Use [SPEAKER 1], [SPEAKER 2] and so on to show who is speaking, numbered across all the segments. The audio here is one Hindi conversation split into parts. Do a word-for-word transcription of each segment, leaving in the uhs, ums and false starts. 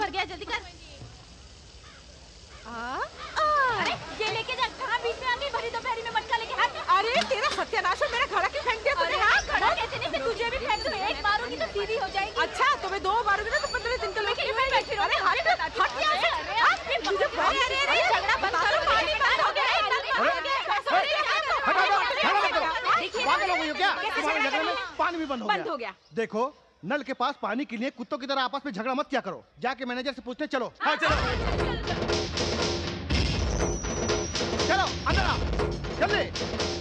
[SPEAKER 1] भर गया, जल्दी कर।
[SPEAKER 2] अरे ये लेके जा, कहाँ बीच में आ गई? भरी दोपहरी में मटका लेके हाथ में।
[SPEAKER 1] अरे तेरा सत्यानाश, मेरा घड़ा क्यों फेंक दिया तूने?
[SPEAKER 2] हाँ, घड़ा कैसे नहीं, मैं तुझे भी फेंक दूँ। एक मारूंगी तो सीधी हो जाएगी।
[SPEAKER 1] अच्छा, तो मैं दो मारूंगी ना तो पंद्रह दिन के लिए मैं बैठी रहूं। अरे हट हट यहाँ से। अरे अरे अरे झगड़ा बंद करो, पानी बंद हो गया,
[SPEAKER 3] पानी भी बंद हो गया। देखो, नल के पास पानी के लिए कुत्तों की तरह आपस में झगड़ा मत किया करो। जाके मैनेजर से पूछते चलो। हाँ चलो चलो अंदर आ, जल्दी।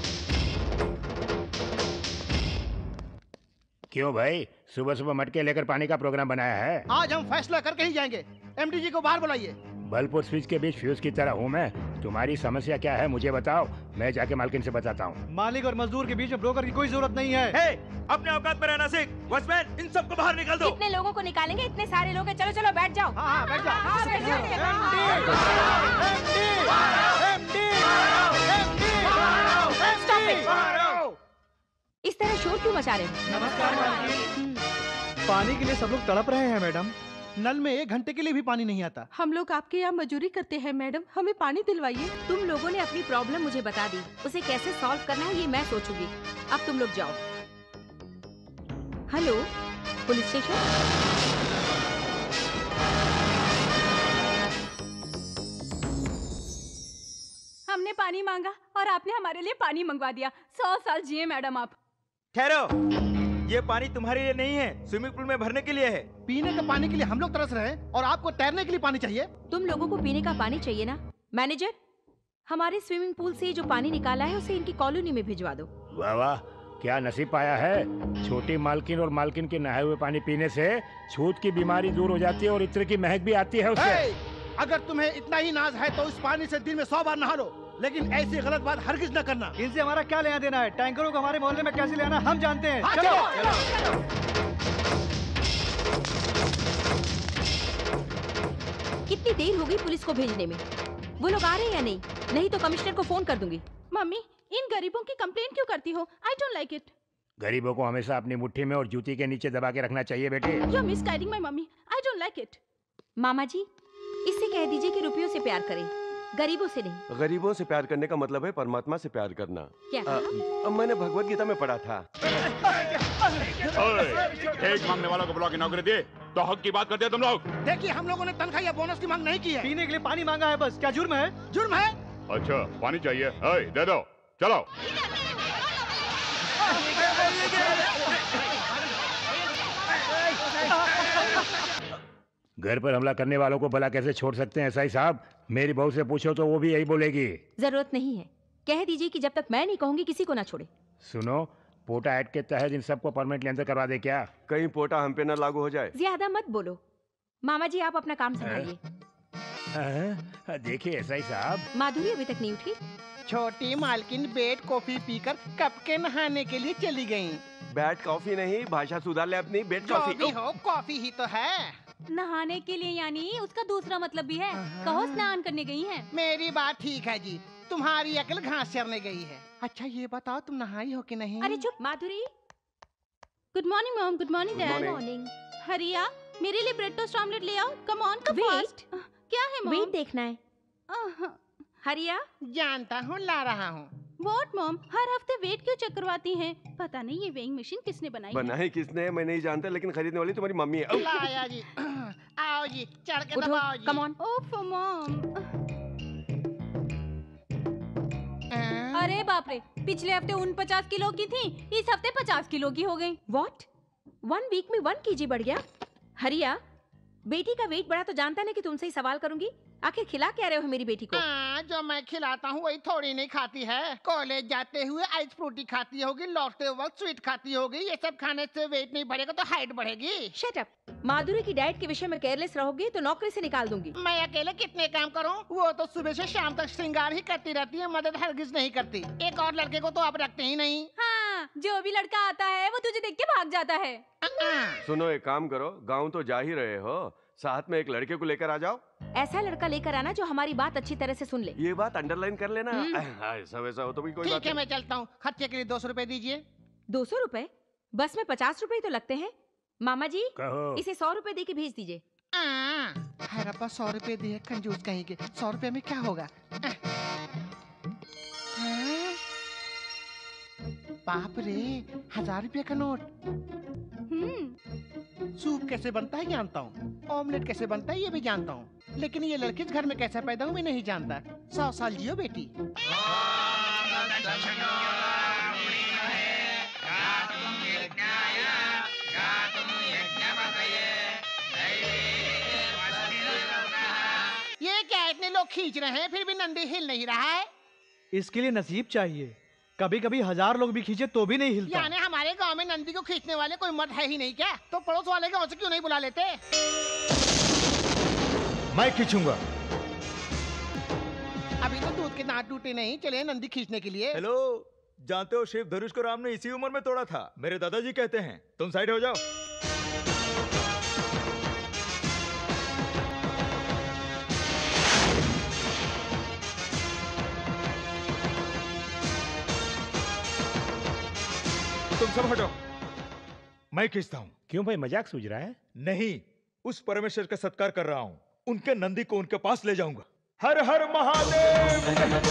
[SPEAKER 4] क्यों भाई, सुबह सुबह मटके लेकर पानी का प्रोग्राम बनाया है?
[SPEAKER 3] आज हम फैसला करके ही जाएंगे। एमडी जी को बाहर बुलाइए।
[SPEAKER 4] बल्ब और स्विच के बीच फ्यूज की तरह हूँ मैं। तुम्हारी समस्या क्या है मुझे बताओ, मैं जाके मालकिन से बताता हूँ।
[SPEAKER 5] मालिक और मजदूर के बीच में ब्रोकर की कोई जरूरत नहीं है।
[SPEAKER 6] हे, अपने औकात में रहना सीख। वॉचमैन, इन सबको बाहर निकाल दो।
[SPEAKER 2] कितने लोगों को निकालेंगे? इतने सारे लोग हैं। चलो चलो बैठ जाओ।
[SPEAKER 3] हाँ हाँ बैठ जाओ।
[SPEAKER 2] हाँ, बैठ जाओ। इस तरह शोर क्यों मचा रहे हो?
[SPEAKER 5] नमस्कार मालकिन। पानी के लिए सब लोग तड़प रहे हैं मैडम।
[SPEAKER 3] नल में एक घंटे के लिए भी पानी नहीं आता।
[SPEAKER 1] हम लोग आपके यहाँ मजदूरी करते हैं मैडम, हमें पानी दिलवाइए।
[SPEAKER 2] तुम लोगों ने अपनी प्रॉब्लम मुझे बता दी, उसे कैसे सॉल्व करना है ये मैं सोचूंगी। अब तुम लोग जाओ। Hello, police station.
[SPEAKER 1] हमने पानी मांगा और आपने हमारे लिए पानी मंगवा दिया। सौ साल जिए मैडम आप।
[SPEAKER 6] ठहरो, ये पानी तुम्हारे लिए नहीं है, स्विमिंग पूल में भरने के लिए है।
[SPEAKER 3] पीने के पानी के लिए हम लोग तरस रहे हैं और आपको तैरने के लिए पानी चाहिए।
[SPEAKER 2] तुम लोगों को पीने का पानी चाहिए ना? मैनेजर, हमारे स्विमिंग पूल से जो पानी निकाला है उसे इनकी कॉलोनी में भिजवा दो।
[SPEAKER 4] वाह वाह, क्या नसीब पाया है। छोटी मालकिन और मालकिन के नहाए हुए पानी पीने से छूत की बीमारी दूर हो जाती है और इत्र की महक भी आती है उससे।
[SPEAKER 3] hey, अगर तुम्हें इतना ही नाज है तो उस पानी से दिन में सौ बार नहा लो, लेकिन ऐसी गलत बात हरगिज न करना।
[SPEAKER 5] इनसे हमारा क्या लेना देना है? टैंकरों को हमारे मोहल्ले में कैसे ले आना हम जानते हैं।
[SPEAKER 3] हाँ,
[SPEAKER 5] चलो,
[SPEAKER 3] चलो, चलो।
[SPEAKER 2] कितनी देर हो गई पुलिस को भेजने में? वो लोग आ रहे हैं या नहीं? नहीं तो कमिश्नर को फोन कर दूंगी।
[SPEAKER 1] मम्मी, इन गरीबों की कंप्लेंट क्यों करती हो? I don't like it.
[SPEAKER 4] गरीबों को हमेशा अपनी मुट्ठी में और जूती के नीचे दबा के रखना चाहिए बेटे।
[SPEAKER 1] You are misguiding my mummy, I don't like it.
[SPEAKER 2] मामा जी, इससे कह दीजिए कि रुपयों से प्यार करें, गरीबों से नहीं।
[SPEAKER 7] गरीबों से प्यार करने का मतलब है परमात्मा से प्यार करना।
[SPEAKER 2] क्या?
[SPEAKER 7] आ, मैंने भगवत गीता में पढ़ा था।
[SPEAKER 8] एक मांगने वालों को बुला के नौकरी दे तो हक की बात करते हैं तुम लोग।
[SPEAKER 3] देखिए, हम लोगों ने तनख्वाह या बोनस की मांग नहीं की है।
[SPEAKER 5] पीने के लिए पानी मांगा है बस। क्या जुर्म है?
[SPEAKER 3] जुर्म है।
[SPEAKER 8] अच्छा, पानी चाहिए? ओए, दे दो, चलो।
[SPEAKER 4] घर पर हमला करने वालों को भला कैसे छोड़ सकते हैं एसआई साहब? मेरी बहू से पूछो तो वो भी यही बोलेगी।
[SPEAKER 2] जरूरत नहीं है, कह दीजिए कि जब तक मैं नहीं कहूंगी किसी को ना छोड़े।
[SPEAKER 4] सुनो, पोटा एक्ट के तहत इन सबको परमानेंटली अंदर करवा दे क्या?
[SPEAKER 7] कहीं पोटा हम पे न लागू हो जाए।
[SPEAKER 2] ज्यादा मत बोलो। मामा जी, आप अपना काम संभालिए।
[SPEAKER 4] देखिए एसआई साहब,
[SPEAKER 2] माधुरी अभी तक नहीं उठी।
[SPEAKER 3] छोटी मालकिन बेड कॉफी पीकर कप के नहाने के लिए चली गयी।
[SPEAKER 7] बैड कॉफी नहीं, भाषा सुधार ले अपनी। बेड कॉफी
[SPEAKER 3] भी हो, कॉफी ही तो है।
[SPEAKER 1] नहाने के लिए यानी उसका दूसरा मतलब भी है। कहो स्नान करने गई हैं।
[SPEAKER 3] मेरी बात ठीक है जी, तुम्हारी अकल घास चरने गई है। अच्छा ये बताओ, तुम नहाई हो कि नहीं?
[SPEAKER 2] अरे चुप। Madhuri.
[SPEAKER 1] Good morning mom. Good morning dad.
[SPEAKER 2] Morning.
[SPEAKER 1] Hariya, मेरे लिए ब्रेड टोस्ट ऑमलेट ले आओ। Come on, come fast. क्या है मॉम?
[SPEAKER 2] वेट देखना है। हरिया,
[SPEAKER 3] जानता हूँ, ला रहा हूँ।
[SPEAKER 1] व्हाट मॉम, हर हफ्ते वेट क्यों चेक करवाती हैं? पता नहीं ये वेइंग मशीन किसने बनाई है।
[SPEAKER 7] बनाई किसने मैं नहीं जानता, लेकिन खरीदने वाली तुम्हारी मम्मी है।
[SPEAKER 3] लाया जी। आओ जी, चढ़ के दबाओ जी।
[SPEAKER 2] Come on.
[SPEAKER 1] Of mom. अरे बाप रे, पिछले हफ्ते उन पचास किलो की थी, इस हफ्ते पचास किलो की हो गई।
[SPEAKER 2] व्हाट? वन वीक में वन केजी बढ़ गया? हरिया, बेटी का वेट बढ़ा तो जानता नहीं कि तुमसे ही सवाल करूंगी। आखिर खिला क्या रहे हो मेरी बेटी को?
[SPEAKER 3] आ, जो मैं खिलाता हूँ वही थोड़ी नहीं खाती है। कॉलेज जाते हुए आइस फ्रूटी खाती होगी, लौटते वक्त स्वीट खाती होगी। ये सब खाने से वेट नहीं बढ़ेगा तो हाइट बढ़ेगी।
[SPEAKER 2] Shut up. माधुरी की डाइट के विषय में केयरलेस रहोगे तो नौकरी से निकाल दूंगी।
[SPEAKER 3] मैं अकेले कितने काम करूँ? वो तो सुबह से शाम तक श्रृंगार ही करती रहती है, मदद हरगिज नहीं करती। एक और लड़के को तो आप रखते ही नहीं।
[SPEAKER 1] हाँ, जो भी लड़का आता है वो तुझे देख के भाग जाता है।
[SPEAKER 7] सुनो, एक काम करो, गाँव तो जा ही रहे हो, साथ में एक लड़के को लेकर आ जाओ।
[SPEAKER 2] ऐसा लड़का लेकर आना जो हमारी बात अच्छी तरह से सुन ले।
[SPEAKER 7] ये बात अंडरलाइन कर लेना। ऐसा वैसा हो तो भी कोई बात
[SPEAKER 3] ठीक है, मैं चलता हूँ। खर्चे के लिए दो सौ रुपए दीजिए।
[SPEAKER 2] दो सौ रुपए? बस में पचास रुपए तो लगते हैं। मामा जी,
[SPEAKER 4] कहो।
[SPEAKER 2] इसे सौ रुपए दे के भेज दीजिए।
[SPEAKER 3] है रब्बा, सौ रुपए दिए कंजूस कहीं के। सौ रुपए में क्या होगा? आ, हाँ? बाप रे, हजार रुपए का नोट।
[SPEAKER 2] हम्म
[SPEAKER 3] सूप कैसे बनता है जानता हूँ, ऑमलेट कैसे बनता है ये भी जानता हूँ, लेकिन ये लड़की इस घर में कैसे पैदा हुई मैं नहीं जानता। सौ साल जियो बेटी। ये क्या इतने लोग खींच रहे हैं फिर भी नंदी हिल नहीं रहा है?
[SPEAKER 5] इसके लिए नसीब चाहिए। कभी कभी हजार लोग भी खींचे तो भी नहीं हिलता।
[SPEAKER 3] यानी हमारे गांव में नंदी को खींचने वाले कोई मर्द है ही नहीं क्या? तो पड़ोस वाले गांव से क्यों नहीं बुला लेते?
[SPEAKER 6] मैं खींचूंगा।
[SPEAKER 3] अभी तो दूध के दांत टूटे नहीं, चले नंदी खींचने के लिए।
[SPEAKER 6] हेलो, जानते हो शिव धनुष को राम ने इसी उम्र में तोड़ा था, मेरे दादाजी कहते हैं। तुम साइड हो जाओ। तुम सब हटो, मैं खींचता हूँ।
[SPEAKER 4] क्यों भाई, मजाक सूझ रहा है?
[SPEAKER 6] नहीं, उस परमेश्वर का सत्कार कर रहा हूँ। उनके नंदी को उनके पास ले जाऊंगा। हर हर महादेव।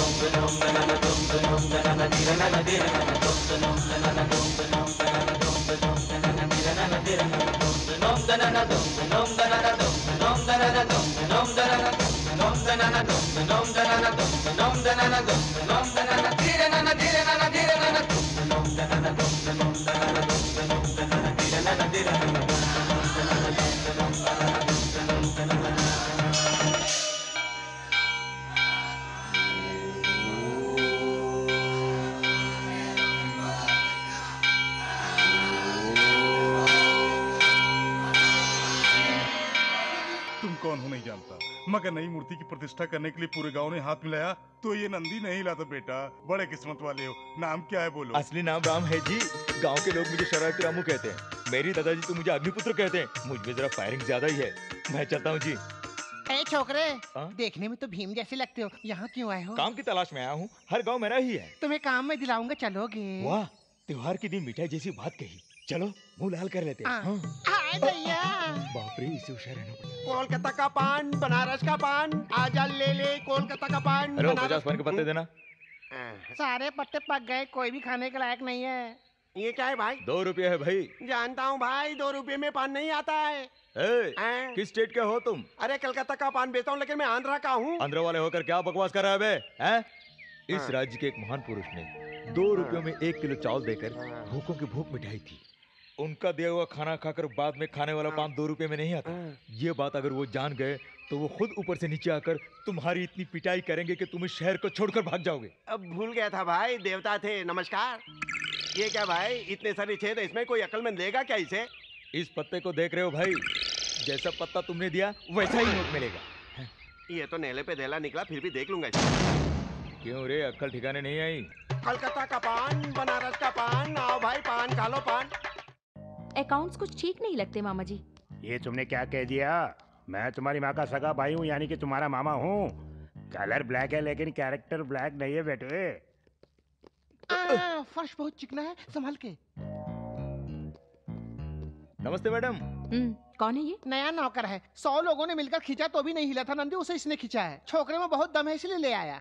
[SPEAKER 9] कौन हो नहीं जानता, मगर नई मूर्ति की प्रतिष्ठा करने के लिए पूरे गांव ने हाथ मिलाया तो ये नंदी नहीं लाता। बेटा बड़े किस्मत वाले हो। नाम क्या है बोलो?
[SPEAKER 6] असली नाम राम है जी। गांव के लोग मुझे शरारती रामू कहते हैं। मेरी दादाजी तो मुझे अग्निपुत्र कहते हैं। मुझ में जरा फायरिंग ज्यादा ही है। मैं चलता हूँ जी।
[SPEAKER 3] ए छोकरे,
[SPEAKER 6] हाँ?
[SPEAKER 3] देखने में तो भीम जैसे लगते हो, यहाँ क्यों आए हो?
[SPEAKER 6] काम की तलाश में आया हूँ। हर गाँव मेरा ही है।
[SPEAKER 3] तुम्हें काम में दिलाऊंगा, चलोगे?
[SPEAKER 6] वाह, त्योहार के दिन मिठाई जैसी बात कही। चलो मुंह लाल कर लेते हैं। हाँ।
[SPEAKER 3] हाय भैया,
[SPEAKER 6] बाप रे, इसे होशियार रहना पड़ेगा।
[SPEAKER 10] कोलकाता का पान, बनारस का पान, आजा ले ले कोलकाता का पान।
[SPEAKER 6] हेलो, पचास पान के पत्ते देना।
[SPEAKER 3] सारे पत्ते पक गए, कोई भी खाने के लायक नहीं है।
[SPEAKER 10] ये क्या है भाई?
[SPEAKER 6] दो रुपये है भाई।
[SPEAKER 10] जानता हूँ भाई, दो रुपये में पान नहीं आता है।
[SPEAKER 6] ए, किस स्टेट के हो तुम?
[SPEAKER 10] अरे कलकत्ता का पान बेचता हूँ, लेकिन मैं आंध्रा का हूँ।
[SPEAKER 6] आंध्र वाले होकर क्या बकवास कर रहा है बे? हैं? इस राज्य के एक महान पुरुष ने दो रुपयों में एक किलो चावल देकर भूखों की भूख मिटाई थी। उनका दिया हुआ खाना खाकर बाद में खाने वाला पान दो रुपए में नहीं आता। ये बात अगर वो जान गए तो वो खुद ऊपर से नीचे आकर तुम्हारी इतनी पिटाई करेंगे कि तुम इस शहर को छोड़कर भाग जाओगे।
[SPEAKER 10] अब भूल गया था भाई, देवता थे। नमस्कार। ये क्या भाई, इतने सारे छेद, इसमें कोई अक्लमंद देगा क्या इसे?
[SPEAKER 6] इस पत्ते को देख रहे हो भाई? जैसा पत्ता तुमने दिया वैसा ही नोट मिलेगा।
[SPEAKER 10] ये तो नेले पे देला निकला, फिर भी देख लूंगा।
[SPEAKER 6] क्यों रे, अक्ल ठिकाने नहीं आई?
[SPEAKER 10] कलकत्ता का पान, बनारस का पान, आओ भाई पान खा लो पान।
[SPEAKER 2] अकाउंट्स कुछ ठीक नहीं लगते मामा जी।
[SPEAKER 4] ये तुमने क्या कह दिया? मैं तुम्हारी माँ का सगा भाई हूँ, यानी कि तुम्हारा मामा हूँ। कलर ब्लैक है लेकिन कैरेक्टर ब्लैक नहीं है बेटे।
[SPEAKER 3] आ, फर्श बहुत चिकना है, संभाल के।
[SPEAKER 6] नमस्ते मैडम।
[SPEAKER 2] हम्म, कौन है ये?
[SPEAKER 3] नया नौकर है। सौ लोगों ने मिलकर खींचा तो भी नहीं हिला था नंदी, उसे इसने खींचा है। छोकरे में बहुत दम है इसलिए ले आया।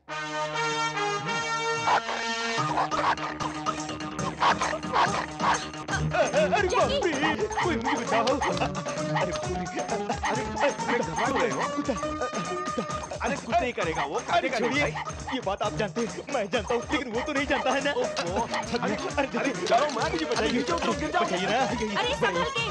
[SPEAKER 6] अरे बाप रे, कोई मुझे बचाओ। अरे अरे अरे घबरा रहे हो?
[SPEAKER 10] अरे कुछ नहीं करेगा वो।
[SPEAKER 6] अरे छोड़िए, ये बात आप जानते हैं, मैं जानता हूँ, लेकिन वो तो नहीं जानता है ना। अरे अरे
[SPEAKER 10] चलो माँ, मुझे बताइए।
[SPEAKER 6] बताइए ना।
[SPEAKER 2] अरे संभल के।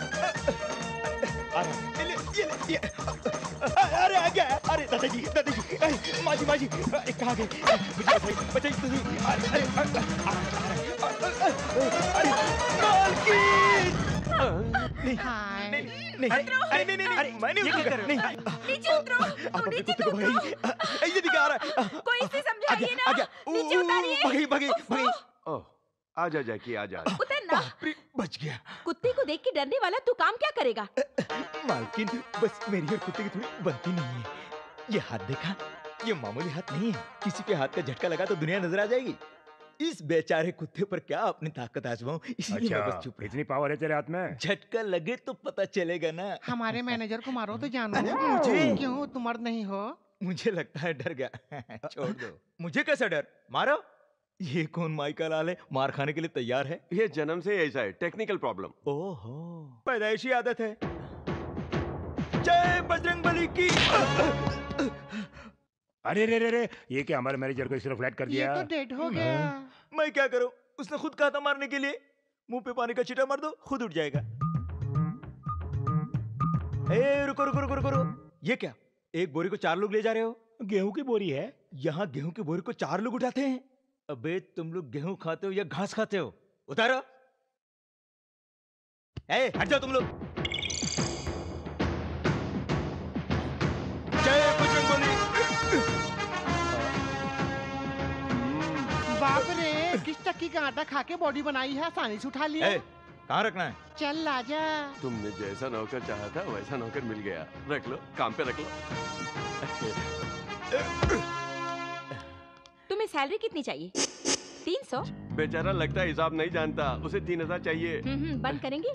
[SPEAKER 6] ये अरे आ गया। अरे दादाजी, दादाजी, माजी माजी, कहाँ गए? मुझे बताइए, बताइए तुझे। अरे अरे अरे मालकिन! नहीं नहीं नहीं, अरे नहीं नहीं नहीं, मैंने ये क्या कर? नहीं,
[SPEAKER 2] नीचे उतरो,
[SPEAKER 6] आप
[SPEAKER 2] नीचे
[SPEAKER 6] तो
[SPEAKER 2] उतरो।
[SPEAKER 6] ये दिखा रहा है।
[SPEAKER 2] कोई इसे समझाइए ना।
[SPEAKER 6] आ गया,
[SPEAKER 2] नीचे उतारिए।
[SPEAKER 6] भागी भागी भागी।
[SPEAKER 7] ओह, आजा जैकी आजा।
[SPEAKER 2] उतरना।
[SPEAKER 6] बच गया।
[SPEAKER 2] कुत्ते को देख के डरने वाला तू काम क्या करेगा?
[SPEAKER 6] मालकिन, बस मेरी और कुत्ते की थोड़ी बनती नहीं है। ये हाथ देखा? ये मामूली हाथ नहीं है। किसी पे हाथ का झटका लगा तो दुनिया नजर आ जाएगी। इस बेचारे कुत्ते पर क्या अपनी ताकत आजमाऊं, इसलिए मैं बस चुप
[SPEAKER 4] अच्छा इतनी पावर है तेरे हाथ में?
[SPEAKER 6] झटका लगे तो पता चलेगा ना।
[SPEAKER 3] हमारे मैनेजर को मारो तो जानो।
[SPEAKER 6] मुझे?
[SPEAKER 3] क्यों, तुम मर्द नहीं हो?
[SPEAKER 6] मुझे लगता है डर गया। छोड़ दो। मुझे कैसा डर? मारो। ये कौन माइका लाल है, मार खाने के लिए तैयार है?
[SPEAKER 7] ये जन्म से ऐसा है, टेक्निकल प्रॉब्लम।
[SPEAKER 6] ओहो, पैदाइशी आदत है। जय बजरंगबली की।
[SPEAKER 4] अरे रे रे रे, ये क्या हमारे मैनेजर को सिर्फ फ्लैट कर दिया?
[SPEAKER 3] ये तो डेड हो गया।
[SPEAKER 6] मैं क्या करूं? उसने खुद कहा था मारने के लिए। मुंह पे पानी का छींटा मार दो, खुद उठ जाएगा। ए, रुको रुको रुको रुको। ये क्या, एक बोरी को चार लोग ले जा रहे हो?
[SPEAKER 4] गेहूं की बोरी है।
[SPEAKER 6] यहाँ गेहूं की बोरी को चार लोग उठाते हैं? अबे तुम लोग गेहूं खाते हो या घास खाते हो? उतारो। ए, हट जाओ तुम लोग। जय बजरंगबली।
[SPEAKER 3] बाप रे, किस चक्की का आटा खा के बॉडी बनाई है, आसानी से उठा लिया।
[SPEAKER 6] कहाँ रखना है?
[SPEAKER 3] चल आजा।
[SPEAKER 7] तुमने जैसा नौकर चाहा था वैसा नौकर मिल गया। रख लो, काम पे रख लो।
[SPEAKER 2] तुम्हें सैलरी कितनी चाहिए? तीन सौ?
[SPEAKER 7] बेचारा लगता है हिसाब नहीं जानता, उसे तीन हजार चाहिए।
[SPEAKER 2] हम्म, बंद करेंगे?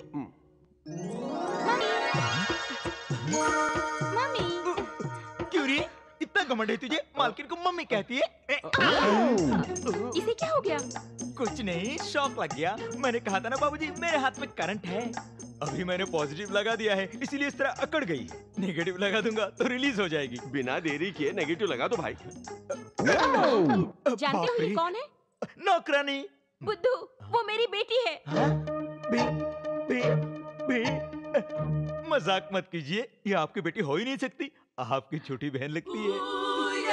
[SPEAKER 1] मम्मी
[SPEAKER 6] क्यों रे, इतना घमंड है तुझे? मालकिन को मम्मी कहती है?
[SPEAKER 2] इसे क्या हो गया?
[SPEAKER 6] कुछ नहीं, शॉक लग गया। मैंने कहा था ना बाबूजी, मेरे हाथ में करंट है। अभी मैंने पॉजिटिव लगा दिया है, इसीलिए इस तरह अकड़ गई। नेगेटिव लगा दूंगा तो रिलीज हो जाएगी।
[SPEAKER 7] बिना देरी किए नेगेटिव लगा दो भाई।
[SPEAKER 2] जानते हो ये कौन है?
[SPEAKER 6] नौकरानी।
[SPEAKER 2] बुद्धू, वो मेरी बेटी है।
[SPEAKER 6] बे, बे, बे। मजाक मत कीजिए, ये आपकी बेटी हो ही नहीं सकती, आपकी छोटी बहन लगती है।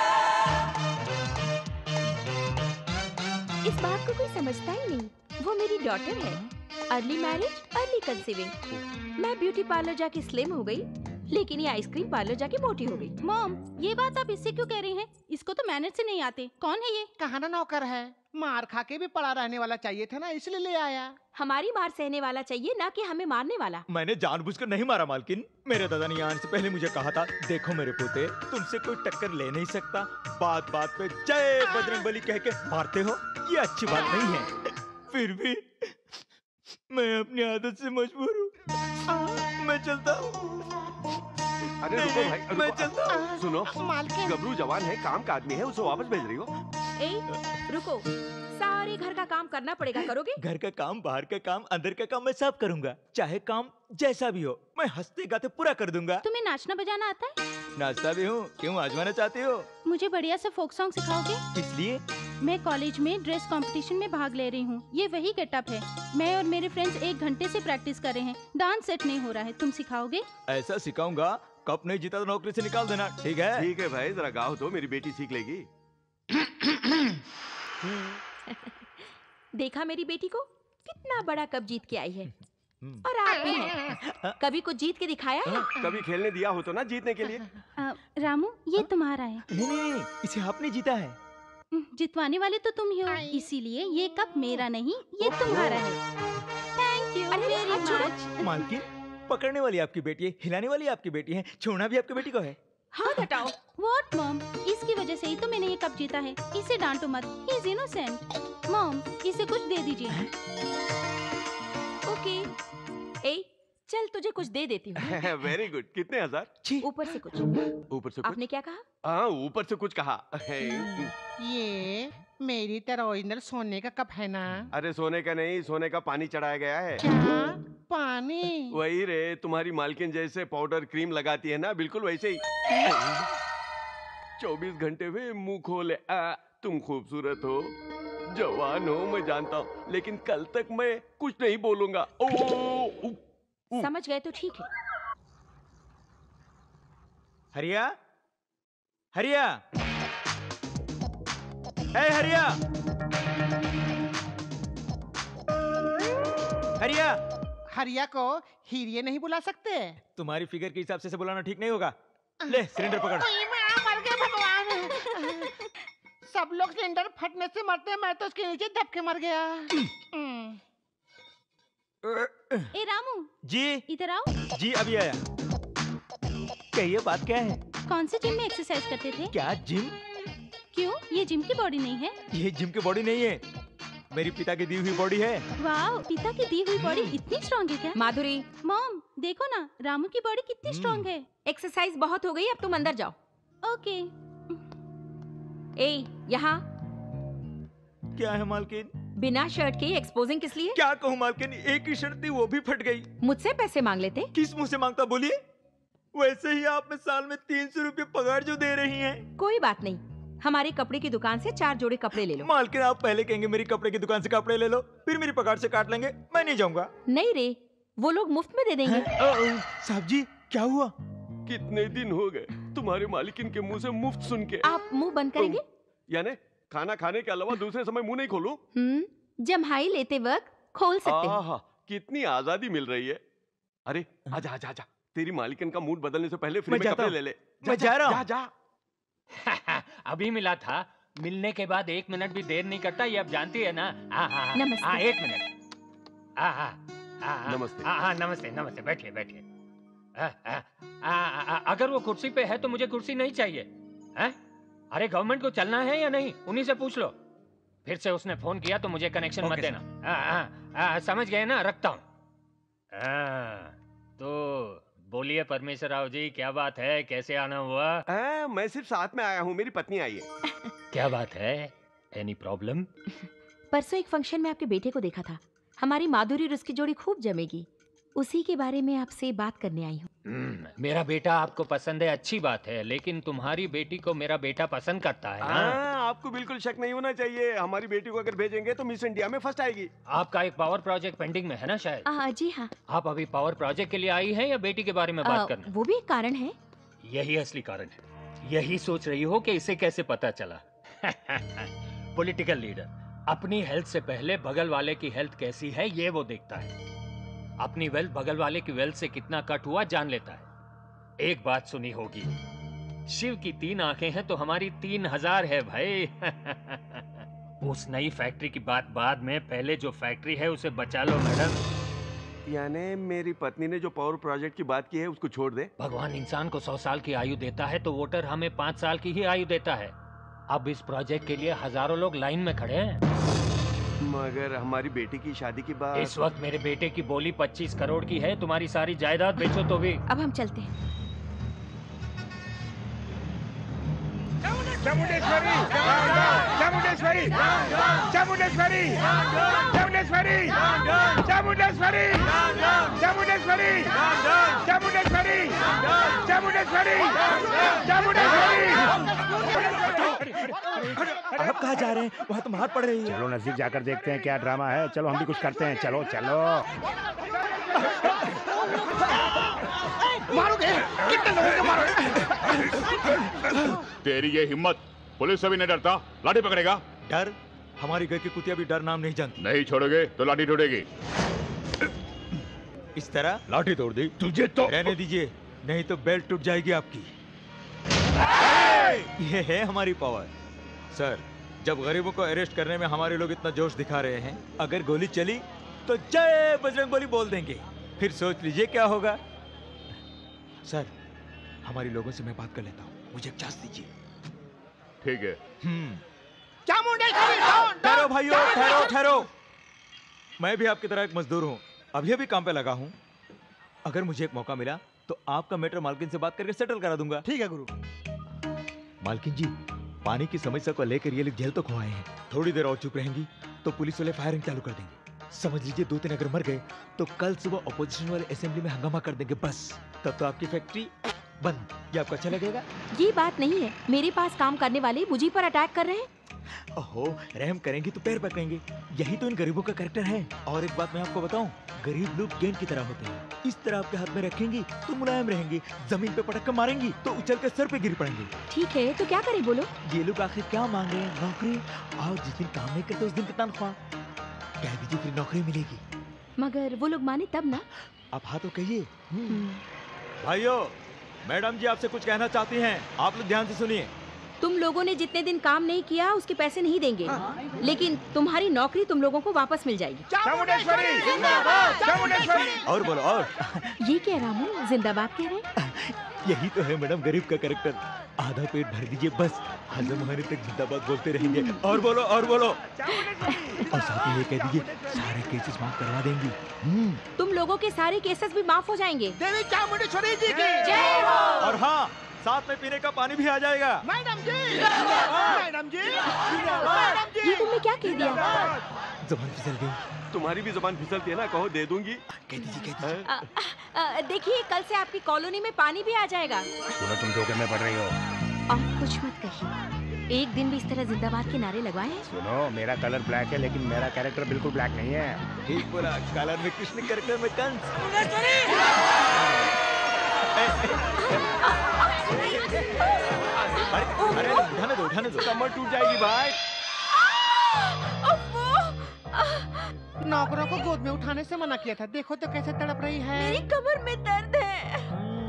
[SPEAKER 2] इस बात को कोई समझता ही नहीं, वो मेरी डॉटर है। Early marriage, early conceiving. मैं ब्यूटी पार्लर जाके स्लिम हो गई, लेकिन ये आइसक्रीम पार्लर जाके मोटी हो गई।
[SPEAKER 1] मॉम, ये बात आप इससे क्यों कह रही हैं? इसको तो मैनेज से नहीं आते। कौन है ये?
[SPEAKER 3] कहा ना नौकर है, मार खा के भी पड़ा रहने वाला चाहिए था ना, इसलिए ले आया।
[SPEAKER 2] हमारी मार सहने वाला चाहिए, ना कि हमें मारने वाला।
[SPEAKER 6] मैंने जानबूझकर नहीं मारा मालकिन। मेरे दादा ने आने से पहले मुझे कहा था, देखो मेरे पोते, तुमसे कोई टक्कर ले नहीं सकता। बात बात पे जय बजरंगबली कह के मारते हो, ये अच्छी बात नहीं है। फिर भी मैं अपनी आदत से मजबूर हूँ। मैं चलता हूँ।
[SPEAKER 7] अरे रुको भाई, रुको।
[SPEAKER 6] मैं चलता हूँ।
[SPEAKER 7] सुनो, गबरू जवान है, काम का आदमी है, उसे वापस भेज रही हो?
[SPEAKER 2] ए, रुको, सारे घर का काम करना पड़ेगा, करोगे?
[SPEAKER 6] घर का काम, बाहर का काम, अंदर का काम मैं सब करूंगा, चाहे काम जैसा भी हो। मैं हंसते गाते पूरा कर दूंगा।
[SPEAKER 1] तुम्हें नाचना बजाना आता है?
[SPEAKER 6] नाचता भी हूँ। क्यों, आजमाना चाहते हो?
[SPEAKER 1] मुझे बढ़िया से फोक सॉन्ग सिखाओगे?
[SPEAKER 6] किस लिए?
[SPEAKER 1] मैं कॉलेज में ड्रेस कंपटीशन में भाग ले रही हूँ। ये वही गेटअप है। मैं और मेरे फ्रेंड्स एक घंटे से प्रैक्टिस कर रहे हैं। डांस सेट नहीं हो रहा है, तुम सिखाओगे?
[SPEAKER 6] ऐसा सिखाऊंगा, कप नहीं जीता तो नौकरी से निकाल देना, ठीक है?
[SPEAKER 7] ठीक है भाई, जरा गाओ तो, मेरी बेटी सीख लेगी।
[SPEAKER 2] देखा मेरी बेटी को, कितना बड़ा कप जीत के आई है। और आप भी हैं, कभी कुछ जीत के दिखाया है?
[SPEAKER 7] कभी खेलने दिया हो तो ना जीतने के लिए।
[SPEAKER 1] आ, रामू, ये तुम्हारा है।
[SPEAKER 6] नहीं नहीं नहीं, इसे आपने जीता है।
[SPEAKER 1] जितवाने वाले तो तुम ही हो, इसीलिए ये कप मेरा नहीं, ये तुम्हारा है। Thank you very much.
[SPEAKER 6] मालकिन, पकड़ने वाली आपकी बेटी है, हिलाने वाली आपकी बेटी है, छोड़ना भी आपकी बेटी को है।
[SPEAKER 2] हाथ हटाओ।
[SPEAKER 1] What मॉम, इसकी वजह से ही तो मैंने ये कप जीता है। इसे डांटो मत, ही इज इनोसेंट। मॉम, इसे कुछ दे दीजिए।
[SPEAKER 2] ओके, ए, चल तुझे कुछ दे देती हूँ।
[SPEAKER 7] Very good. कितने हजार?
[SPEAKER 2] ऊपर से कुछ।
[SPEAKER 7] ऊपर से कुछ?
[SPEAKER 2] आपने क्या कहा?
[SPEAKER 7] हाँ, ऊपर से कुछ कहा।
[SPEAKER 3] ये मेरी तरह ओरिजिनल सोने का कप है ना?
[SPEAKER 7] अरे सोने का नहीं, सोने का पानी चढ़ाया गया है।
[SPEAKER 3] क्या पानी?
[SPEAKER 7] वही रे, तुम्हारी मालकिन जैसे पाउडर क्रीम लगाती है ना, बिल्कुल वैसे ही। चौबीस घंटे में मुंह खोले, आ, तुम खूबसूरत हो, जवान हो, मैं जानता हूँ, लेकिन कल तक मैं कुछ नहीं बोलूंगा। ओ, ओ, ओ,
[SPEAKER 2] समझ गए तो ठीक है।
[SPEAKER 6] हरिया, हरिया, ए हरिया, हरिया।
[SPEAKER 3] हरिया को हीरिये नहीं बुला सकते?
[SPEAKER 6] तुम्हारी फिगर के हिसाब से, से बुलाना ठीक नहीं होगा। ले सिलेंडर पकड़।
[SPEAKER 3] मर गए भगवान। सब लोग सिलेंडर फटने से मरते हैं, मैं तो उसके नीचे दब के मर गया।
[SPEAKER 1] ए रामू
[SPEAKER 6] जी,
[SPEAKER 1] इधर आओ।
[SPEAKER 6] जी अभी आया। कहिए बात क्या है?
[SPEAKER 1] कौन से जिम में एक्सरसाइज करते थे?
[SPEAKER 6] क्या जिम?
[SPEAKER 1] क्यों? ये जिम की बॉडी नहीं है।
[SPEAKER 6] ये जिम की बॉडी नहीं है, मेरी पिता की दी हुई बॉडी है।
[SPEAKER 1] वाह, पिता की दी हुई बॉडी इतनी स्ट्रांग है क्या?
[SPEAKER 2] माधुरी,
[SPEAKER 1] मॉम देखो ना, रामू की बॉडी कितनी स्ट्रांग है।
[SPEAKER 2] एक्सरसाइज बहुत हो गई, अब तुम अंदर जाओ।
[SPEAKER 1] ओके।
[SPEAKER 2] ए, यहाँ
[SPEAKER 6] क्या है मालकिन?
[SPEAKER 2] बिना शर्ट के एक्सपोजिंग किस लिए?
[SPEAKER 6] क्या कहूँ मालकिन, एक ही शर्ट थी वो भी फट गई।
[SPEAKER 2] मुझसे पैसे मांग लेते।
[SPEAKER 6] किस मुंह से मांगता बोलिए? वैसे ही आप में साल में तीन सौ रूपए पगार जो दे रही हैं।
[SPEAKER 2] कोई बात नहीं, हमारी कपड़े की दुकान से चार जोड़े कपड़े ले लो।
[SPEAKER 6] मालकिन आप पहले कहेंगे मेरी कपड़े की दुकान से कपड़े ले लो, फिर मेरी पगार से काट लेंगे, मैं नहीं जाऊंगा।
[SPEAKER 2] नहीं रे, वो लोग मुफ्त में दे देंगे।
[SPEAKER 6] साहब जी क्या हुआ?
[SPEAKER 7] कितने दिन हो गए तुम्हारे मालिकिन के मुंह से मुफ्त सुन के।
[SPEAKER 2] आप मुंह बंद करेंगे?
[SPEAKER 7] यानी खाना खाने के अलावा दूसरे समय मुंह नहीं खोलूं?
[SPEAKER 2] हम्म, जम्हाई लेते वक्त खोल सकते हैं।
[SPEAKER 7] आहा, कितनी आजादी मिल रही है। अरे आजा आजा आजा, तेरी मालिकन का मूड बदलने से पहले फ्री में कपड़े ले ले।
[SPEAKER 6] मैं जा रहा हूँ।
[SPEAKER 7] जा जा।
[SPEAKER 11] अभी मिला था, मिलने के बाद एक मिनट भी देर नहीं करता, ये अब जानती है ना। हाँ हाँ
[SPEAKER 2] नमस्ते।
[SPEAKER 11] हाँ, एक मिनट। हाँ हाँ हाँ
[SPEAKER 7] नमस्ते।
[SPEAKER 11] हाँ हाँ नमस्ते नमस्ते, बैठिए बैठिए। हाँ, हाँ, हाँ, हाँ, अगर वो कुर्सी पे है तो मुझे कुर्सी नहीं चाहिए। हैं? अरे गवर्नमेंट को चलना है या नहीं, उन्हीं से पूछ लो। फिर से उसने फोन किया तो मुझे कनेक्शन मत देना। हाँ, हाँ, हाँ, समझ गए ना, रखता हूँ। हाँ, तो बोलिए परमेश्वर राव जी, क्या बात है, कैसे आना हुआ?
[SPEAKER 7] आ, मैं सिर्फ साथ में आया हूँ, मेरी पत्नी आई है।
[SPEAKER 11] क्या बात है, एनी प्रॉब्लम?
[SPEAKER 2] परसों एक फंक्शन में आपके बेटे को देखा था, हमारी माधुरी और उसकी जोड़ी खूब जमेगी, उसी के बारे में आपसे बात करने आई हूँ।
[SPEAKER 11] हम्म, मेरा बेटा आपको पसंद है, अच्छी बात है, लेकिन तुम्हारी बेटी को मेरा बेटा पसंद करता है ना?
[SPEAKER 7] हाँ, आपको बिल्कुल शक नहीं होना चाहिए, हमारी बेटी को अगर भेजेंगे तो मिस इंडिया में फर्स्ट आएगी।
[SPEAKER 11] आपका एक पावर प्रोजेक्ट पेंडिंग में है ना शायद?
[SPEAKER 2] आ, जी हाँ।
[SPEAKER 11] आप अभी पावर प्रोजेक्ट के लिए आई हैं या बेटी के बारे में बात
[SPEAKER 2] आ,
[SPEAKER 11] करना?
[SPEAKER 2] वो भी एक कारण है।
[SPEAKER 11] यही असली कारण है। यही सोच रही हो कि इसे कैसे पता चला? पॉलिटिकल लीडर अपनी हेल्थ से पहले बगल वाले की हेल्थ कैसी है ये वो देखता है। अपनी वेल्थ बगल वाले की वेल्थ से कितना कट हुआ जान लेता है। एक बात सुनी होगी, शिव की तीन आंखें हैं तो हमारी तीन हजार है भाई। उस नई फैक्ट्री की बात बाद में, पहले जो फैक्ट्री है उसे बचा लो मैडम।
[SPEAKER 7] यानी मेरी पत्नी ने जो पावर प्रोजेक्ट की बात की है उसको छोड़ दे।
[SPEAKER 11] भगवान इंसान को सौ साल की आयु देता है तो वोटर हमें पाँच साल की ही आयु देता है। अब इस प्रोजेक्ट के लिए हजारों लोग लाइन में खड़े हैं।
[SPEAKER 7] मगर हमारी बेटी की शादी की बात।
[SPEAKER 11] इस वक्त मेरे बेटे की बोली पच्चीस करोड़ की है, तुम्हारी सारी जायदाद बेचो तो भी।
[SPEAKER 2] अब हम चलते हैं।
[SPEAKER 4] चामुंडेश्वरी, चामुंडेश्वरी, चामुंडेश्वरी, चामुंडेश्वरी, चामुंडेश्वरी, चामुंडेश्वरी, चामुंडेश्वरी, चामुंडेश्वरी, चामुंडेश्वरी।
[SPEAKER 6] आप कहाँ जा रहे हैं? वहाँ तो मार पड़ रही है।
[SPEAKER 4] चलो नजदीक जाकर देखते हैं क्या ड्रामा है। चलो हम भी कुछ करते हैं। चलो चलो।
[SPEAKER 3] मारोगे? कितने लोगों को मारोगे?
[SPEAKER 8] तेरी ये हिम्मत, पुलिस से भी नहीं डरता, लाठी पकड़ेगा?
[SPEAKER 6] डर? हमारी घर की कुतिया भी डर नाम नहीं जानती।
[SPEAKER 8] नहीं छोड़ोगे तो लाठी तोड़ेगी।
[SPEAKER 6] इस तरह लाठी तोड़ दी?
[SPEAKER 8] तुझे तो
[SPEAKER 6] रहने दीजिए, नहीं तो बेल्ट टूट जाएगी आपकी। ये है हमारी पावर। सर, जब गरीबों को अरेस्ट करने में हमारे लोग इतना जोश दिखा रहे हैं, अगर गोली चली तो जय बजरंगबली बोल देंगे, फिर सोच लीजिए क्या होगा। सर, हमारे लोगों से मैं बात कर लेता हूँ, मुझे एक चांस दीजिए।
[SPEAKER 8] ठीक है।
[SPEAKER 6] हम्म।
[SPEAKER 3] चामुंडेश्वरी,
[SPEAKER 6] ठहरो भाइयों, ठहरो ठहरो। मैं भी आपकी तरह एक मजदूर हूँ, अभी अभी काम पे लगा हूँ। अगर मुझे एक मौका मिला तो आपका मैटर मालकिन से बात करके सेटल करा दूंगा।
[SPEAKER 5] ठीक है गुरु।
[SPEAKER 6] मालकिन जी, पानी की समस्या को लेकर ये लोग जेल तक हुए हैं। थोड़ी देर और चुप रहेंगी तो पुलिस वाले फायरिंग चालू कर देंगे। समझ लीजिए दो तीन अगर मर गए तो कल सुबह अपोजिशन वाले असेंबली में हंगामा कर देंगे, बस तब तो आपकी फैक्ट्री बंद। ये आपको अच्छा लगेगा?
[SPEAKER 2] ये बात नहीं है, मेरे पास काम करने वाले मुझी पर अटैक कर रहे हैं।
[SPEAKER 6] ओहो, रहम करेंगी तो पैर पकड़ेंगे, यही तो इन गरीबों का कैरेक्टर है। और एक बात मैं आपको बताऊं, गरीब लोग गेंद की तरह होते हैं। इस तरह आपके हाथ में रखेंगी तो मुलायम रहेंगे, जमीन पे पटक कर मारेंगी तो उछल कर सर पे गिर पड़ेंगे।
[SPEAKER 2] ठीक है, तो क्या करें बोलो?
[SPEAKER 6] ये लोग आखिर क्या मांग रहे हैं? नौकरी। और जिस दिन काम नहीं करते उस दिन की तनख्वाह। कह दीजिए फिर नौकरी मिलेगी।
[SPEAKER 2] मगर वो लोग माने तब ना।
[SPEAKER 6] आप हाँ तो कहिए। भाइयों, मैडम जी आपसे कुछ कहना चाहती हैं, आप लोग ध्यान से सुनिए।
[SPEAKER 2] तुम लोगों ने जितने दिन काम नहीं किया उसके पैसे नहीं देंगे, लेकिन तुम्हारी नौकरी तुम लोगों को वापस मिल जाएगी।
[SPEAKER 3] चामुंडेश्वरी, जिंदाबाद, चामुंडेश्वरी।
[SPEAKER 6] और बोलो और।
[SPEAKER 2] ये क्या रामू, जिंदाबाद कह रहे हैं?
[SPEAKER 6] यही तो है मैडम गरीब का कैरेक्टर। आधा पेट भर दीजिए बस, हजम होने तक जिंदाबाद बोलते रहेंगे। और बोलो और बोलो, और साथ में ये कह दीजिए सारे केसेस माफ करवा देंगी।
[SPEAKER 2] तुम लोगों के सारे केसेस भी माफ हो जाएंगे।
[SPEAKER 3] देवी चामुंडेश्वरी जी की
[SPEAKER 2] जय हो।
[SPEAKER 6] और हाँ, साथ में पीने का पानी भी आ जाएगा।
[SPEAKER 3] Madam ji, madam ji, madam ji,
[SPEAKER 2] ये तुमने क्या कह दिया?
[SPEAKER 6] जुबान फिसल गई।
[SPEAKER 7] तुम्हारी भी जुबान फिसलती है ना, कहो दे दूंगी।
[SPEAKER 6] कह दीजिए कह दीजिए।
[SPEAKER 2] देखिए कल से आपकी कॉलोनी में पानी भी आ जाएगा।
[SPEAKER 4] सुनो, तुम धोखे में पड़ रही हो।
[SPEAKER 2] और कुछ मत कहिए, एक दिन भी इस तरह जिंदाबाद के नारे लगवाए हैं।
[SPEAKER 4] सुनो, मेरा कलर ब्लैक है लेकिन मेरा कैरेक्टर बिल्कुल ब्लैक नहीं है।
[SPEAKER 6] ठीक बोला, कलर में कृष्ण, कैरेक्टर में कंस। अरे उठाने दो, उठाने दो,
[SPEAKER 7] कमर टूट जाएगी भाई।
[SPEAKER 3] नौकरों को गोद में उठाने से मना किया था, देखो तो कैसे तड़प रही है।
[SPEAKER 2] मेरी कमर में दर्द है।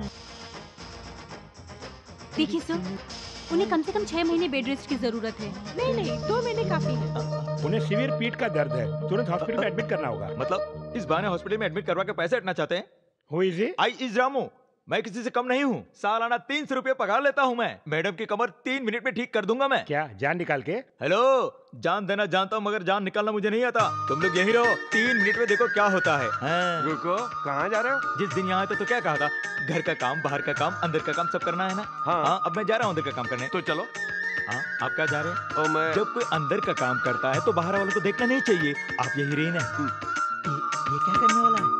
[SPEAKER 1] देखिए सर, उन्हें कम से कम छह महीने बेड रेस्ट की जरूरत है।
[SPEAKER 2] नहीं नहीं, दो महीने काफी है।
[SPEAKER 4] उन्हें सीवियर पीठ का दर्द है, तुरंत हॉस्पिटल में एडमिट करना होगा।
[SPEAKER 6] मतलब इस बहाने हॉस्पिटल में एडमिट करवा के पैसे हटना चाहते हैं?
[SPEAKER 4] Who is he?
[SPEAKER 6] I is Ramu. मैं किसी से कम नहीं हूँ, सालाना तीन सौ रुपये पगार लेता हूँ मैं। मैडम की कमर तीन मिनट में ठीक कर दूंगा मैं।
[SPEAKER 4] क्या जान निकाल के?
[SPEAKER 6] हेलो, जान देना जानता हूँ मगर जान निकालना मुझे नहीं आता। तुम लोग यही रहो, तीन मिनट में देखो क्या होता है। हाँ।
[SPEAKER 7] रुको, कहाँ जा रहे हो?
[SPEAKER 6] जिस दिन यहाँ आए तो, तो क्या कहा था, घर का काम, बाहर का काम, अंदर का काम सब करना है ना।
[SPEAKER 7] हाँ,
[SPEAKER 6] हाँ, अब मैं जा रहा हूँ अंदर का काम करने।
[SPEAKER 7] तो चलो।
[SPEAKER 6] हाँ, आप क्या जा रहे हैं?
[SPEAKER 7] और मैं
[SPEAKER 6] जब कोई अंदर का काम करता है तो बाहर वालों को देखना नहीं चाहिए। आप यही रही ना। ये, ये क्या करने वाला है?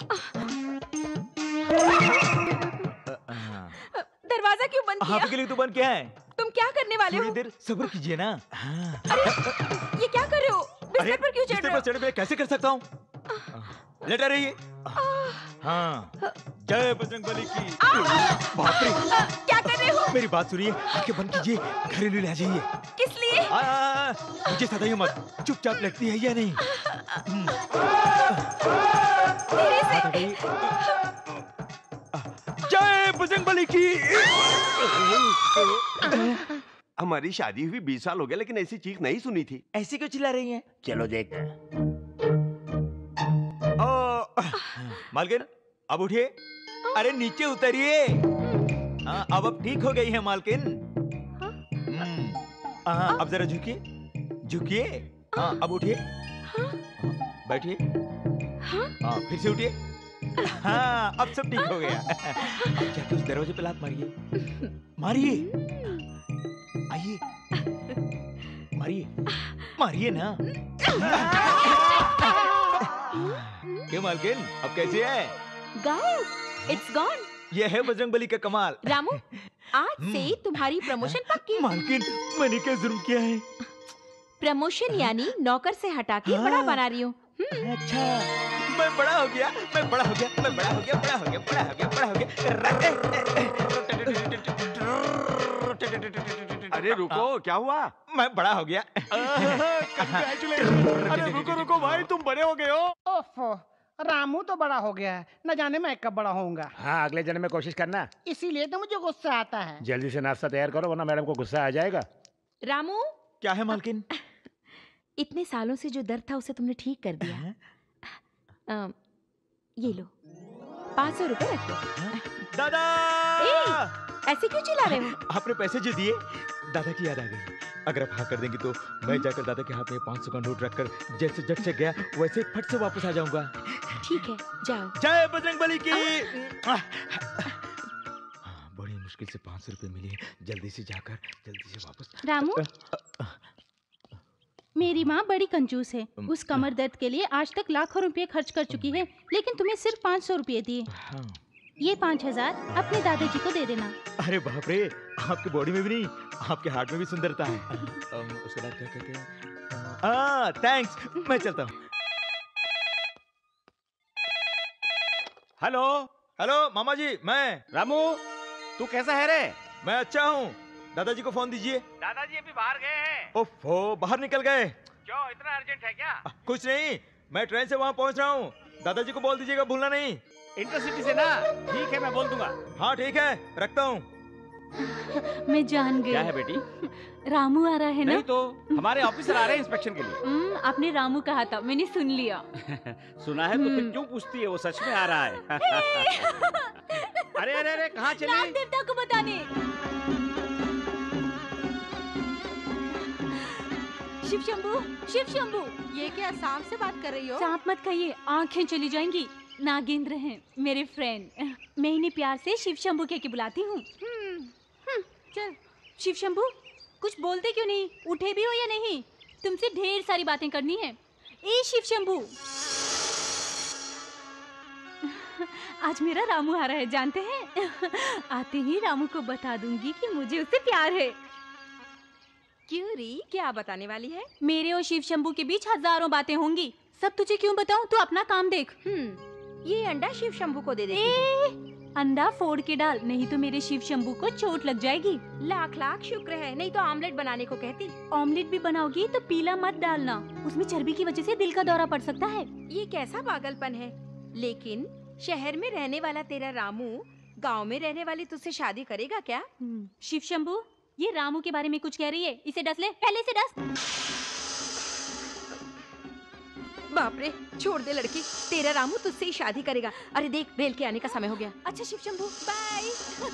[SPEAKER 2] दरवाजा क्यों बंद किया?
[SPEAKER 6] आपके लिए तो बंद किया है।
[SPEAKER 2] तुम क्या करने वाले हो?
[SPEAKER 6] थोड़ी देर सब्र कीजिए ना। हाँ।
[SPEAKER 2] अरे ये क्या कर रहे हो? बिस्तर पर क्यों चढ़ रहे हो?
[SPEAKER 6] बिस्तर पर चढ़ कैसे कर सकता हूँ? लेटा रहिए। हाँ, जय बजरंगबली की। बाप रे,
[SPEAKER 2] क्या कर रहे हो?
[SPEAKER 6] मेरी बात सुनिए, आंखें बंद कीजिए, घरेलू ले जाइए।
[SPEAKER 2] किस लिए?
[SPEAKER 6] आ, आ, आ, मुझे सताइए मत, चुपचाप लगती है या नहीं?
[SPEAKER 2] धीरे से।
[SPEAKER 6] जय बजरंगबली की।
[SPEAKER 7] हमारी शादी हुई बीस साल हो गए लेकिन ऐसी चीख नहीं सुनी थी।
[SPEAKER 6] ऐसी क्यों चिल्ला रही हैं?
[SPEAKER 4] चलो देखते हैं।
[SPEAKER 6] मालकिन, अब उठिए। अरे नीचे उतरिए। हाँ, अब अब ठीक हो गई है मालकिन। हाँ, अब जरा झुकिए, झुकिए। हाँ, अब उठिए, बैठिए। हाँ, फिर से उठिए। हाँ, अब सब ठीक हो गया। जाके उस दरवाजे पे लात मारिए, मारिए। आइए, मारिए, मारिए ना। क्यों मालकिन, अब कैसी है?
[SPEAKER 2] गायब, इट्स गॉन।
[SPEAKER 6] ये है बजरंगबली का कमाल।
[SPEAKER 2] रामू, आज से तुम्हारी प्रमोशन पक्की।
[SPEAKER 6] मालकिन, मैंने क्या जुर्म किया है?
[SPEAKER 2] प्रमोशन यानी नौकर से हटा के बड़ा बना रही हूँ।
[SPEAKER 6] अच्छा, मैं बड़ा हो गया, मैं बड़ा हो गया, मैं बड़ा हो गया, बड़ा हो गया, बड़ा हो गया, बड़ा हो गया।
[SPEAKER 7] अरे रुको, क्या हुआ?
[SPEAKER 6] मैं बड़ा हो गया।
[SPEAKER 7] अरे रुको रुको भाई, तुम बड़े हो गए हो।
[SPEAKER 3] ओफो, रामू तो बड़ा हो गया है, न जाने मैं कब बड़ा होऊंगा।
[SPEAKER 4] हाँ, अगले जन्म में कोशिश करना।
[SPEAKER 3] इसीलिए तो मुझे गुस्सा आता है।
[SPEAKER 4] जल्दी से नाश्ता तैयार करो वरना मैडम को गुस्सा आ जाएगा।
[SPEAKER 2] रामू,
[SPEAKER 6] क्या है मालकिन?
[SPEAKER 2] इतने सालों से जो दर्द था उसे तुमने ठीक कर दिया। आ, ये लो, पाँच सौ रुपए रख लो।
[SPEAKER 6] दादा!
[SPEAKER 2] ए, ऐसे क्यों चिल्ला रहे हो?
[SPEAKER 6] आपने पैसे जो दिए, दादा की याद आ गई। अगर आप हाँ कर देंगी तो मैं जाकर दादा के हाथ में पाँच सौ का नोट रखकर जैसे जट से गया वैसे फट से वापस आ जाऊंगा।
[SPEAKER 2] ठीक है, जाओ।
[SPEAKER 6] जय बजरंगबली की। बड़ी मुश्किल से पाँच सौ रुपए मिले हैं, जल्दी से जाकर जल्दी से वापस।
[SPEAKER 1] रामू, मेरी माँ बड़ी कंजूस है। उस कमर दर्द के लिए आज तक लाखों रुपए खर्च कर चुकी है, लेकिन तुम्हें सिर्फ पाँच सौ रुपये दिए। ये पाँच हजार अपने दादाजी को दे देना।
[SPEAKER 6] अरे बाप रे, आपके बॉडी में भी नहीं, आपके हार्ट में भी सुंदरता है। उसके बाद क्या कहते हैं? हाँ, थैंक्स, मैं चलता हूँ। हेलो हेलो मामा जी, मैं
[SPEAKER 12] रामू, तू कैसा है रे?
[SPEAKER 6] मैं अच्छा हूँ। दादाजी को फोन दीजिए।
[SPEAKER 12] दादाजी अभी बाहर गए हैं।
[SPEAKER 6] ओफो, बाहर निकल गए?
[SPEAKER 12] क्यों, इतना अर्जेंट है क्या?
[SPEAKER 6] कुछ नहीं, मैं ट्रेन से वहाँ पहुँच रहा हूँ। दादाजी को बोल दीजिएगा, भूलना नहीं।
[SPEAKER 12] इंटरसिटी से ना? ठीक है, मैं बोल दूंगा।
[SPEAKER 6] हाँ ठीक है, रखता हूँ।
[SPEAKER 1] मैं जान गई।
[SPEAKER 12] क्या है बेटी?
[SPEAKER 1] रामू आ रहा है ना?
[SPEAKER 12] नहीं तो हमारे ऑफिसर आ रहे हैं इंस्पेक्शन के लिए।
[SPEAKER 1] आपने रामू कहा था, मैंने सुन लिया।
[SPEAKER 12] सुना है तो फिर क्यों पूछती है? वो सच में आ रहा है। अरे अरे अरे, कहाँ चली?
[SPEAKER 1] नाग देवता को बताने।
[SPEAKER 2] शिव शंभू, शिव शंभू,
[SPEAKER 13] ये क्या सांप से बात कर रही हो?
[SPEAKER 14] सांप मत कहिए, आंखें चली जाएंगी। नागेंद्र हैं मेरे फ्रेंड, मैं इन्हें प्यार से शिव शंभू कह के बुलाती हूँ। चल शिव शंभू, कुछ बोलते क्यों नहीं? उठे भी हो या नहीं? तुमसे ढेर सारी बातें करनी है। ए शिव शंभू, आज मेरा रामू आ रहा है, जानते हैं? आते ही रामू को बता दूंगी कि मुझे उससे प्यार है।
[SPEAKER 2] क्यों री, क्या बताने वाली है?
[SPEAKER 14] मेरे और शिव शंभू के बीच हजारों बातें होंगी, सब तुझे क्यों बताऊं? तू अपना काम देख।
[SPEAKER 2] हम्म, ये अंडा शिव शंभू को दे देती
[SPEAKER 14] हूँ। अंडा फोड़ के डाल, नहीं तो मेरे शिव शंभू को चोट लग जाएगी।
[SPEAKER 2] लाख लाख शुक्र है, नहीं तो ऑमलेट बनाने को कहती।
[SPEAKER 14] ऑमलेट भी बनाओगी तो पीला मत डालना, उसमें चर्बी की वजह से दिल का दौरा पड़ सकता है।
[SPEAKER 2] ये कैसा पागलपन है? लेकिन शहर में रहने वाला तेरा रामू गांव में रहने वाली तुझसे शादी करेगा क्या?
[SPEAKER 14] शिव शंभू, ये रामू के बारे में कुछ कह रही है, इसे डस ले, पहले से डस।
[SPEAKER 2] बाप रे, छोड़ दे लड़की, तेरा रामू तुझसे ही शादी करेगा। अरे देख, रेल के आने का समय हो गया।
[SPEAKER 14] अच्छा शिव शंभू, बाय।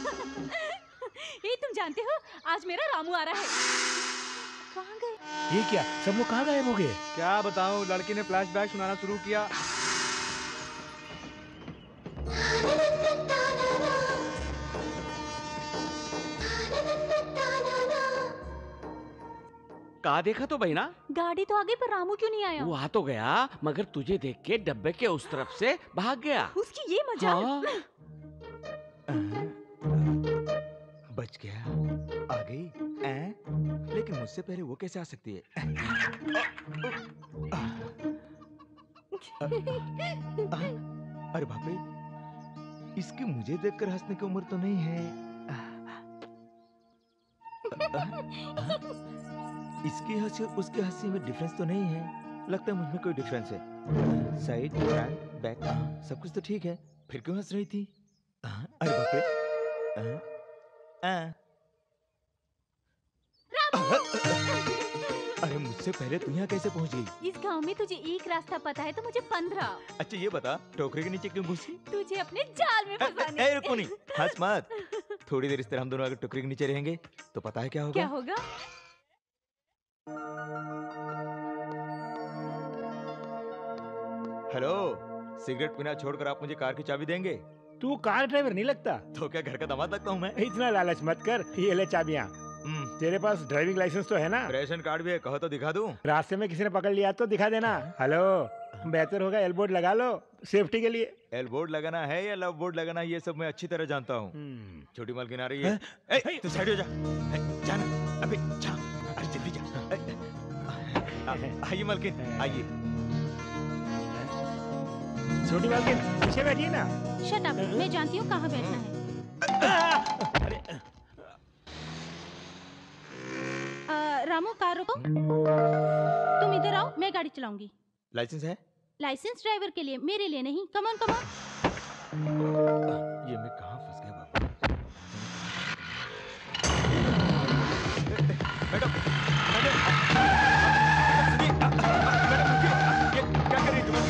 [SPEAKER 14] ये तुम जानते हो, आज मेरा रामू आ रहा है। कहाँ गए?
[SPEAKER 4] ये क्या, सब लोग कहाँ गायब हो गए?
[SPEAKER 5] क्या बताऊं, लड़की ने फ्लैशबैक सुनाना शुरू किया।
[SPEAKER 12] कहाँ देखा तो बहना?
[SPEAKER 14] गाड़ी तो आगे, पर रामू क्यों नहीं आया?
[SPEAKER 12] वो आ तो गया, मगर तुझे देख के डब्बे के उस तरफ से भाग गया।
[SPEAKER 14] उसकी ये मजाल।
[SPEAKER 12] हाँ।
[SPEAKER 6] बच गया, आ गई। ऐ? लेकिन मुझसे पहले वो कैसे आ सकती है? अरे बाप रे, इसकी मुझे देखकर हंसने की उम्र तो नहीं है। इसकी हंसी और उसकी हंसी में डिफरेंस तो नहीं है। लगता है मुझ में कोई डिफरेंस है। साइड, फ्रंट, बैक, सब कुछ तो ठीक है, फिर क्यों हंस रही थी? अरे बाप रे, अरे मुझसे पहले तू यहाँ कैसे पहुँच गई?
[SPEAKER 14] इस गांव में तुझे एक रास्ता पता है तो मुझे पंद्रह।
[SPEAKER 6] अच्छा ये बता, टोकरी के नीचे क्यों घुसी?
[SPEAKER 14] तुझे अपने जाल में फंसाने।
[SPEAKER 6] ए, रुको नहीं, हंस मत। थोड़ी देर इस तरह हम दोनों अगर टोकरी के नीचे रहेंगे तो पता है क्या होगा?
[SPEAKER 14] क्या होगा?
[SPEAKER 6] हेलो, सिगरेट पीना छोड़कर आप मुझे कार की चाबी देंगे?
[SPEAKER 4] तू कार ड्राइवर नहीं लगता
[SPEAKER 6] तो क्या घर का दामाद लगता हूँ मैं?
[SPEAKER 4] इतना लालच मत कर, ये ले चाबियाँ। तेरे पास ड्राइविंग लाइसेंस तो है ना?
[SPEAKER 6] रेशन कार्ड भी है, कहो तो दिखा दूं।
[SPEAKER 4] रास्ते में किसी ने पकड़ लिया तो दिखा देना। हेलो, बेहतर होगा एल बोर्ड लगा लो सेफ्टी के लिए।
[SPEAKER 6] एल बोर्ड लगाना है या लव बोर्ड लगाना, ये सब मैं अच्छी तरह जानता हूँ। छोटी मालकिन आ रही है। ए, तू साइड हो जा, जाना। अबे जा, अरे जल्दी जा। आइए मालकिन, आइए।
[SPEAKER 4] छोटी मालकिन पीछे बैठिए ना।
[SPEAKER 1] शट अप, मैं जानती हूँ कहाँ बैठना है। आ, रामू कार रोको। तुम इधर आओ, मैं गाड़ी चलाऊंगी।
[SPEAKER 6] लाइसेंस है?
[SPEAKER 1] लाइसेंस ड्राइवर के लिए, मेरे लिए नहीं। Come on come on.
[SPEAKER 6] ये मैं कहाँ फंस गया बाबा? मैडम, मैडम, ये क्या कर रही है?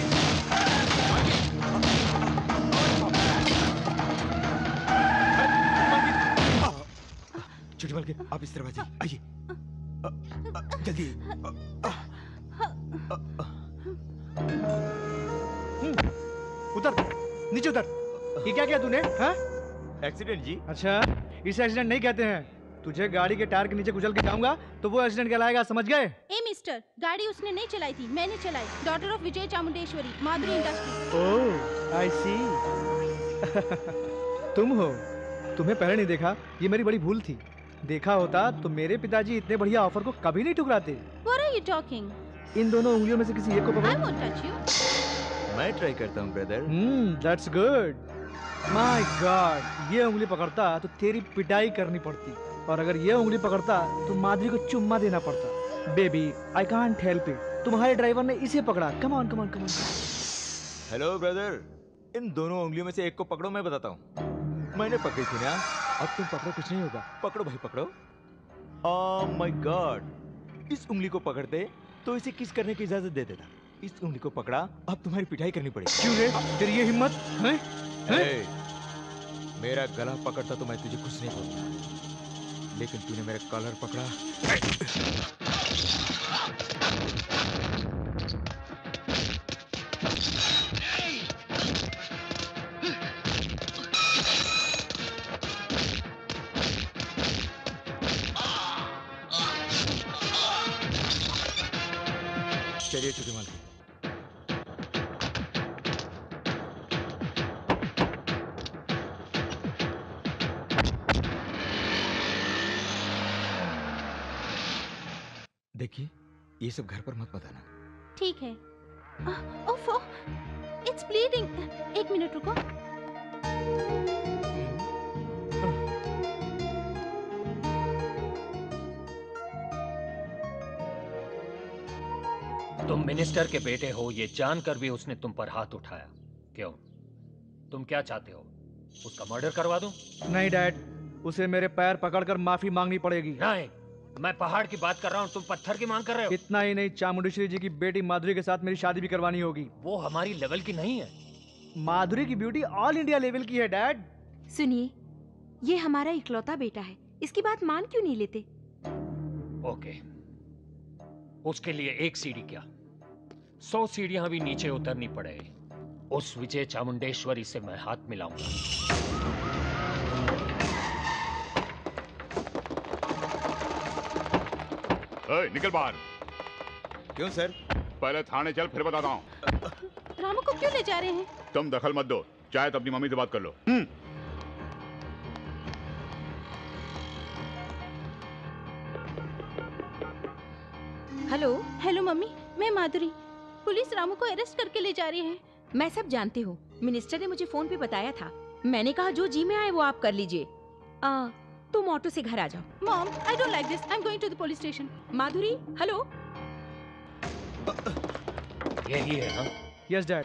[SPEAKER 6] छोटी मालकिन, आप इस तरफ आइए, जल्दी।
[SPEAKER 5] उतर, नीचे उतर। ये क्या किया तूने? हाँ?
[SPEAKER 6] एक्सीडेंट जी।
[SPEAKER 5] अच्छा, इसे एक्सीडेंट नहीं कहते हैं। तुझे गाड़ी के टायर के नीचे कुचल के जाऊंगा तो वो एक्सीडेंट कहलाएगा, समझ गए?
[SPEAKER 1] ए मिस्टर, गाड़ी उसने नहीं चलाई थी, मैंने चलाई। Daughter of Vijay Chamundeshwari, Madhuri industries.
[SPEAKER 5] Oh, I see. तुम हो? तुम्हें पहले नहीं देखा, ये मेरी बड़ी भूल थी। देखा होता तो मेरे पिताजी इतने बढ़िया ऑफर को कभी नहीं ठुकराते।
[SPEAKER 1] What are you talking?
[SPEAKER 5] इन दोनों उंगलियों में से किसी एक को पकड़ो।
[SPEAKER 1] I won't touch you.
[SPEAKER 6] मैं ट्राई करता हूँ brother.
[SPEAKER 5] Hmm, that's good. My God, ये उंगली पकड़ता तो तेरी पिटाई करनी पड़ती, और अगर ये उंगली पकड़ता तो माधुरी को चुम्मा देना पड़ता। Baby, I can't help it. तुम्हारे ड्राइवर ने इसे पकड़ा। Come on, come on, come on.
[SPEAKER 6] Hello brother, इन दोनों उंगलियों में से एक को पकड़ो, मैं बताता हूँ। मैंने पकड़ी थी ना, अब तुम पकड़ो, कुछ नहीं होगा। पकड़ो भाई, पकड़ो। ओह माय गॉड, इस उंगली को पकड़ते तो इसे किस करने की इजाजत दे देता। इस उंगली को पकड़ा, अब तुम्हारी पिटाई करनी पड़ेगी।
[SPEAKER 5] क्यों रे, तेरी ये हिम्मत है?
[SPEAKER 6] मेरा गला पकड़ता तो मैं तुझे कुछ नहीं बोलता, लेकिन तूने मेरा कॉलर पकड़ा। चलिए छोटी मालकिन। देखिए, ये सब घर पर मत बताना।
[SPEAKER 1] ठीक है। ओफो, इट्स ब्लीडिंग। एक मिनट रुको।
[SPEAKER 11] तुम मिनिस्टर के बेटे हो ये जानकर भी उसने तुम पर हाथ उठाया। क्यों? तुम क्या चाहते हो? उसका मर्डर करवा दूं?
[SPEAKER 5] नहीं डैड, उसे मेरे पैर पकड़कर माफी मांगनी पड़ेगी।
[SPEAKER 11] नहीं, मैं पहाड़ की बात कर रहा हूँ, तुम पत्थर की मांग कर रहे हो।
[SPEAKER 5] इतना ही नहीं, चामुंडेश्वरी जी की बेटी माधुरी के साथ मेरी शादी भी करवानी होगी।
[SPEAKER 11] वो हमारी लेवल की नहीं है।
[SPEAKER 5] माधुरी की ब्यूटी ऑल इंडिया लेवल की है डैड।
[SPEAKER 2] सुनिए, ये हमारा इकलौता बेटा है, इसकी बात मान क्यों नहीं लेते?
[SPEAKER 11] ओके, उसके लिए एक सीढ़ी क्या, सौ सीढ़ियां भी नीचे उतरनी पड़े, उस विजय चामुंडेश्वरी से मैं हाथ मिलाऊंगा।
[SPEAKER 8] ओए, निकल बाहर।
[SPEAKER 6] क्यों सर?
[SPEAKER 8] पहले थाने चल, फिर बताता हूँ।
[SPEAKER 1] रामू को क्यों ले जा रहे हैं?
[SPEAKER 8] तुम दखल मत दो, चाहे तो अपनी मम्मी से बात कर लो।
[SPEAKER 2] हेलो
[SPEAKER 1] हेलो मम्मी, मैं माधुरी। पुलिस रामू को अरेस्ट करके ले जा रही है।
[SPEAKER 2] मैं सब जानती हूँ, मिनिस्टर ने मुझे फोन पे बताया था। मैंने कहा जो जी में आए वो आप कर लीजिए। आ, तुम ऑटो से घर आ जाओ।
[SPEAKER 1] Mom, I don't like this. I am going to the police station.
[SPEAKER 2] Madhuri, hello.
[SPEAKER 11] यही है ना?
[SPEAKER 5] Yes dad.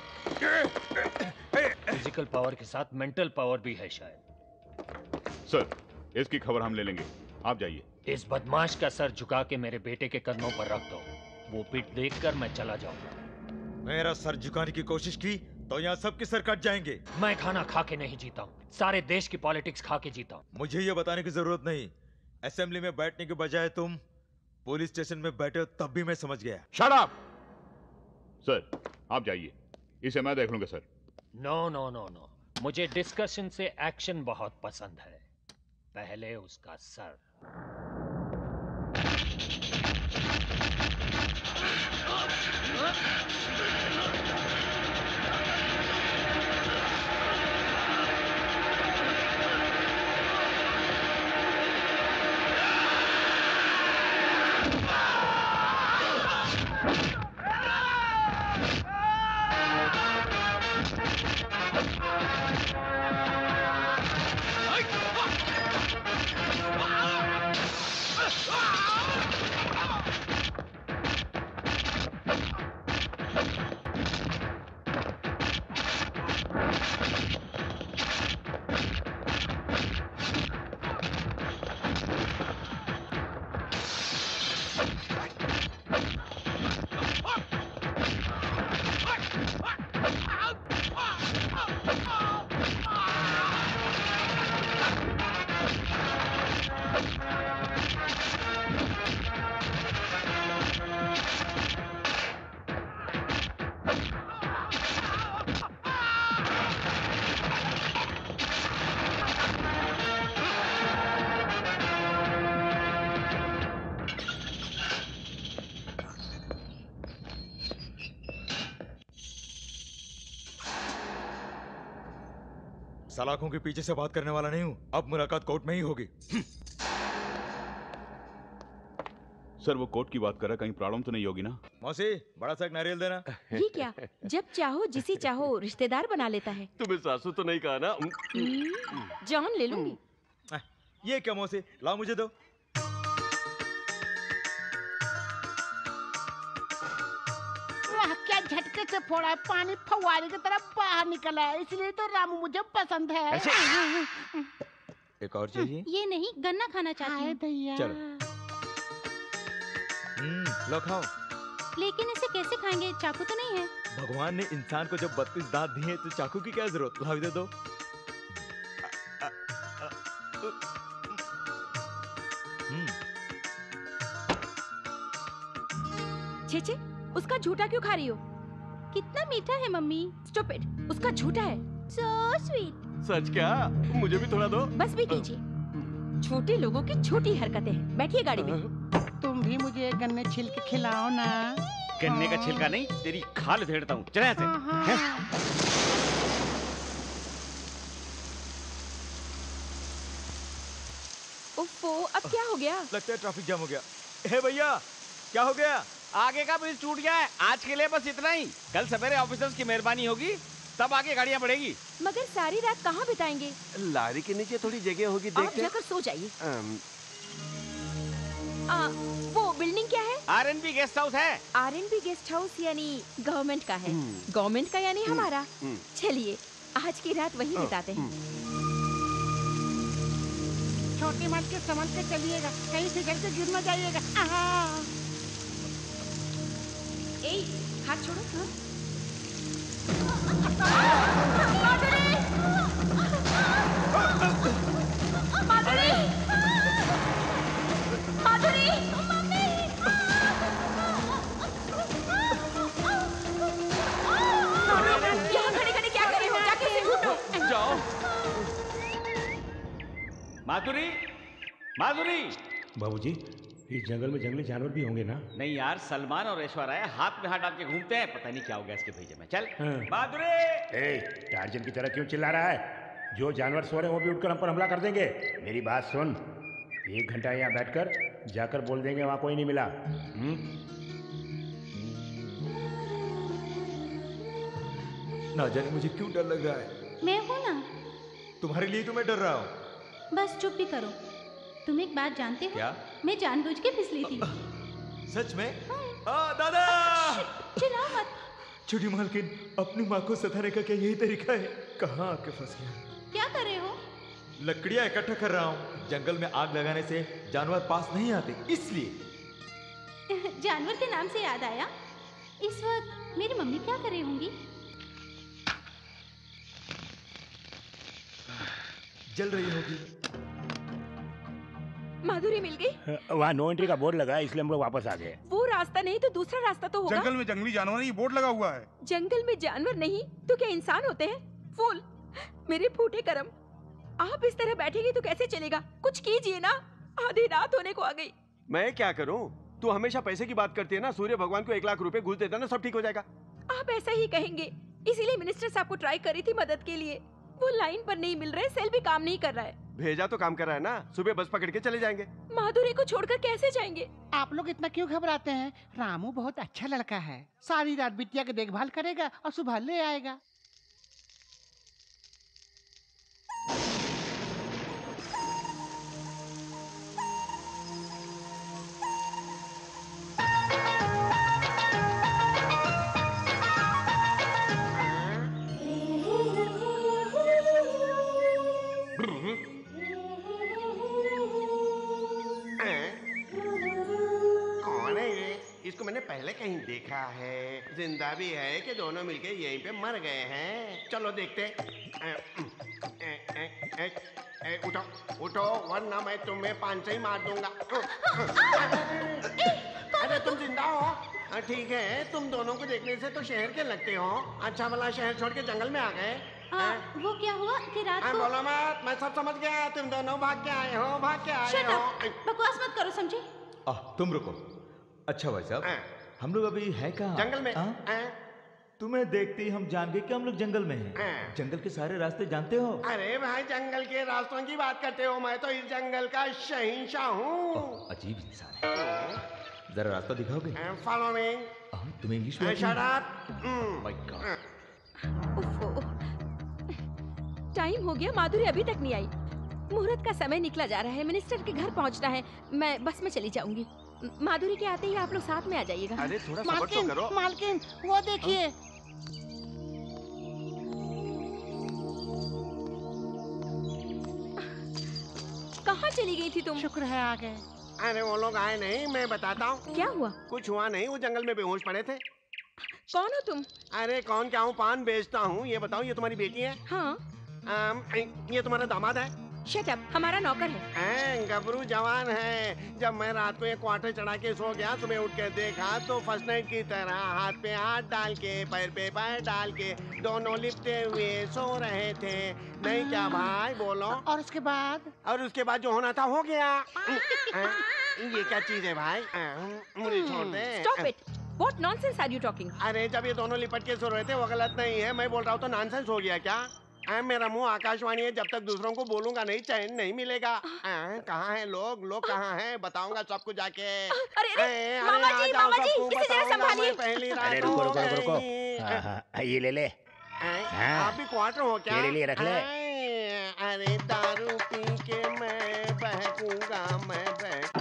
[SPEAKER 11] फिजिकल पावर के साथ मेंटल पावर भी है शायद।
[SPEAKER 8] सर, इसकी खबर हम ले लेंगे, आप जाइए।
[SPEAKER 11] इस बदमाश का सर झुका के मेरे बेटे के कदमों पर रख दो। वो पिट देखकर मैं चला जाऊंगा।
[SPEAKER 6] मेरा सर झुकाने की कोशिश की तो यहाँ सबके सर कट जाएंगे।
[SPEAKER 11] मैं खाना खा के नहीं जीता हूँ, सारे देश की पॉलिटिक्स खा के जीता हूँ।
[SPEAKER 6] मुझे ये बताने की जरूरत नहीं। असेंबली में बैठने के बजाय तुम पुलिस स्टेशन में बैठे हो, तब भी मैं समझ गया।
[SPEAKER 8] Shut up! सर, आप जाइए, इसे मैं देख लूंगा। Sir,
[SPEAKER 11] no no no no, मुझे डिस्कशन से एक्शन बहुत पसंद है। पहले उसका सर।
[SPEAKER 6] सलाखों के पीछे से बात करने वाला नहीं हूँ। अब मुलाकात कोर्ट में ही होगी।
[SPEAKER 8] सर, वो कोर्ट की बात कर रहा है, कहीं प्रॉब्लम तो नहीं होगी ना?
[SPEAKER 6] मौसी, बड़ा सा एक नारियल देना।
[SPEAKER 2] ये क्या, जब चाहो जिसे चाहो रिश्तेदार बना लेता है।
[SPEAKER 7] तुम्हें सासू तो नहीं कहा ना?
[SPEAKER 2] जॉन ले लूंगी।
[SPEAKER 6] ये क्या मौसी, लाओ मुझे दो।
[SPEAKER 3] क्या झटके से फोड़ा है, पानी फव्वारे की तरफ बाहर निकला है, इसलिए तो रामू मुझे पसंद है।
[SPEAKER 6] एक और चाहिए?
[SPEAKER 1] ये नहीं, गन्ना खाना चाहती हूँ।
[SPEAKER 3] भैया
[SPEAKER 6] चलो। हम्म, लो खाओ।
[SPEAKER 1] लेकिन इसे कैसे खाएंगे, चाकू तो नहीं है।
[SPEAKER 6] भगवान ने इंसान को जब बत्तीस दांत दिए तो चाकू की क्या जरूरत? लाओ इधर दो।
[SPEAKER 2] छे छे, उसका झूठा क्यों खा रही हो?
[SPEAKER 1] कितना मीठा है मम्मी।
[SPEAKER 2] स्टूपिड, उसका झूठा है।
[SPEAKER 1] So sweet.
[SPEAKER 7] सच क्या? मुझे भी थोड़ा दो।
[SPEAKER 2] बस भी कीजिए, छोटे लोगों की छोटी हरकतें हैं। बैठिए गाड़ी में।
[SPEAKER 3] तुम भी मुझे गन्ने छिल के खिलाओ ना।
[SPEAKER 12] गन्ने का छिलका नहीं, तेरी खाल उधेड़ता हूँ। चल यहाँ से।
[SPEAKER 2] ओफो, अब क्या हो गया?
[SPEAKER 6] लगता है ट्रैफिक जाम हो गया। हे भैया, क्या हो गया?
[SPEAKER 12] आगे का ब्रिज टूट गया है। आज के लिए बस इतना ही। कल सवेरे ऑफिसर्स की मेहरबानी होगी, तब आगे गाड़ियाँ बढ़ेगी।
[SPEAKER 2] मगर सारी रात कहाँ बिताएंगे?
[SPEAKER 10] लारी के नीचे थोड़ी जगह होगी,
[SPEAKER 2] आप
[SPEAKER 10] देखते।
[SPEAKER 2] जाकर सो जाइए।
[SPEAKER 10] अम,
[SPEAKER 2] आ, वो बिल्डिंग क्या है?
[SPEAKER 12] R N B guest house है।
[SPEAKER 2] R N B guest house यानी गवर्नमेंट का है। गवर्नमेंट का यानी हमारा। चलिए आज की रात वहीं बिताते हैं।
[SPEAKER 3] छोटी माल के संभल के चलिएगा, कहीं से जल के गिर न जाइएगा। आहा।
[SPEAKER 2] ए, हाथ छोड़ो। हाँ? माधुरी! माधुरी! मम्मी! यहाँ खड़े खड़े क्या कर रहे हो? जाके उसे ढूंढो।
[SPEAKER 12] जाओ। माधुरी, माधुरी।
[SPEAKER 4] बाबूजी, इस जंगल में जंगली जानवर भी होंगे ना?
[SPEAKER 12] नहीं यार, सलमान और ऐश्वर्या हाथ में हाथ डाल के घूमते हैं। पता नहीं क्या हो गया इसके भेजे में। चल
[SPEAKER 4] हाँ।
[SPEAKER 12] माधुरी।
[SPEAKER 4] ए, टार्जन की तरह क्यों चिल्ला रहा है? जो जानवर सो रहे हैं वो भी उठकर हम पर हमला कर देंगे। मेरी बात सुन, एक घंटा यहाँ बैठकर जाकर बोल देंगे वहाँ कोई नहीं मिला। हुँ?
[SPEAKER 6] ना जाने मुझे क्यों डर लग रहा है।
[SPEAKER 1] मैं हूँ ना।
[SPEAKER 6] तुम्हारे लिए तो मैं डर रहा हूँ।
[SPEAKER 1] बस चुप भी करो। तुम एक बात जानते हो?
[SPEAKER 6] क्या?
[SPEAKER 1] मैं जानबूझ के फिसली थी।
[SPEAKER 6] सच में? हाँ दादा।
[SPEAKER 1] चिल्लाओ मत।
[SPEAKER 6] छोटी मालकिन, अपनी माँ को सताने का क्या यही तरीका है? कहाँ आके फंस गया?
[SPEAKER 1] क्या कर रहे हो?
[SPEAKER 6] लकड़ियाँ इकट्ठा कर रहा हूँ। जंगल में आग लगाने से जानवर पास नहीं आते, इसलिए।
[SPEAKER 1] जानवर के नाम से याद आया, इस वक्त मेरी मम्मी क्या कर रही होंगी?
[SPEAKER 6] जल रही होगी।
[SPEAKER 2] माधुरी मिल गई?
[SPEAKER 4] वहाँ नो एंट्री का बोर्ड लगा है, इसलिए हम लोग वापस आ गए।
[SPEAKER 2] वो रास्ता नहीं तो दूसरा रास्ता तो होगा।
[SPEAKER 9] जंगल में जंगली जानवर ये बोर्ड लगा हुआ है।
[SPEAKER 2] जंगल में जानवर नहीं तो क्या इंसान होते हैं? फूल, मेरे फूटे करम। आप इस तरह बैठेंगे तो कैसे चलेगा? कुछ कीजिए ना, आधी रात होने को आ गई।
[SPEAKER 10] मैं क्या करूं? तू हमेशा पैसे की बात करती है ना। सूर्य भगवान को एक लाख रुपए घूस देता ना, सब ठीक हो जाएगा।
[SPEAKER 2] आप ऐसा ही कहेंगे, इसीलिए मिनिस्टर साहब को ट्राई करी थी मदद के लिए। वो लाइन पर नहीं मिल रहे, सेल भी काम नहीं कर रहा है।
[SPEAKER 10] भेजा तो काम कर रहा है ना, सुबह बस पकड़ के चले जाएंगे।
[SPEAKER 2] माधुरी को छोड़कर कैसे जाएंगे?
[SPEAKER 3] आप लोग इतना क्यों घबराते हैं? रामू बहुत अच्छा लड़का है, सारी रात बिटिया की देखभाल करेगा और सुबह ले आएगा।
[SPEAKER 10] कौन है ये? इसको मैंने पहले कहीं देखा है। जिंदा भी है कि दोनों मिलके यहीं पे मर गए हैं? चलो देखते। ए, ए, ए, ए, ए, उठो उठो, वरना मैं तुम्हें पांच ही मार दूंगा। अरे तुम जिंदा हो? हाँ, ठीक है, तुम दोनों को देखने से तो शहर के लगते हो। अच्छा भला शहर छोड़ के जंगल में आ गए।
[SPEAKER 1] आ, वो क्या हुआ कि रात को?
[SPEAKER 10] बोलो मत, मैं सब समझ गया। तुम दोनों भाग के आए हो, भाग के आए
[SPEAKER 1] Shut
[SPEAKER 10] हो।
[SPEAKER 1] up! बकवास मत करो, समझे?
[SPEAKER 6] आ, तुम रुको। अच्छा भाई साहब, हम लोग अभी है कहाँ?
[SPEAKER 10] जंगल में।
[SPEAKER 6] आ? तुम्हें देखते ही हम जान गए कि हम लोग जंगल में हैं। जंगल के सारे रास्ते जानते हो?
[SPEAKER 10] अरे भाई, जंगल के रास्तों की बात करते हो? मैं तो इस जंगल का शहंशाह हूँ।
[SPEAKER 6] अजीब इंसान है। जरा रास्ता दिखाओगे?
[SPEAKER 10] Follow me.
[SPEAKER 6] तुम्हें इंग्लिश में?
[SPEAKER 10] Shut up.
[SPEAKER 6] My God.
[SPEAKER 2] Time हो गया, माधुरी अभी तक नहीं आई। मुहूर्त का समय निकला जा रहा है, मिनिस्टर के घर पहुंचना है। मैं बस में चली जाऊंगी। माधुरी के आते ही आप लोग साथ में आ जाइएगा।
[SPEAKER 10] अरे थोड़ा सब्र तो करो।
[SPEAKER 3] मालकिन, वो देखिए।
[SPEAKER 2] कहाँ चली गई थी तुम?
[SPEAKER 3] शुक्र है आ गए।
[SPEAKER 10] अरे वो लोग आए नहीं, मैं बताता हूँ।
[SPEAKER 2] क्या हुआ?
[SPEAKER 10] कुछ हुआ नहीं, वो जंगल में बेहोश पड़े थे।
[SPEAKER 2] कौन हो तुम?
[SPEAKER 10] अरे कौन क्या हूँ, पान बेचता हूँ। ये बताओ, ये तुम्हारी बेटी है?
[SPEAKER 2] हाँ।
[SPEAKER 10] आम, ये तुम्हारा दामाद है?
[SPEAKER 2] शट अप, हमारा नौकर है।
[SPEAKER 10] हैं, गबरू जवान है। जब मैं रात को एक क्वार्टर चढ़ा के सो गया, सुबह उठ के देखा तो फर्स्ट नाइट की तरह हाथ पे हाथ डाल के पैर पे पैर डाल के दोनों लिपटे हुए सो रहे थे। नहीं क्या भाई, बोलो।
[SPEAKER 3] और उसके बाद?
[SPEAKER 10] और उसके बाद जो होना था हो गया। ये क्या चीज है भाई? मुझे छोड़ दे।
[SPEAKER 2] Stop it! What nonsense are you talking?
[SPEAKER 10] अरे जब ये दोनों लिपट के सो रहे थे वो गलत नहीं है। मैं बोल रहा हूँ तो नॉनसेंस हो गया क्या? आ, मेरा मुंह आकाशवाणी है, जब तक दूसरों को बोलूंगा नहीं चैन नहीं मिलेगा। कहाँ हैं लोग? लोग कहाँ हैं? बताऊंगा सबको जाके।
[SPEAKER 2] अरे अरे मामा जी, मामा जी, इसे जरा संभालिए।
[SPEAKER 10] पहली रात
[SPEAKER 4] अरे रुको रुको रुको रुको। हाँ, हाँ, ये ले ले। हाँ,
[SPEAKER 10] आप भी क्वार्टर हो क्या?
[SPEAKER 4] तेरे लिए रख ले।
[SPEAKER 10] अरे दारू पी के मैं बहकूंगा, मैं बहक।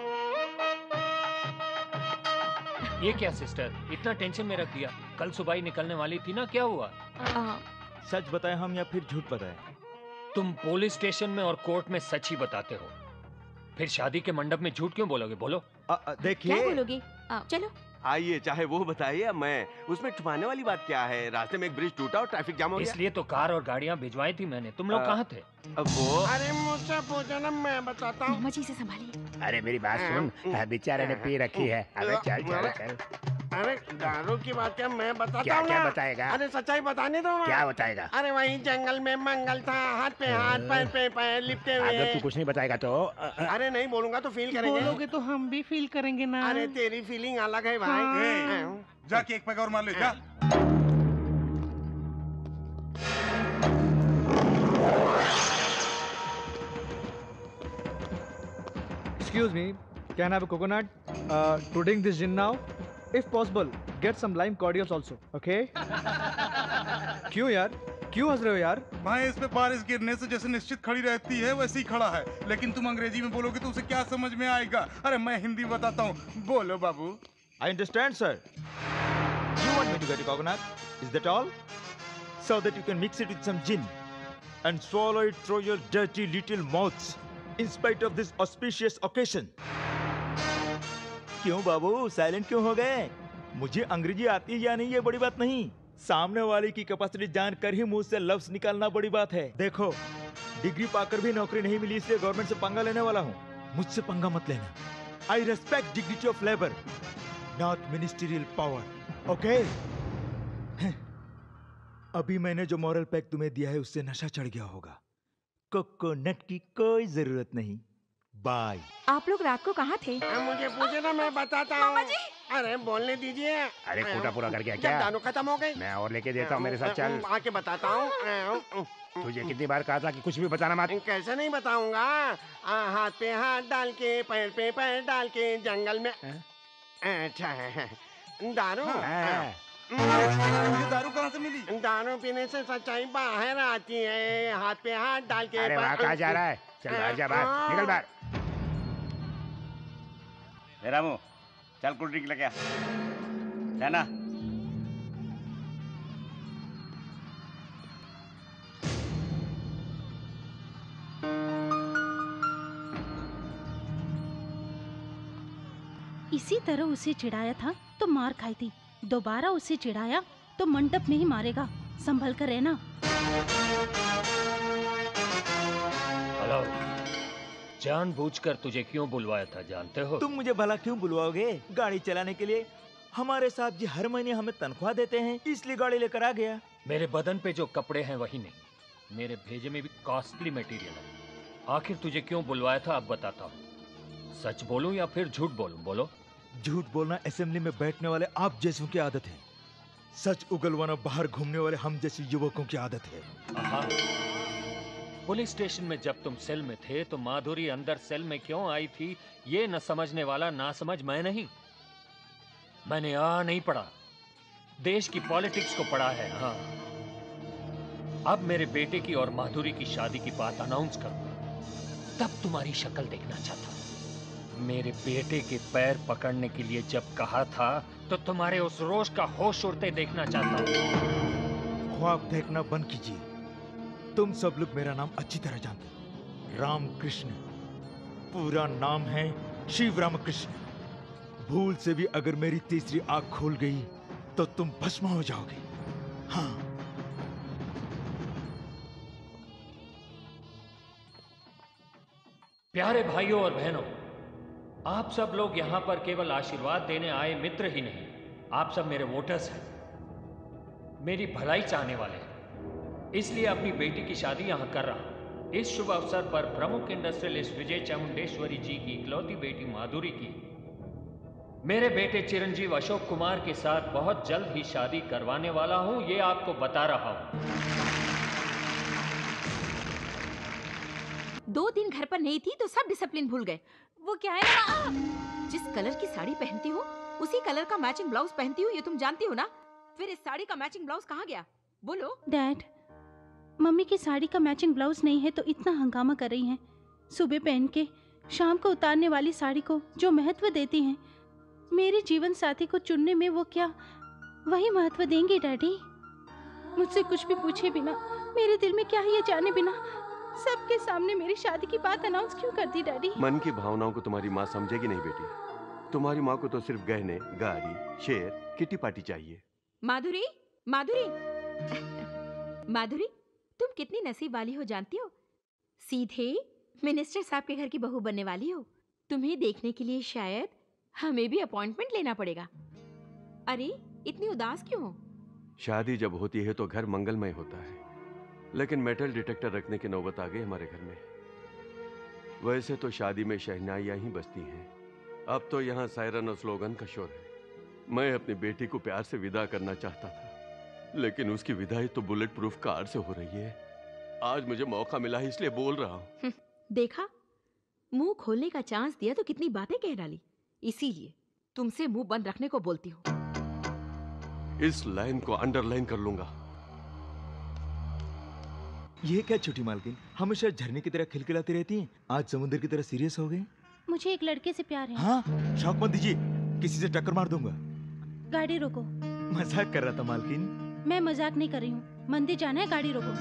[SPEAKER 11] ये क्या सिस्टर, इतना टेंशन में रख दिया? कल सुबह ही निकलने वाली थी ना, क्या हुआ?
[SPEAKER 6] सच बताएं हम या फिर झूठ बताएं?
[SPEAKER 11] तुम पुलिस स्टेशन में और कोर्ट में सच ही बताते हो, फिर शादी के मंडप में झूठ क्यों बोलोगे? बोलो।
[SPEAKER 6] देखिए,
[SPEAKER 2] क्या बोलोगे? आ, चलो
[SPEAKER 7] आइए, चाहे वो बताइए या मैं, उसमें छुपाने वाली बात क्या है? रास्ते में एक ब्रिज टूटा और ट्रैफिक जाम हो गया।
[SPEAKER 11] इसलिए तो कार और गाड़ियाँ भिजवाई थी मैंने। तुम लोग कहाँ थे?
[SPEAKER 7] अब वो
[SPEAKER 10] अरे मुझसे पूछो ना, मैं बताता हूँ।
[SPEAKER 2] मामा जी से संभालिए।
[SPEAKER 4] अरे मेरी बात सुन, बेचारे ने पी रखी है। अबे चल चल चल।
[SPEAKER 10] अरे दारू की बात क्या, मैं बताता
[SPEAKER 4] क्या
[SPEAKER 10] हूँ
[SPEAKER 4] क्या
[SPEAKER 10] ना।
[SPEAKER 4] बताएगा?
[SPEAKER 10] अरे सच्चाई बताने दो ना।
[SPEAKER 4] क्या बताएगा?
[SPEAKER 10] अरे वही जंगल में मंगल था, हाथ पे हाथ पैर पे पैर लिपटे हुए।
[SPEAKER 4] अगर तू कुछ नहीं बताएगा तो?
[SPEAKER 10] अरे नहीं बोलूंगा तो फील करेंगे।
[SPEAKER 3] बोलोगे तो हम भी फील करेंगे ना।
[SPEAKER 10] अरे तेरी फीलिंग अलग है भाई।
[SPEAKER 9] हाँ। जाके एक पैक और मार ले जा।
[SPEAKER 5] Excuse me, can I have a coconut? Uh, to drink this gin now? If possible, get some lime cordials also, okay? क्यों यार? क्यों हंस रहे हो यार?
[SPEAKER 9] भाई इस पे बारिश गिरने से जैसे निश्चित खड़ी रहती है वैसे ही खड़ा है, लेकिन तुम अंग्रेजी में बोलोगे तो उसे क्या समझ में आएगा? अरे मैं हिंदी बताता हूँ, बोलो बाबू।
[SPEAKER 6] I understand, sir. You want me to get a coconut? Is that all? So that you can mix it with some gin and swallow it through your dirty little mouths in spite of this auspicious occasion. क्यों बाबू साइलेंट क्यों हो गए? मुझे अंग्रेजी आती है या नहीं ये बड़ी बात नहीं, सामने वाले की कैपेसिटी जानकर ही मुंह से लफ्ज निकालना बड़ी बात है। देखो, डिग्री पाकर भी नौकरी नहीं मिली इसलिए गवर्नमेंट से पंगा लेने वाला हूँ। मुझसे पंगा मत लेना। I respect dignity of labour, not ministerial power, okay? अभी मैंने जो मॉरल पैक तुम्हें दिया है उससे नशा चढ़ गया होगा। कोकोनट की कोई जरूरत नहीं। बाय।
[SPEAKER 2] आप लोग रात को कहाँ थे?
[SPEAKER 10] मुझे पूछे ना, मैं बताता हूँ। अरे बोलने दीजिए।
[SPEAKER 4] अरे कोटा पूरा कर गया
[SPEAKER 10] जब
[SPEAKER 4] क्या?
[SPEAKER 10] दारू खत्म हो गई
[SPEAKER 4] मैं और लेके देता हूँ, मेरे साथ चल।
[SPEAKER 10] आके बताता हूँ।
[SPEAKER 4] तुझे कितनी बार कहा था कि कुछ भी बताना मत?
[SPEAKER 10] कैसे नहीं बताऊंगा? हाथ पे हाथ डाल के पैर पे पैर डाल के जंगल में। अच्छा है दारू।
[SPEAKER 9] ये दारू कहाँ से मिली?
[SPEAKER 10] दारू पीने से सच्चाई बाहर आती है। हाथ पे हाथ डाल के।
[SPEAKER 4] अरे वहाँ कहाँ जा रहा है? चल बाहर जा, बाहर निकल बाहर।
[SPEAKER 12] मेरा मुंह चल, कोल्ड ड्रिंक लेके आ। जाना।
[SPEAKER 1] इसी तरह उसे चिढ़ाया था तो मार खाई थी, दोबारा उसे चिढ़ाया तो मंडप में ही मारेगा। संभल कर रहना।
[SPEAKER 11] हेलो, जानबूझकर तुझे क्यों बुलवाया था जानते हो?
[SPEAKER 6] तुम मुझे भला क्यों बुलवाओगे? गाड़ी चलाने के लिए। हमारे साहब जी हर महीने हमें तनख्वाह देते हैं, इसलिए गाड़ी लेकर आ गया।
[SPEAKER 11] मेरे बदन पे जो कपड़े हैं वही नहीं, मेरे भेजे में भी कॉस्टली मटेरियल है। आखिर तुझे क्यों बुलवाया था अब बताता हूँ। सच बोलूं या फिर झूठ बोलूं? बोलो।
[SPEAKER 6] झूठ बोलना असेंबली में बैठने वाले आप जैसों की आदत है, सच उगलवाना बाहर घूमने वाले हम जैसे युवकों की आदत है।
[SPEAKER 11] हाँ। पुलिस स्टेशन में जब तुम सेल में थे तो माधुरी अंदर सेल में क्यों आई थी ये न समझने वाला ना समझ मैं नहीं। मैंने आ नहीं पढ़ा, देश की पॉलिटिक्स को पढ़ा है। हाँ, अब मेरे बेटे की और माधुरी की शादी की बात अनाउंस करूंगा, तब तुम्हारी शक्ल देखना चाहता हूं। मेरे बेटे के पैर पकड़ने के लिए जब कहा था तो तुम्हारे उस रोष का होश उड़ते देखना चाहता हूं।
[SPEAKER 6] ख्वाब देखना बंद कीजिए। तुम सब लोग मेरा नाम अच्छी तरह जानते हो, रामकृष्ण। पूरा नाम है शिव रामकृष्ण। भूल से भी अगर मेरी तीसरी आंख खोल गई तो तुम भस्म हो जाओगे। हाँ।
[SPEAKER 11] प्यारे भाइयों और बहनों, आप सब लोग यहाँ पर केवल आशीर्वाद देने आए मित्र ही नहीं, आप सब मेरे वोटर्स हैं, मेरी भलाई चाहने वाले हैं। इसलिए अपनी बेटी की शादी यहाँ कर रहा हूँ। इस शुभ अवसर पर प्रमुख इंडस्ट्रियलिस्ट विजय चामुंडेश्वरी जी की इकलौती बेटी माधुरी की मेरे बेटे चिरंजीव अशोक कुमार के साथ बहुत जल्द ही शादी करवाने वाला हूँ, ये आपको बता रहा हूँ।
[SPEAKER 2] दो दिन घर पर नहीं थी तो सब डिसिप्लिन भूल गए।
[SPEAKER 14] वो क्या है ना,
[SPEAKER 2] जिस कलर की साड़ी पहनती हो उसी कलर का मैचिंग ब्लाउज पहनती हो, ये तुम जानती हो ना? फिर इस साड़ी का मैचिंग ब्लाउज कहाँ गया? बोलो।
[SPEAKER 1] डैड, मम्मी की साड़ी का मैचिंग ब्लाउज नहीं है तो इतना हंगामा कर रही हैं। सुबह पहन के शाम को उतारने वाली साड़ी को जो महत्व देती हैं, मेरे जीवन साथी को चुनने में वो क्या वही महत्व देंगी? डैडी, मुझसे कुछ भी पूछे बिना, मेरे दिल में क्या है ये जाने बिना सबके सामने मेरी शादी की बात अनाउंस क्यों कर दी? डैडी,
[SPEAKER 10] मन की भावनाओं को तुम्हारी माँ समझेगी नहीं बेटी। तुम्हारी माँ को तो सिर्फ गहने, गाड़ी, शेर, किटी पार्टी चाहिए।
[SPEAKER 2] माधुरी, माधुरी, माधुरी, तुम कितनी नसीब वाली हो जानती हो? सीधे मिनिस्टर साहब के घर की बहू बनने वाली हो। तुम्हें देखने के लिए शायद हमें भी अपॉइंटमेंट लेना पड़ेगा। अरे इतनी उदास क्यों हो?
[SPEAKER 10] शादी जब होती है तो घर मंगलमय होता है, लेकिन मेटल डिटेक्टर रखने की नौबत आ गई हमारे घर में। वैसे तो शादी में शहनाइयां ही बजती हैं, अब तो यहाँ सायरन और स्लोगन का शोर है। मैं अपनी बेटी को प्यार से विदा करना चाहता था, लेकिन उसकी विदाई तो बुलेट प्रूफ कार से हो रही है। आज मुझे मौका मिला है इसलिए बोल रहा हूँ।
[SPEAKER 2] देखा, मुंह खोलने का चांस दिया तो कितनी बातें कह डाली। इसीलिए तुमसे मुंह बंद रखने को बोलती हूँ।
[SPEAKER 10] इस लाइन को अंडरलाइन कर लूंगा।
[SPEAKER 6] ये क्या छोटी मालकिन, हमेशा झरने की तरह खिलखिलाती रहती हैं, आज समुद्र की तरह सीरियस हो गए?
[SPEAKER 1] मुझे एक लड़के से प्यार है।
[SPEAKER 6] हाँ, शौक मत दीजिए, किसी से टक्कर मार दूंगा।
[SPEAKER 1] गाड़ी रोको।
[SPEAKER 6] मजाक कर रहा था मालकिन।
[SPEAKER 1] मैं मजाक नहीं कर रही हूँ, मंदिर जाना है, गाड़ी रोको।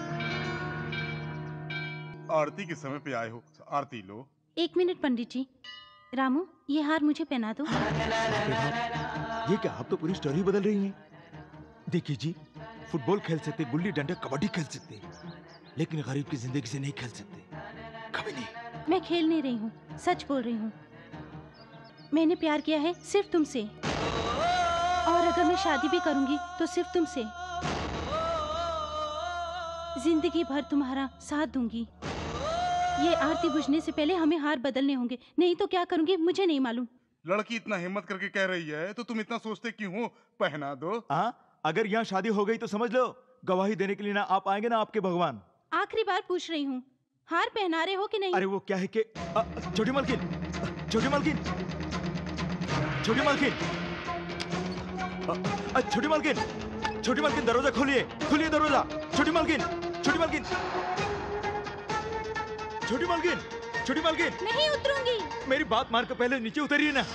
[SPEAKER 9] आरती के समय पे आए हो, आरती लो।
[SPEAKER 1] एक मिनट पंडित जी, रामू ये हार मुझे पहना दो।
[SPEAKER 6] ये क्या, आप तो पूरी स्टोरी बदल रही हैं। देखिए जी, फुटबॉल खेल सकते, गुल्ली डंडा, कबड्डी खेल सकते, लेकिन गरीब की जिंदगी से नहीं खेल सकते, कभी नहीं।
[SPEAKER 1] मैं खेल नहीं रही हूँ, सच बोल रही हूँ। मैंने प्यार किया है सिर्फ तुमसे, और अगर मैं शादी भी करूंगी तो सिर्फ तुमसे। जिंदगी भर तुम्हारा साथ दूंगी। ये आरती बुझने से पहले हमें हार बदलने होंगे, नहीं तो क्या करूंगी मुझे नहीं मालूम।
[SPEAKER 9] लड़की इतना हिम्मत करके कह रही है तो तुम इतना सोचते क्यों हो? पहना दो।
[SPEAKER 6] हाँ, अगर यहाँ शादी हो गई तो समझ लो गवाही देने के लिए ना आप आएंगे ना आपके भगवान।
[SPEAKER 1] आखिरी बार पूछ रही हूँ, हार पहना रहे हो कि नहीं?
[SPEAKER 6] अरे वो क्या है कि छोटी मालकिन, छोटी मालकिन, छोटी मालकिन, छोटी मालकिन, छोटी मालकिन, दरवाजा खोलिए, खोलिए दरवाजा। छोटी मालकिन, छोटी मालकिन, छोटी मालकिन, छोटी मालकिन।
[SPEAKER 1] नहीं उतरूंगी।
[SPEAKER 6] मेरी बात मान कर पहले नीचे उतरिए ना।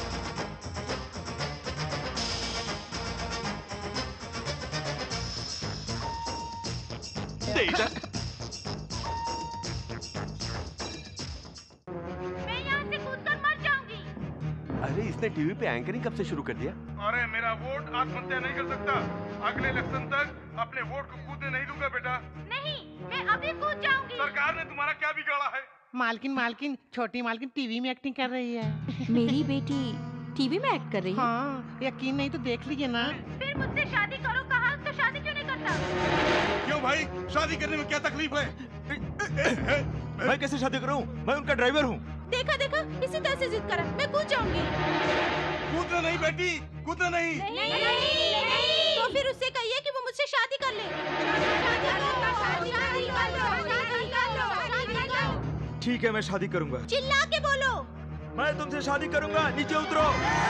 [SPEAKER 1] मैं यहाँ से कूदकर मर जाऊंगी।
[SPEAKER 10] अरे इसने टीवी पे एंकरिंग कब से शुरू कर दिया?
[SPEAKER 9] अरे मेरा वोट आत्महत्या नहीं कर सकता। अगले इलेक्शन तक अपने वोट को कूदने नहीं दूंगा बेटा।
[SPEAKER 1] नहीं, मैं अभी कूद जाऊंगी।
[SPEAKER 9] सरकार ने तुम्हारा क्या बिगाड़ा है?
[SPEAKER 3] मालकिन मालकिन छोटी मालकिन टीवी में एक्टिंग कर रही है।
[SPEAKER 2] मेरी बेटी टीवी में एक्ट कर रही है?
[SPEAKER 3] हाँ, यकीन नहीं तो देख लीजिए ना।
[SPEAKER 1] फिर मुझसे शादी करो कहा तो शादी क्यों नहीं करता?
[SPEAKER 9] क्यों भाई, शादी करने में क्या तकलीफ है?
[SPEAKER 6] मैं कैसे शादी करूं? मैं उनका ड्राइवर हूं।
[SPEAKER 1] देखा देखा, इसी तरह से जिद करा, मैं कूद जाऊंगी।
[SPEAKER 9] कूदना नहीं बेटी, कूदना नहीं।
[SPEAKER 1] नहीं, नहीं, नहीं, नहीं। तो फिर उससे कहिए कि वो मुझसे शादी कर ले। शादी करो, शादी करो, शादी करो।
[SPEAKER 6] ठीक है, मैं शादी करूंगा।
[SPEAKER 1] चिल्ला के बोलो।
[SPEAKER 6] मैं तुमसे शादी करूंगा, नीचे उतरो।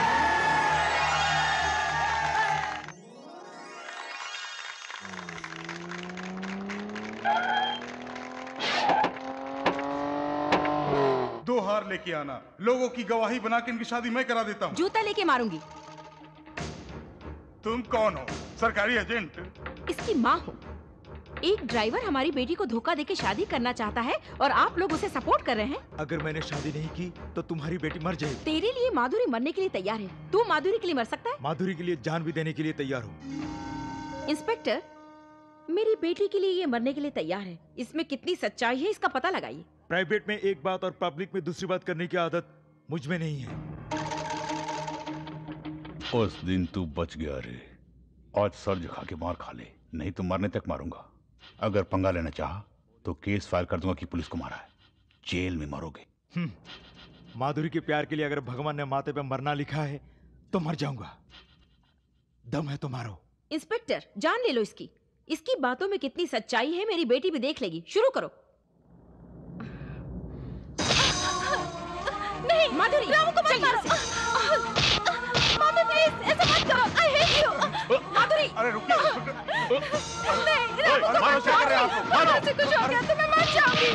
[SPEAKER 9] दो हार लेके आना, लोगों की गवाही बना के इनकी शादी मैं करा देता हूँ।
[SPEAKER 2] जूता लेके मारूंगी।
[SPEAKER 9] तुम कौन हो? सरकारी एजेंट?
[SPEAKER 2] इसकी माँ हो। एक ड्राइवर हमारी बेटी को धोखा देके शादी करना चाहता है और आप लोग उसे सपोर्ट कर रहे हैं।
[SPEAKER 6] अगर मैंने शादी नहीं की तो तुम्हारी बेटी मर जाएगी।
[SPEAKER 2] तेरे लिए माधुरी मरने के लिए तैयार है। तू माधुरी के लिए मर सकता है?
[SPEAKER 6] माधुरी के लिए जान भी देने के लिए तैयार हूँ।
[SPEAKER 2] इंस्पेक्टर, मेरी बेटी के लिए ये मरने के लिए तैयार है। इसमें कितनी सच्चाई है इसका पता लगाइए।
[SPEAKER 6] प्राइवेट में एक बात और पब्लिक में दूसरी बात करने की आदत मुझ में नहीं है।
[SPEAKER 8] उस दिन तू बच गया रे। आज सर झुका के मार खा ले, नहीं तो मरने तक मारूंगा। अगर पंगा लेना चाहा तो केस फाइल कर दूंगा कि पुलिस को मारा है, जेल में मरोगे।
[SPEAKER 6] माधुरी के प्यार के लिए अगर भगवान ने माथे पे मरना लिखा है तो मर जाऊंगा। दम है तो मारो।
[SPEAKER 2] इंस्पेक्टर, जान ले लो इसकी। इसकी बातों में कितनी सच्चाई है मेरी बेटी भी देख लेगी। शुरू करो।
[SPEAKER 1] नहीं
[SPEAKER 2] माधुरी,
[SPEAKER 1] रामू को मत मारो। मम्मी प्लीज ऐसा मत करो। I hate you.
[SPEAKER 2] माधुरी,
[SPEAKER 9] अरे रुकिए।
[SPEAKER 1] नहीं रामू को मत मारो। मुझे कुछ हो गया तो मैं मर जाऊंगी।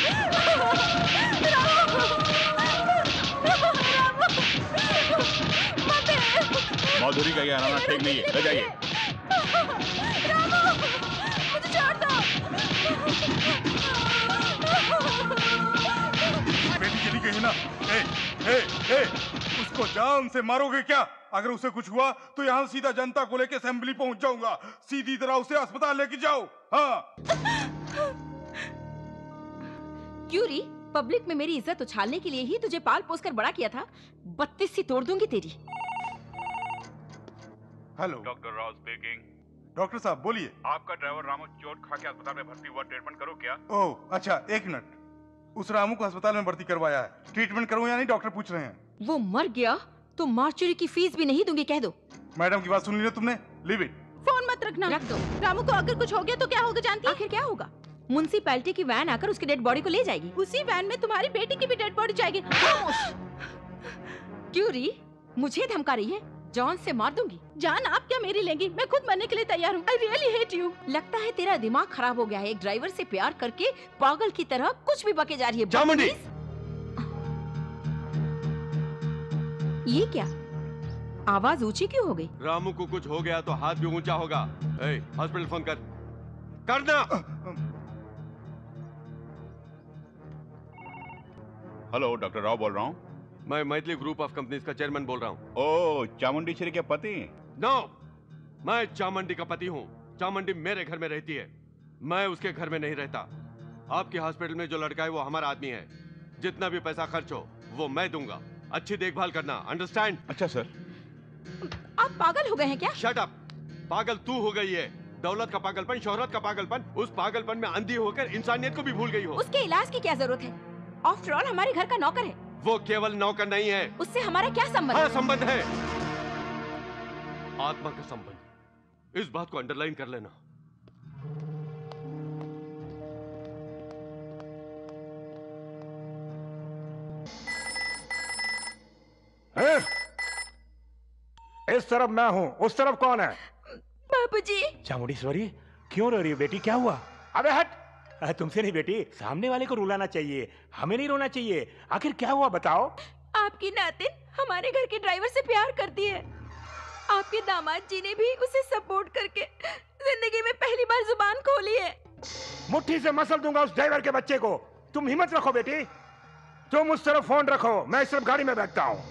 [SPEAKER 8] माधुरी का ये आना ठीक नहीं है, ले जाइए।
[SPEAKER 1] रामू, मुझे छोड़ दो।
[SPEAKER 9] बेटी चली गई ना। ए, ए, ए, उसको जान से मारोगे क्या? अगर उसे कुछ हुआ तो यहाँ सीधा जनता को लेके असेंबली पहुंच जाऊंगा। सीधी तरह उसे अस्पताल लेके जाओ। हाँ।
[SPEAKER 2] क्यों री? पब्लिक में मेरी इज्जत उछालने के लिए ही तुझे पाल पोस कर बड़ा किया था। बत्तीस सी तोड़ दूंगी तेरी।
[SPEAKER 9] Hello,
[SPEAKER 8] doctor Rao speaking.
[SPEAKER 9] Doctor साहब बोलिए।
[SPEAKER 8] आपका ड्राइवर रामू चोट खा के अस्पताल में भर्ती हुआ, ट्रीटमेंट करो क्या?
[SPEAKER 9] ओह अच्छा, एक मिनट। उस रामू को अस्पताल में भर्ती करवाया है। ट्रीटमेंट करूं या नहीं डॉक्टर पूछ रहे हैं।
[SPEAKER 2] वो मर गया तो मार्चुरी की फीस भी नहीं दूंगी, कह दो।
[SPEAKER 9] मैडम की बात सुन ली ना तुमने? Leave it.
[SPEAKER 1] फोन मत रखना।
[SPEAKER 2] रख दो।
[SPEAKER 1] रामू को अगर कुछ हो गया तो क्या होगा जानती है?
[SPEAKER 2] आखिर क्या होगा? म्युनिसिपैलिटी की वैन आकर उसकी डेड बॉडी को ले जाएगी।
[SPEAKER 1] उसी वैन में तुम्हारी बेटी की भी डेड बॉडी जाएगी।
[SPEAKER 2] क्यों री? मुझे धमका रही है? जान से मार दूंगी।
[SPEAKER 1] जान आप क्या मेरी लेंगी? मैं खुद मरने के लिए तैयार हूँ। I really hate you.
[SPEAKER 2] लगता है तेरा दिमाग खराब हो गया है। एक ड्राइवर से प्यार करके पागल की तरह कुछ भी बके जा रही है।
[SPEAKER 7] चामुंडी!
[SPEAKER 2] ये क्या? आवाज ऊंची क्यों हो गई?
[SPEAKER 7] रामू को कुछ हो गया तो हाथ भी ऊंचा होगा। ए, हॉस्पिटल फोन कर। करना।
[SPEAKER 8] हेलो, डॉक्टर राव बोल रहा हूँ।
[SPEAKER 7] मैं मैथिली ग्रुप ऑफ कंपनीज का चेयरमैन बोल रहा हूँ।
[SPEAKER 8] ओ, चामुंडी श्री के पति?
[SPEAKER 7] नो, मैं चामुंडी का पति हूँ। चामुंडी मेरे घर में रहती है, मैं उसके घर में नहीं रहता। आपके हॉस्पिटल में जो लड़का है वो हमारा आदमी है। जितना भी पैसा खर्च हो वो मैं दूंगा। अच्छी देखभाल करना, अंडरस्टैंड?
[SPEAKER 8] अच्छा सर।
[SPEAKER 2] आप पागल हो गए हैं क्या?
[SPEAKER 7] Shut up. पागल तू हो गई है। दौलत का पागलपन, शोहरत का पागलपन, उस पागलपन में अंधी होकर इंसानियत को भी भूल गई हो।
[SPEAKER 2] उसके इलाज की क्या जरूरत है? आफ्टर ऑल हमारे घर का नौकर है।
[SPEAKER 7] वो केवल नौकर नहीं है।
[SPEAKER 2] उससे हमारा क्या संबंध?
[SPEAKER 7] हाँ, संबंध है, आत्मा का संबंध। इस बात को अंडरलाइन कर लेना।
[SPEAKER 4] है? इस तरफ मैं हूँ, उस तरफ कौन है?
[SPEAKER 2] बाबूजी।
[SPEAKER 4] चामुंडेश्वरी, क्यों रो रही हो बेटी? क्या हुआ? अबे हट। तुमसे नहीं बेटी, सामने वाले को रुलाना चाहिए, हमें नहीं रोना चाहिए। आखिर क्या हुआ बताओ?
[SPEAKER 2] आपकी नातिन हमारे घर के ड्राइवर से प्यार करती है। आपके दामाद जी ने भी उसे सपोर्ट करके जिंदगी में पहली बार जुबान खोली है।
[SPEAKER 4] मुट्ठी से मसल दूंगा उस ड्राइवर के बच्चे को। तुम हिम्मत रखो बेटी, तुम उस तरफ फोन रखो, मैं सिर्फ गाड़ी में बैठता हूँ।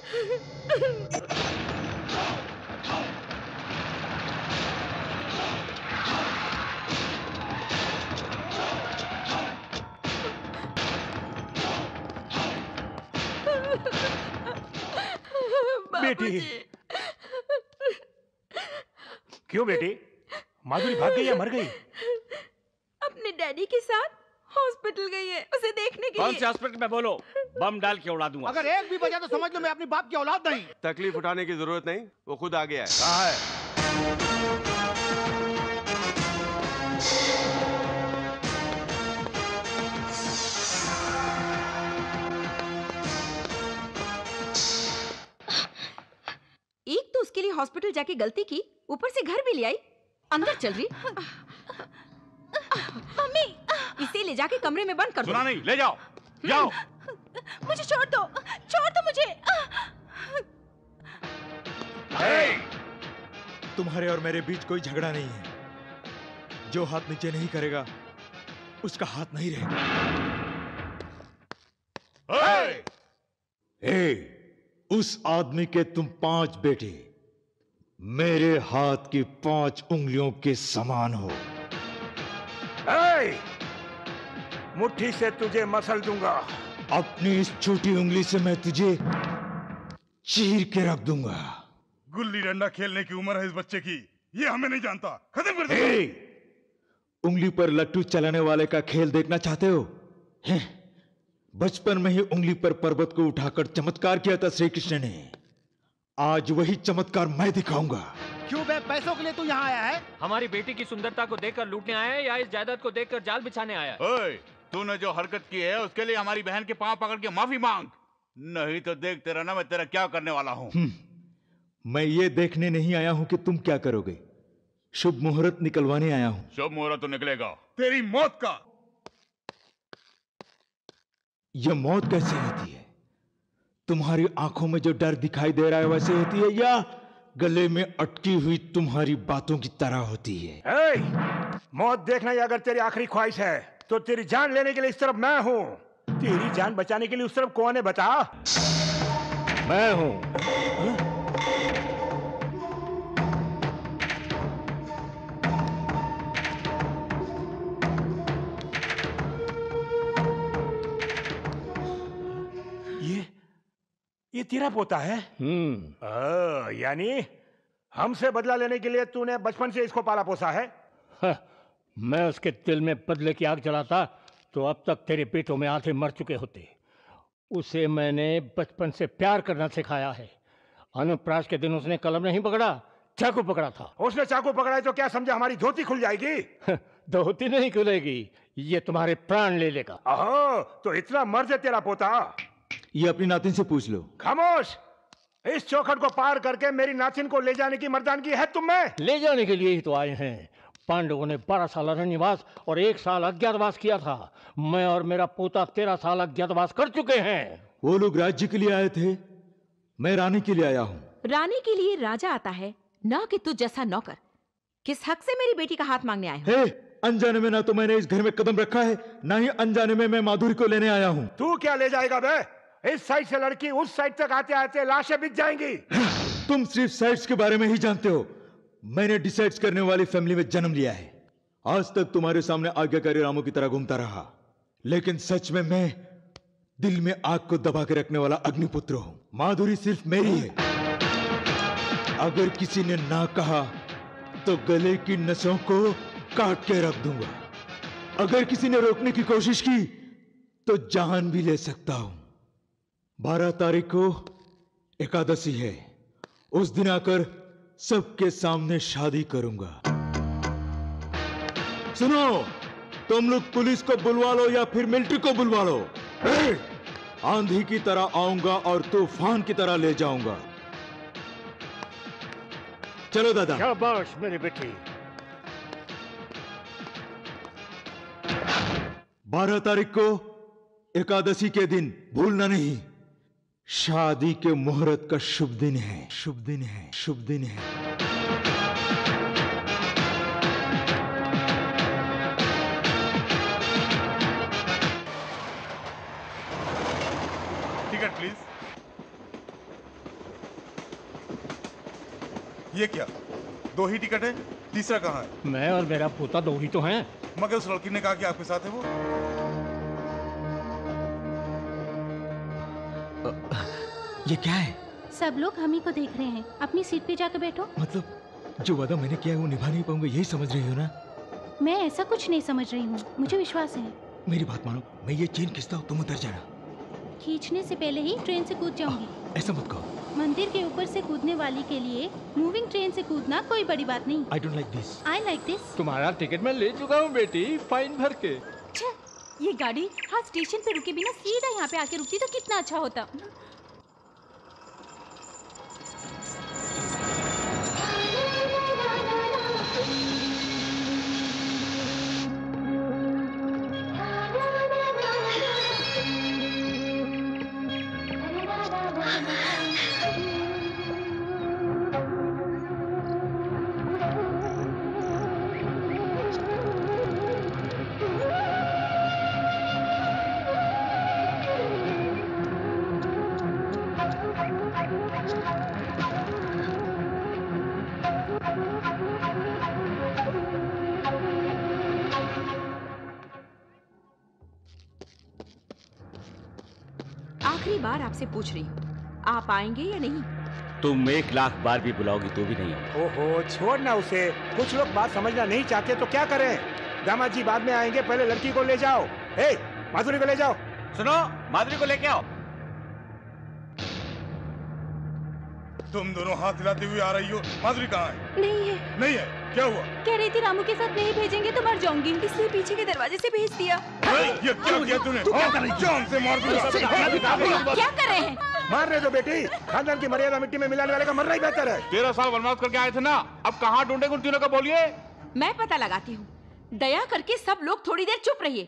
[SPEAKER 4] बेटी, क्यों बेटी? माधुरी भाग गई या मर गई?
[SPEAKER 2] अपने डैडी के साथ हॉस्पिटल गई है उसे देखने के लिए।
[SPEAKER 12] कौन से हॉस्पिटल में? बोलो, बम डाल के उड़ा दूंगा।
[SPEAKER 3] अगर एक भी बजा तो समझ लो मैं अपनी बाप की औलाद नहीं।
[SPEAKER 7] तकलीफ उठाने की जरूरत नहीं, वो खुद आ गया है।
[SPEAKER 4] कहाँ है?
[SPEAKER 2] एक तो उसके लिए हॉस्पिटल जाके गलती की, ऊपर से घर भी ले आई। अंदर चल रही।
[SPEAKER 1] मम्मी,
[SPEAKER 2] इसे ले जाके कमरे में बंद कर दो।
[SPEAKER 8] सुना नहीं, ले जाओ, जाओ।
[SPEAKER 1] मुझे छोड़ दो, छोड़ दो मुझे।
[SPEAKER 6] hey! तुम्हारे और मेरे बीच कोई झगड़ा नहीं है। जो हाथ नीचे नहीं करेगा उसका हाथ नहीं रहेगा।
[SPEAKER 8] hey!
[SPEAKER 6] hey! उस आदमी के तुम पांच बेटे मेरे हाथ की पांच उंगलियों के समान हो।
[SPEAKER 4] hey! मुट्ठी से तुझे मसल दूंगा।
[SPEAKER 6] अपनी इस छोटी उंगली से मैं तुझे चीर के रख दूंगा।
[SPEAKER 9] गुल्ली डंडा खेलने की उम्र है इस बच्चे की, ये हमें नहीं जानता। खत्म कर दो।
[SPEAKER 6] हे! उंगली पर लट्टू चलाने वाले का खेल देखना चाहते हो? हैं? बचपन में ही उंगली पर पर्वत को उठाकर चमत्कार किया था श्री कृष्ण ने। आज वही चमत्कार मैं दिखाऊंगा।
[SPEAKER 3] क्यों बे, पैसों के लिए तू यहाँ आया है?
[SPEAKER 11] हमारी बेटी की सुंदरता को देखकर लूटने आया है या इस जायदाद को देखकर जाल बिछाने आया है?
[SPEAKER 8] ओए, तूने जो हरकत की है उसके लिए हमारी बहन के पांव पकड़ के माफी मांग, नहीं तो देख तेरा ना मैं तेरा क्या करने वाला हूँ।
[SPEAKER 6] मैं ये देखने नहीं आया हूं कि तुम क्या करोगे, शुभ मुहूर्त निकलवाने आया हूं।
[SPEAKER 8] शुभ मुहूर्त तो निकलेगा
[SPEAKER 9] तेरी मौत का।
[SPEAKER 6] यह मौत कैसे होती है? तुम्हारी आंखों में जो डर दिखाई दे रहा है वैसे होती है या गले में अटकी हुई तुम्हारी बातों की तरह होती है?
[SPEAKER 4] ए, मौत देखना ही अगर तेरी आखिरी ख्वाहिश है तो तेरी जान लेने के लिए इस तरफ मैं हूँ, तेरी जान बचाने के लिए उस तरफ कौन है बता? मैं हूँ। ये ये तेरा पोता है? हम्म। यानी हमसे बदला लेने के लिए तूने बचपन से इसको पाला पोसा है?
[SPEAKER 11] हाँ, मैं उसके दिल में बदले की आग जलाता तो अब तक तेरे पेटों में आधे मर चुके होते। उसे मैंने बचपन से प्यार करना सिखाया है। अनुप्रास के दिन उसने कलम नहीं पकड़ा, चाकू पकड़ा था।
[SPEAKER 4] उसने चाकू पकड़ा है तो क्या समझा हमारी धोती खुल जाएगी?
[SPEAKER 11] धोती नहीं खुलेगी, ये तुम्हारे प्राण ले लेगा।
[SPEAKER 4] अहो, तो इतना मर्द है तेरा पोता?
[SPEAKER 6] ये अपनी नातिन से पूछ लो।
[SPEAKER 4] खामोश! इस चौखट को पार करके मेरी नातिन को ले जाने की मर्दानगी है तुम में?
[SPEAKER 11] ले जाने के लिए ही तो आए हैं। पांडवों ने बारह साल अरण्यवास और एक साल अज्ञातवास किया था। मैं और मेरा पोता तेरह साल अज्ञातवास कर चुके हैं।
[SPEAKER 6] वो लोग राज्य के लिए आए थे, मैं रानी के लिए आया हूँ।
[SPEAKER 2] रानी के लिए राजा आता है, ना कि तू जैसा नौकर। किस हक से मेरी बेटी का हाथ मांगने आए हो?
[SPEAKER 6] हे, अनजाने में ना तो मैंने इस घर में कदम रखा है, ना ही अनजाने में मैं माधुरी को लेने आया हूँ।
[SPEAKER 4] तू क्या ले जाएगा बे? इस साइड से लड़की उस साइड तक आते आते लाशें बिछ जाएंगी।
[SPEAKER 6] तुम सिर्फ साइड्स के बारे में ही जानते हो। मैंने डिसाइड करने वाली फैमिली में जन्म लिया है। आज तक तुम्हारे सामने आज्ञाकारी रामों की तरह घूमता रहा, लेकिन सच में मैं दिल में आग को दबा के रखने वाला अग्निपुत्र हूं। माधुरी सिर्फ मेरी है। अगर किसी ने ना कहा तो गले की नसों को काट के रख दूंगा। अगर किसी ने रोकने की कोशिश की तो जान भी ले सकता हूं। बारह तारीख को एकादशी है, उस दिन आकर सबके सामने शादी करूंगा। सुनो, तुम लोग पुलिस को बुलवा लो या फिर मिलिट्री को बुलवा लो, आंधी की तरह आऊंगा और तूफान की तरह ले जाऊंगा। चलो दादा।
[SPEAKER 11] शाबाश मेरी बेटी।
[SPEAKER 6] बारह तारीख को एकादशी के दिन भूलना नहीं। शादी के मुहूर्त का शुभ दिन है, शुभ दिन है, शुभ दिन है।
[SPEAKER 9] Ticket please. ये क्या, दो ही टिकट है? तीसरा कहाँ है?
[SPEAKER 11] मैं और मेरा पोता दो ही तो हैं।
[SPEAKER 9] मगर उस लड़की ने कहा कि आपके साथ है वो।
[SPEAKER 6] ये क्या है?
[SPEAKER 1] सब लोग हम ही को देख रहे हैं। अपनी सीट पे जाकर बैठो।
[SPEAKER 6] मतलब जो वादा मैंने किया है वो निभा नहीं पाऊंगा, यही समझ रही हो ना?
[SPEAKER 1] मैं ऐसा कुछ नहीं समझ रही हूँ, मुझे विश्वास है।
[SPEAKER 6] मेरी बात मानो, मैं ये चेन खींचता हूँ, तुम उतर जाना।
[SPEAKER 1] खींचने से पहले ही ट्रेन से कूद जाऊंगी।
[SPEAKER 6] ऐसा मत कहो।
[SPEAKER 1] मंदिर के ऊपर से कूदने वाली के लिए मूविंग ट्रेन से कूदना कोई बड़ी बात नहीं।
[SPEAKER 6] I don't like this.
[SPEAKER 1] I like this.
[SPEAKER 11] तुम्हारा टिकट मैं ले चुका हूँ बेटी, फाइन भर के।
[SPEAKER 14] ये गाड़ी हाँ स्टेशन पे रुके बिना सीधा यहाँ पे आके रुकती तो कितना अच्छा होता।
[SPEAKER 2] आखिरी बार आपसे पूछ रही हूँ, आप आएंगे या नहीं?
[SPEAKER 11] तुम एक लाख बार भी बुलाओगी तो भी नहीं।
[SPEAKER 4] ओहो, छोड़ ना उसे। कुछ लोग बात समझना नहीं चाहते तो क्या करें? दामाद जी बाद में आएंगे, पहले लड़की को ले जाओ। ए, माधुरी को ले जाओ।
[SPEAKER 12] सुनो, माधुरी को लेके आओ।
[SPEAKER 9] तुम दोनों हाथ हिलाते हुए आ रही हो। माधुरी कहाँ है?
[SPEAKER 14] नहीं है।
[SPEAKER 9] नहीं है? क्या हुआ?
[SPEAKER 14] कह रही थी रामू के साथ नहीं भेजेंगे तो मर जाऊंगी, इसलिए पीछे के दरवाजे से भेज दिया।
[SPEAKER 9] ये क्या किया तूने? जान से मार दूंगा।
[SPEAKER 14] क्या कर रहे हैं?
[SPEAKER 4] मार रहे दो बेटी, खानदान की मर्यादा मिट्टी में मिलाने वाले का मरना ही बेहतर है।
[SPEAKER 12] तेरह साल वनवास करके आए थे ना, अब कहाँ ढूंढेंगे उन तीनों को? बोलिए।
[SPEAKER 2] मैं पता लगाती हूँ। दया करके सब लोग थोड़ी देर चुप रहिए।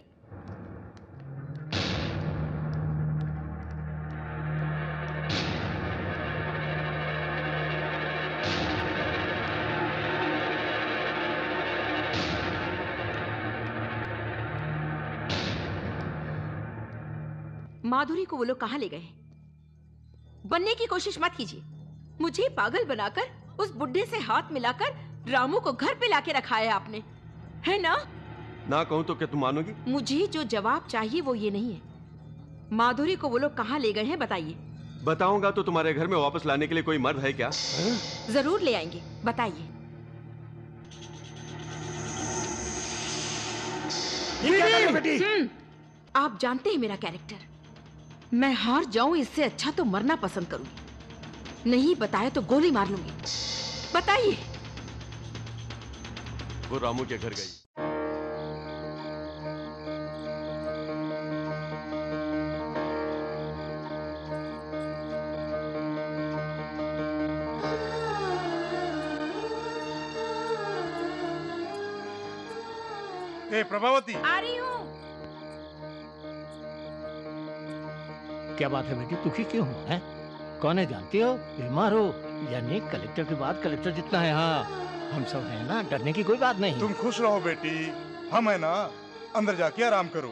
[SPEAKER 2] माधुरी को वो लोग कहाँ ले गए? बनने की कोशिश मत कीजिए। मुझे पागल बनाकर उस बुढ़े से हाथ मिलाकर रामू को घर पे लाके रखा है आपने, है ना?
[SPEAKER 7] ना कहूँ तो क्या तुम मानोगी?
[SPEAKER 2] मुझे जो जवाब चाहिए वो ये नहीं है। माधुरी को वो लोग कहाँ ले गए हैं बताइए।
[SPEAKER 7] बताऊंगा तो तुम्हारे घर में वापस लाने के लिए कोई मर्द है क्या?
[SPEAKER 2] जरूर ले आएंगे, बताइए। हम्म, आप जानते हैं मेरा कैरेक्टर। मैं हार जाऊं इससे अच्छा तो मरना पसंद करूंगी। नहीं बताया तो गोली मार लूंगी। बताइए।
[SPEAKER 7] वो रामू के घर गई।
[SPEAKER 9] ए प्रभावती,
[SPEAKER 2] आ रही हूँ।
[SPEAKER 11] क्या बात है बेटी, दुखी क्यों हो? हैं? कौन है जानती हो? बीमार हो? यानी कलेक्टर के बाद कलेक्टर जितना है। हाँ, हम सब हैं ना, डरने की कोई बात नहीं।
[SPEAKER 9] तुम खुश रहो बेटी, हम है ना। अंदर जाके आराम करो।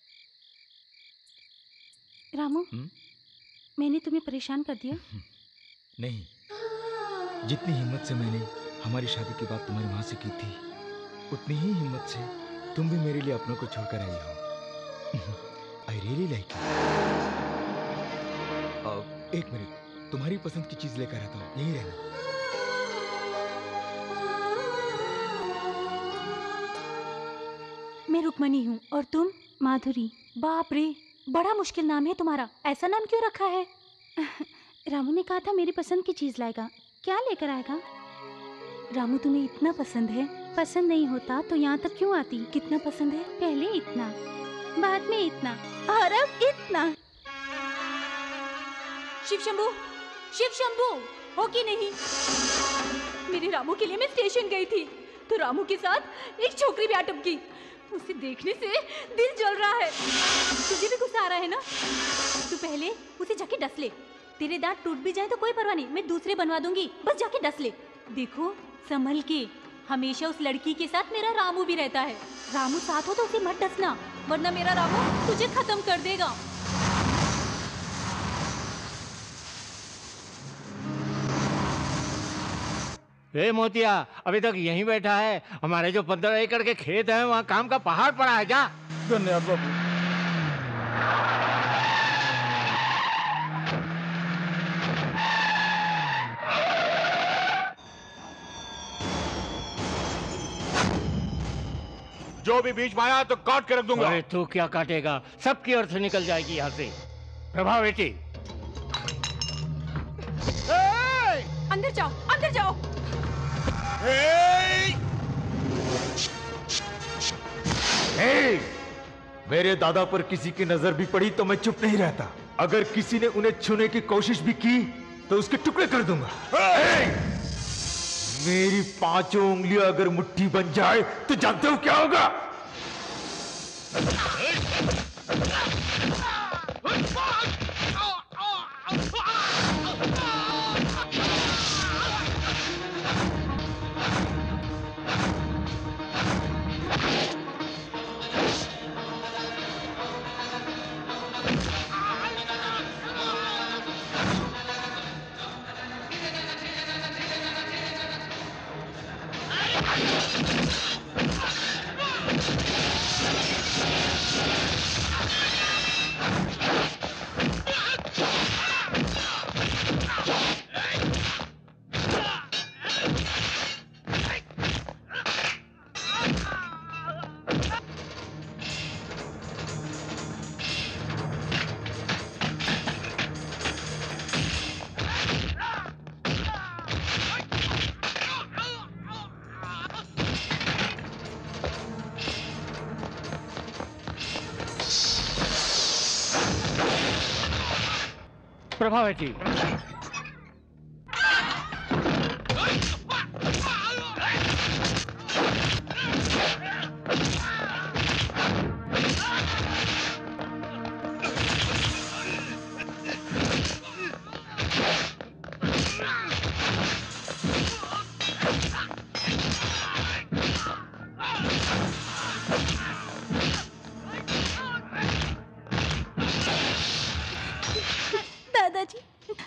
[SPEAKER 1] रामू,
[SPEAKER 6] हुँ?
[SPEAKER 1] मैंने तुम्हें परेशान कर दिया?
[SPEAKER 6] नहीं, जितनी हिम्मत से मैंने हमारी शादी की बात तुम्हारी माँ से की थी, उतनी ही हिम्मत से तुम भी मेरे लिए अपनों को छोड़कर आई हो। I really like you. एक मिनट, तुम्हारी पसंद की चीज लेकर आता हूँ, यहीं रहना।
[SPEAKER 14] मैं रुक्मणी हूँ और तुम?
[SPEAKER 1] माधुरी।
[SPEAKER 14] बाप रे, बड़ा मुश्किल नाम है तुम्हारा। ऐसा नाम क्यों रखा है?
[SPEAKER 1] रामू ने कहा था मेरी पसंद की चीज लाएगा। क्या लेकर आएगा?
[SPEAKER 14] रामू तुम्हें इतना पसंद है?
[SPEAKER 1] पसंद नहीं होता तो यहाँ तक क्यों आती?
[SPEAKER 14] कितना पसंद है?
[SPEAKER 1] पहले इतना, बाद में इतना, और अब इतना।
[SPEAKER 14] शिव शंभू, शिव शंभू, हो कि नहीं? मेरे रामू के लिए मैं स्टेशन गई थी तो रामू के साथ एक छोकरी भी आ टपकी। उसे देखने से दिल जल रहा है। तुझे भी गुस्सा आ रहा है ना? तू पहले उसे जाके डस ले। तेरे दांत टूट भी जाए तो कोई परवाह नहीं, मैं दूसरे बनवा दूंगी, बस जाके डस ले। देखो संभल के, हमेशा उस लड़की के साथ मेरा रामू भी रहता है। रामू साथ हो तो उसे मत डसना, वरना मेरा रामू तुझे खत्म कर देगा।
[SPEAKER 11] ए मोतिया, अभी तक यहीं बैठा है? हमारे जो पंद्रह एकड़ के खेत हैं वहाँ काम का पहाड़ पड़ा है। जा।
[SPEAKER 9] धन्यवाद बाबू।
[SPEAKER 12] जो भी बीच में आया तो काट के रख दूंगा।
[SPEAKER 11] अरे तू क्या काटेगा, सबकी अर्थ निकल जाएगी यहाँ से। प्रभा बेटी,
[SPEAKER 2] अंदर जाओ, अंदर जाओ।
[SPEAKER 6] ए! ए! मेरे दादा पर किसी की नजर भी पड़ी तो मैं चुप नहीं रहता। अगर किसी ने उन्हें छूने की कोशिश भी की तो उसके टुकड़े कर दूंगा। ए! मेरी पांचों उंगलियां अगर मुट्ठी बन जाए तो जानते हो क्या होगा?
[SPEAKER 11] प्रभावती।
[SPEAKER 1] दादाजी,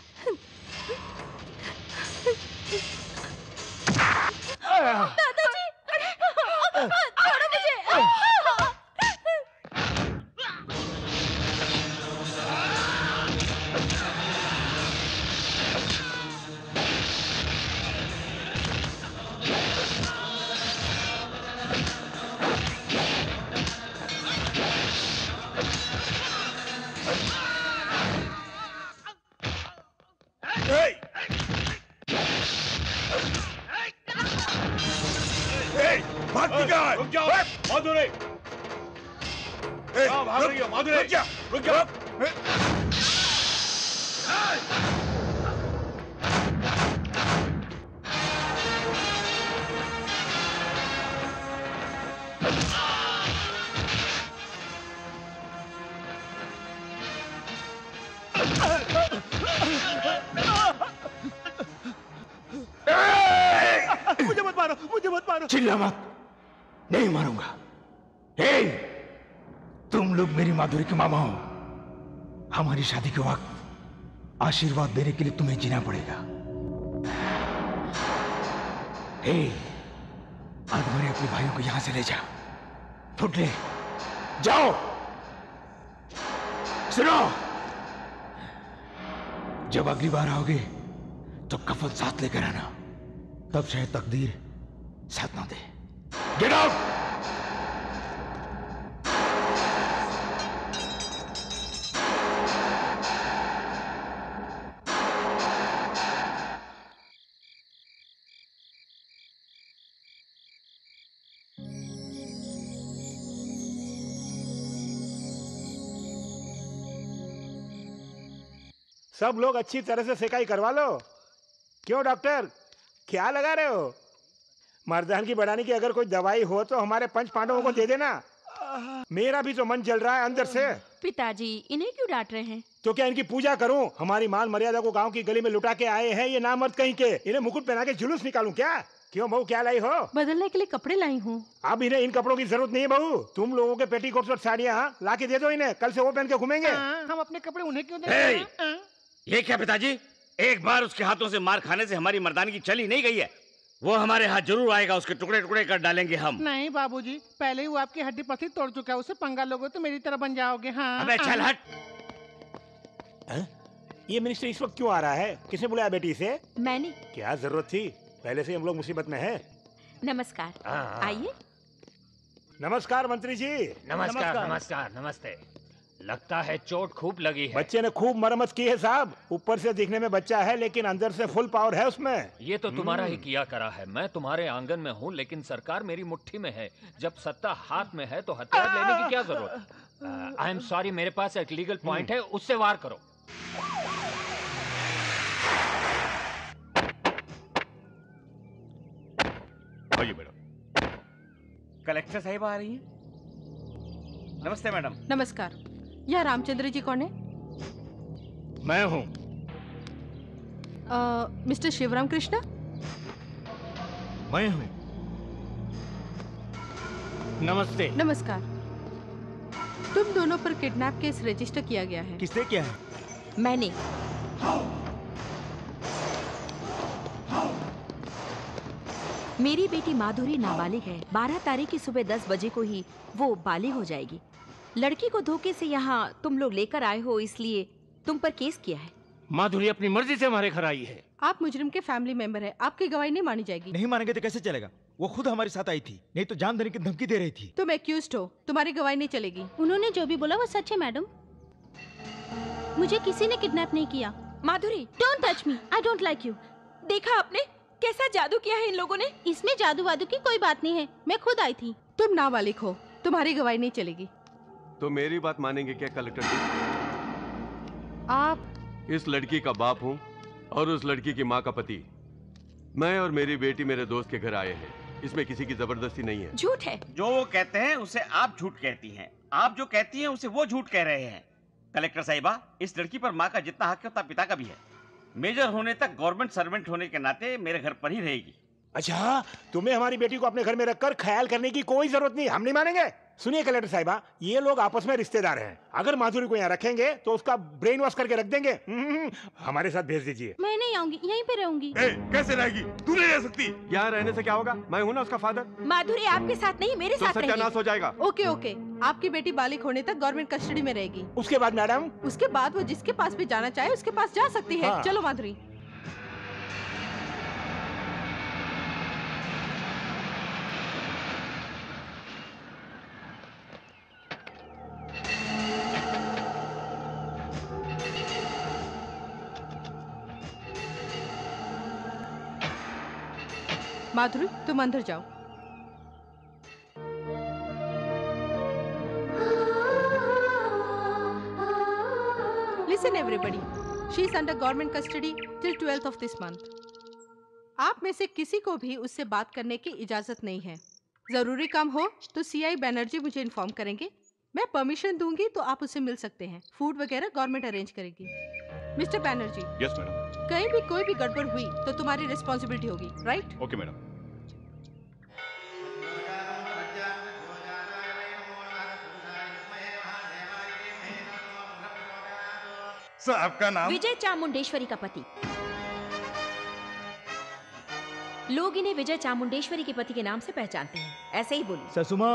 [SPEAKER 1] दादाजी, छोड़ो मुझे।
[SPEAKER 8] भागती क्या है?
[SPEAKER 7] रुक जाओ माधुरी।
[SPEAKER 8] कहाँ भाग रही हो माधुरी? रुक जा, रुक जा।
[SPEAKER 5] मुझे मत मारो, मुझे मत मारो।
[SPEAKER 8] चिल्ला मत, नहीं मारूंगा। हे, तुम लोग मेरी माधुरी के मामा हो। हमारी शादी के वक्त आशीर्वाद देने के लिए तुम्हें जीना पड़ेगा। हे, आज मेरे अपने भाइयों को यहां से ले जा। फुट ले, जाओ। सुनो, जब अगली बार आओगे तो कफन साथ लेकर आना, तब शायद तकदीर साथ ना दे। Get out.
[SPEAKER 4] सब लोग अच्छी तरह से सिकाई करवा लो। क्यों डॉक्टर, क्या लगा रहे हो? मर्दान की बढ़ाने की अगर कोई दवाई हो तो हमारे पंच पांडवों को दे देना। मेरा भी तो मन जल रहा है अंदर से।
[SPEAKER 2] पिताजी, इन्हें क्यों डांट रहे हैं?
[SPEAKER 4] तो क्या इनकी पूजा करूं? हमारी मान मर्यादा को गांव की गली में लुटा के आए हैं ये नामर्द कहीं के। इन्हें मुकुट पहना के जुलूस निकालूं क्या? क्यों बहू, क्या लाई हो?
[SPEAKER 13] बदलने के लिए कपड़े लाई हूँ।
[SPEAKER 4] अब इन्हें इन कपड़ों की जरूरत नहीं है बहू। तुम लोगों के पेटीकोट्स और साड़ियाँ ला के दे दो इन्हें, कल से वो पहन के घूमेंगे।
[SPEAKER 3] हम अपने कपड़े उन्हें क्यों
[SPEAKER 12] हे!
[SPEAKER 3] दें?
[SPEAKER 12] ये क्या पिताजी, एक बार उसके हाथों से मार खाने से हमारी मर्दानगी चली नहीं गई है। वो हमारे हाथ जरूर आएगा, उसके टुकड़े टुकड़े कर डालेंगे हम।
[SPEAKER 3] नहीं बाबूजी, पहले ही वो आपकी हड्डी पसली तोड़ चुका है। उससे पंगा लोगे तो मेरी तरह बन जाओगे। हाँ,
[SPEAKER 12] अबे चल हट।
[SPEAKER 4] ये मिनिस्टर इस वक्त क्यों आ रहा है? किसने बुलाया बेटी से?
[SPEAKER 2] मैंने।
[SPEAKER 4] क्या जरूरत थी? पहले से हम लोग मुसीबत में हैं।
[SPEAKER 2] नमस्कार, आइए।
[SPEAKER 4] नमस्कार मंत्री जी।
[SPEAKER 11] नमस्कार नमस्कार नमस्ते। लगता है चोट खूब लगी है।
[SPEAKER 4] बच्चे ने खूब मरम्मत की है साहब। ऊपर से दिखने में बच्चा है लेकिन अंदर से फुल पावर है उसमें।
[SPEAKER 11] ये तो तुम्हारा ही किया करा है। मैं तुम्हारे आंगन में हूँ लेकिन सरकार मेरी मुट्ठी में है। जब सत्ता हाथ में है तो हथियार लेने की क्या जरूरत? आई एम सॉरी, मेरे पास एक लीगल पॉइंट है, उससे वार करो।
[SPEAKER 8] आइए मैडम।
[SPEAKER 12] कलेक्टर साहिब आ रही हैं। नमस्ते मैडम।
[SPEAKER 13] नमस्कार। यह रामचंद्र जी कौन है?
[SPEAKER 11] मैं हूँ।
[SPEAKER 13] मिस्टर शिवराम कृष्णा?
[SPEAKER 8] मैं हूँ।
[SPEAKER 11] नमस्ते।
[SPEAKER 13] नमस्कार। तुम दोनों पर किडनैप केस रजिस्टर किया गया है।
[SPEAKER 5] किसने किया है?
[SPEAKER 2] मैंने। मेरी बेटी माधुरी नाबालिग है। बारह तारीख की सुबह दस बजे को ही वो बालिग हो जाएगी। लड़की को धोखे से यहाँ तुम लोग लेकर आए हो, इसलिए तुम पर केस किया है।
[SPEAKER 11] माधुरी अपनी मर्जी से हमारे घर आई है।
[SPEAKER 13] आप मुजरिम के फैमिली मेंबर हैं, आपकी गवाही नहीं मानी जाएगी।
[SPEAKER 5] नहीं मानेंगे तो कैसे चलेगा? वो खुद हमारे साथ आई थी, नहीं तो जान देने की धमकी दे रही थी।
[SPEAKER 13] तुम एक्यूज्ड हो, तुम्हारी गवाही नहीं चलेगी।
[SPEAKER 1] उन्होंने जो भी बोला वो सच है मैडम। मुझे किसी ने किडनैप नहीं किया।
[SPEAKER 2] Madhuri,
[SPEAKER 1] don't touch me, I don't like you.
[SPEAKER 2] देखा आपने कैसा जादू किया है इन लोगों ने?
[SPEAKER 1] इसमें जादू वादू की कोई बात नहीं है, मैं खुद आई थी।
[SPEAKER 13] तुम नाबालिग हो, तुम्हारी गवाही नहीं चलेगी।
[SPEAKER 7] तो मेरी बात मानेंगे क्या कलेक्टर जी?
[SPEAKER 13] आप
[SPEAKER 7] इस लड़की का बाप हूँ और उस लड़की की माँ का पति। मैं और मेरी बेटी मेरे दोस्त के घर आए हैं। इसमें किसी की जबरदस्ती नहीं है।
[SPEAKER 2] झूठ है।
[SPEAKER 12] जो वो कहते हैं उसे आप झूठ कहती हैं, आप जो कहती हैं उसे वो झूठ कह रहे हैं। कलेक्टर साहिबा, इस लड़की पर माँ का जितना हक है उतना पिता का भी है। मेजर होने तक गवर्नमेंट सर्वेंट होने के नाते मेरे घर पर ही रहेगी।
[SPEAKER 4] अच्छा, तुम्हें हमारी बेटी को अपने घर में रखकर ख्याल करने की कोई जरूरत नहीं, हम नहीं मानेंगे। सुनिए कलेक्टर साहिबा, ये लोग आपस में रिश्तेदार हैं। अगर माधुरी को यहाँ रखेंगे तो उसका ब्रेन वॉश करके रख देंगे। हमारे साथ भेज दीजिए।
[SPEAKER 1] मैं नहीं आऊंगी, यहीं पे रहूंगी।
[SPEAKER 9] ए, कैसे रहेगी? तू नहीं रह सकती।
[SPEAKER 7] यहाँ रहने से क्या होगा? मैं हूँ ना उसका फादर।
[SPEAKER 2] माधुरी आपके साथ नहीं, मेरे
[SPEAKER 7] तो
[SPEAKER 2] साथ रहेगी।
[SPEAKER 7] सत्यानाश हो जाएगा।
[SPEAKER 13] ओके ओके, आपकी बेटी बालिग होने तक गवर्नमेंट कस्टडी में रहेगी।
[SPEAKER 4] उसके बाद मैडम?
[SPEAKER 13] उसके बाद वो जिसके पास भी जाना चाहे उसके पास जा सकती है।
[SPEAKER 4] हाँ।
[SPEAKER 13] चलो माधुरी। माधुरी, तुम अंदर जाओ। Listen everybody, she is under government custody till twelfth of this month. आप में से किसी को भी उससे बात करने की इजाजत नहीं है। जरूरी काम हो तो सीआई बैनर्जी मुझे इन्फॉर्म करेंगे। मैं परमिशन दूंगी तो आप उससे मिल सकते हैं। फूड वगैरह गवर्नमेंट अरेंज करेगी। मिस्टर बैनर्जी।
[SPEAKER 8] Yes madam.
[SPEAKER 13] कहीं भी कोई भी गड़बड़ हुई तो तुम्हारी रिस्पॉन्सिबिलिटी होगी, राइट?
[SPEAKER 8] Okay madam.
[SPEAKER 9] सर, आपका नाम?
[SPEAKER 2] विजय चामुंडेश्वरी का पति। लोग इन्हें विजय चामुंडेश्वरी के पति के नाम से पहचानते हैं। ऐसे ही बोलिए।
[SPEAKER 5] ससुमा,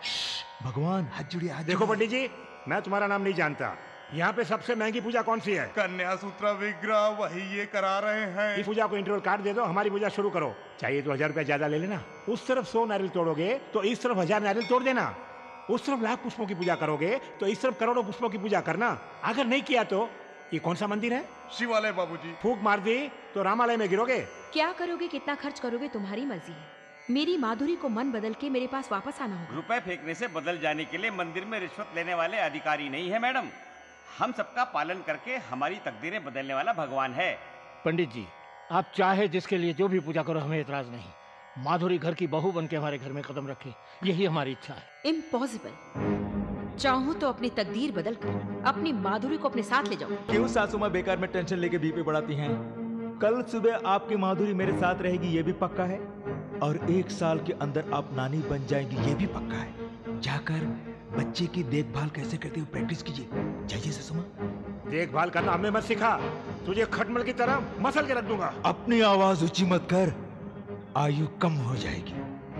[SPEAKER 5] भगवान हाथ जुड़िए, हाथ
[SPEAKER 4] देखो पंडित जी, मैं तुम्हारा नाम नहीं जानता। यहाँ पे सबसे महंगी पूजा कौन सी है?
[SPEAKER 9] कन्या सूत्र विग्रह, वही ये करा रहे हैं।
[SPEAKER 4] इस पूजा को इंटरवल काट दे दो, हमारी पूजा शुरू करो। चाहिए तो हजार रुपया ज्यादा ले लेना। उस तरफ सौ नारियल तोड़ोगे तो इस तरफ हजार नारियल तोड़ देना। उस तरफ लाख पुष्पों की पूजा करोगे तो इस तरफ करोड़ों पुष्पों की पूजा करना। अगर नहीं किया तो ये कौन सा मंदिर है?
[SPEAKER 9] शिवालय बाबूजी।
[SPEAKER 4] फूक मार दी तो रामालय में गिरोगे।
[SPEAKER 2] क्या करोगे, कितना खर्च करोगे, तुम्हारी मर्जी है। मेरी माधुरी को मन बदल के मेरे पास वापस आना होगा।
[SPEAKER 12] रुपए फेंकने से बदल जाने के लिए मंदिर में रिश्वत लेने वाले अधिकारी नहीं है मैडम। हम सबका पालन करके हमारी तकदीरें बदलने वाला भगवान है।
[SPEAKER 11] पंडित जी, आप चाहे जिसके लिए जो भी पूजा करो, हमें एतराज नहीं। माधुरी घर की बहू बन के हमारे घर में कदम रखे, यही हमारी इच्छा है।
[SPEAKER 2] इम्पॉसिबल। चाहूँ तो अपनी तकदीर बदल कर अपनी माधुरी को अपने साथ ले जाऊं।
[SPEAKER 6] क्यों सासू माँ बेकार में टेंशन लेके बीपी बढ़ाती हैं? कल सुबह आपकी माधुरी मेरे साथ रहेगी, ये भी पक्का है। और एक साल के अंदर आप नानी बन जाएंगी, ये भी पक्का है। जाकर बच्चे की देखभाल कैसे करते हो प्रैक्टिस कीजिए। जाइए सासू माँ।
[SPEAKER 4] देखभाल करना हमें मत सिखा, तुझे खटमल की तरह मसल के रख दूंगा।
[SPEAKER 6] अपनी आवाज ऊंची मत कर, आयु कम हो जाएगी।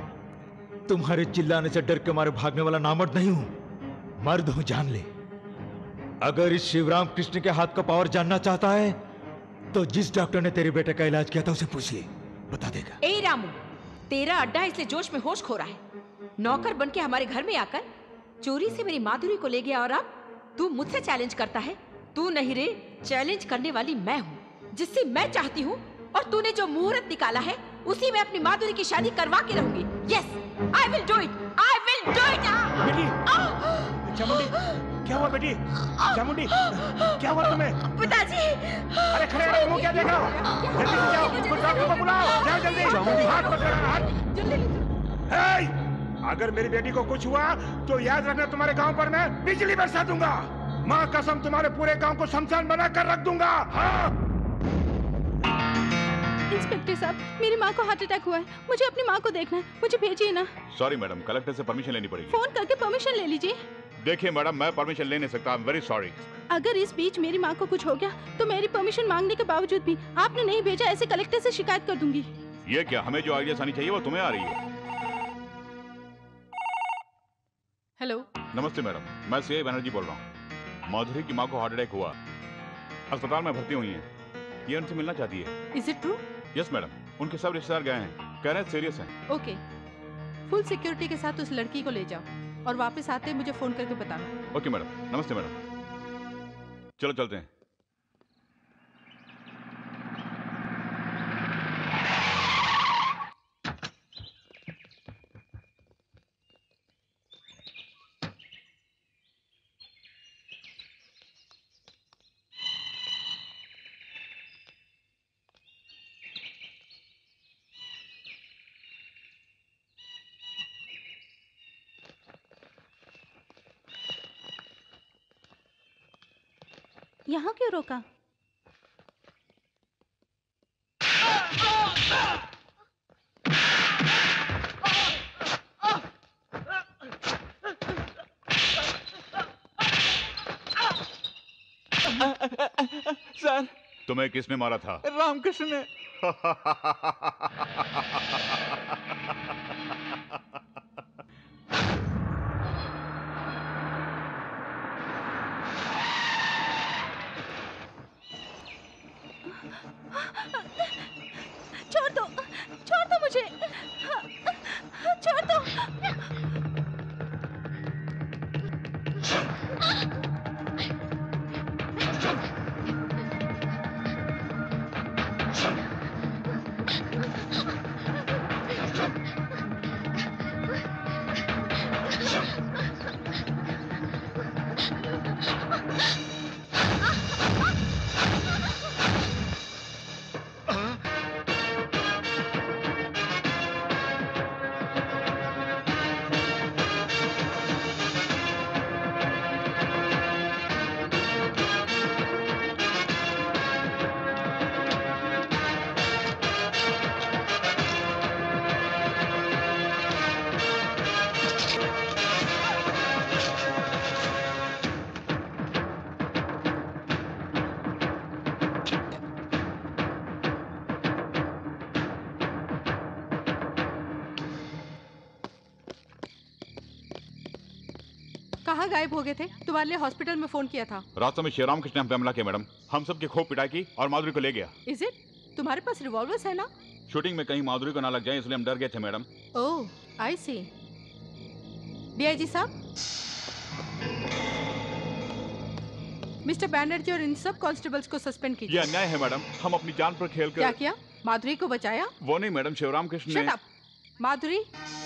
[SPEAKER 6] तुम्हारे चिल्लाने से डर के मारे भागने वाला नामर्द नहीं हूं, मर्द हूं, जान ले। अगर इस शिवराम कृष्ण के हाथ का पावर जानना चाहता है तो जिस डॉक्टर ने तेरे बेटे का इलाज किया था उसे पूछिए, बता देगा।
[SPEAKER 2] ए रामू, तेरा अड्डा इसलिए जोश में होश खो रहा है। नौकर बन के हमारे घर में आकर चोरी से मेरी माधुरी को ले गया और अब तू मुझसे चैलेंज करता है। तू नहीं रे, चैलेंज करने वाली मैं हूँ, जिससे मैं चाहती हूँ। और तूने जो मुहूर्त निकाला है उसी में अपनी माधुरी की शादी करवा के रहूंगी। Yes, I will do it, I will do it.
[SPEAKER 4] बेटी, चामुंडी, क्या हुआ बेटी? चामुंडी, क्या हुआ तुम्हें?
[SPEAKER 2] पिताजी।
[SPEAKER 4] अरे खड़े रहो, मुंह क्या देख रहे हो? जल्दी से जाओ, कुछ डॉक्टर को बुलाओ, जाओ जल्दी। हाथ पकड़ो, हाथ। हे! अगर मेरी बेटी को कुछ हुआ तो याद रखना, तुम्हारे गांव पर मैं बिजली बरसा दूंगा। माँ कसम, तुम्हारे पूरे गांव को शमशान बना कर रख दूंगा। हाँ?
[SPEAKER 1] इंस्पेक्टर साहब, मेरी माँ को हार्ट अटैक हुआ है, मुझे अपनी माँ को देखना है, मुझे भेजिए ना।
[SPEAKER 8] सॉरी मैडम, कलेक्टर से परमिशन लेनी पड़ेगी।
[SPEAKER 1] फोन करके परमिशन ले लीजिए।
[SPEAKER 8] देखिए मैडम, मैं परमिशन ले नहीं सकता, आई एम वेरी सॉरी।
[SPEAKER 1] अगर इस बीच मेरी माँ को कुछ हो गया तो मेरी परमिशन मांगने के बावजूद भी आपने नहीं भेजा, ऐसे कलेक्टर से शिकायत कर दूंगी।
[SPEAKER 8] ये क्या, हमें जो आइडियाज आनी चाहिए वो तुम्हें आ रही है।
[SPEAKER 13] हेलो।
[SPEAKER 8] नमस्ते मैडम, मैं सीआई बनर्जी बोल रहा हूँ। माधुरी की माँ को हार्ट अटैक हुआ, अस्पताल में भर्ती हुई हैं। ये उनसे मिलना चाहती है।
[SPEAKER 13] Is it true?
[SPEAKER 8] Yes madam, उनके सब रिश्तेदार गए हैं, कह रहे हैं सीरियस हैं।
[SPEAKER 13] ओके, फुल सिक्योरिटी के साथ उस लड़की को ले जाओ और वापस आते मुझे फोन करके बताना।
[SPEAKER 8] ओके मैडम, नमस्ते मैडम, चलो चलते हैं।
[SPEAKER 1] यहाँ क्यों रोका?
[SPEAKER 8] सर, तुम्हें किसने मारा था?
[SPEAKER 5] रामकृष्ण ने।
[SPEAKER 1] छोड़ दो, छोड़ दो मुझे, छोड़ दो।
[SPEAKER 13] कहाँ गायब हो गए थे? तुम्हारे लिए हॉस्पिटल में फोन किया था।
[SPEAKER 8] रास्ते में श्रीराम कृष्ण हम पे हमला किया मैडम। हम सब की खूब पिटाई की और माधुरी को ले गया।
[SPEAKER 13] Is it? तुम्हारे पास रिवॉल्वर्स है ना?
[SPEAKER 8] शूटिंग में कहीं माधुरी को ना लग जाए इसलिए हम डर गए थे madam.
[SPEAKER 13] Oh, I see. DIG साहब, मिस्टर बैनर्जी और इन सब कांस्टेबल्स को सस्पेंड कीजिए।
[SPEAKER 8] ये अन्याय है मैडम। हम अपनी जान पर खेल कर।
[SPEAKER 13] क्या किया? माधुरी को बचाया?
[SPEAKER 8] वो नहीं मैडम, शिवराम कृष्ण ने।
[SPEAKER 13] Shut up. माधुरी,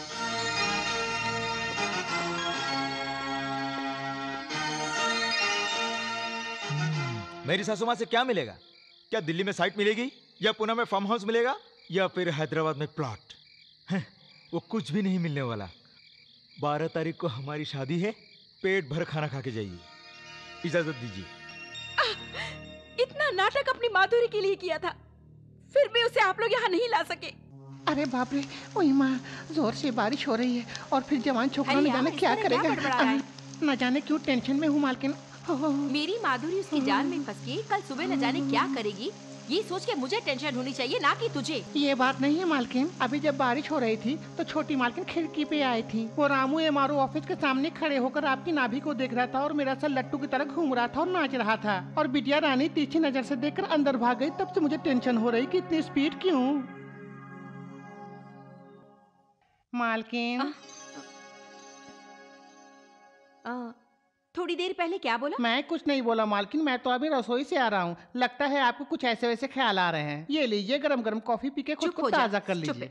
[SPEAKER 6] मेरी सासू माँ से क्या मिलेगा? क्या दिल्ली में साइट मिलेगी, या पुणे में फार्म हाउस मिलेगा, या फिर हैदराबाद में प्लॉट? हैं, वो कुछ भी नहीं मिलने वाला। बारह तारीख को हमारी शादी है, पेट भर खाना खा के जाइए। इजाजत दीजिए।
[SPEAKER 2] इतना नाटक अपनी माधुरी के लिए किया था, फिर भी उसे आप लोग यहाँ नहीं ला सके।
[SPEAKER 3] अरे बाप रे, ओए माँ, जोर से बारिश हो रही है और फिर जवान छोकरा न जाने क्या करेगा। न जाने क्यों टेंशन में हूँ मालकिन।
[SPEAKER 2] मेरी माधुरी उसकी जान में फंस के कल सुबह न जाने क्या करेगी, ये सोच के मुझे टेंशन होनी चाहिए, ना कि तुझे।
[SPEAKER 3] ये बात नहीं है मालकिन। अभी जब बारिश हो रही थी तो छोटी मालकिन खिड़की पे आई थी। वो रामू एमआरओ ऑफिस के सामने खड़े होकर आपकी नाभि को देख रहा था और मेरा सर लट्टू की तरह घूम रहा था और नाच रहा था। और बिटिया रानी तीखी नजर से देखकर अंदर भाग गई। तब से मुझे टेंशन हो रही कि इतनी स्पीड क्यों। मालकिन,
[SPEAKER 2] थोड़ी देर पहले क्या बोला?
[SPEAKER 3] मैं कुछ नहीं बोला मालकिन, मैं तो अभी रसोई से आ रहा हूँ। लगता है आपको कुछ ऐसे वैसे ख्याल आ रहे हैं। ये लीजिए गरम गरम कॉफी पी के खुद को ताजा कर लीजिए।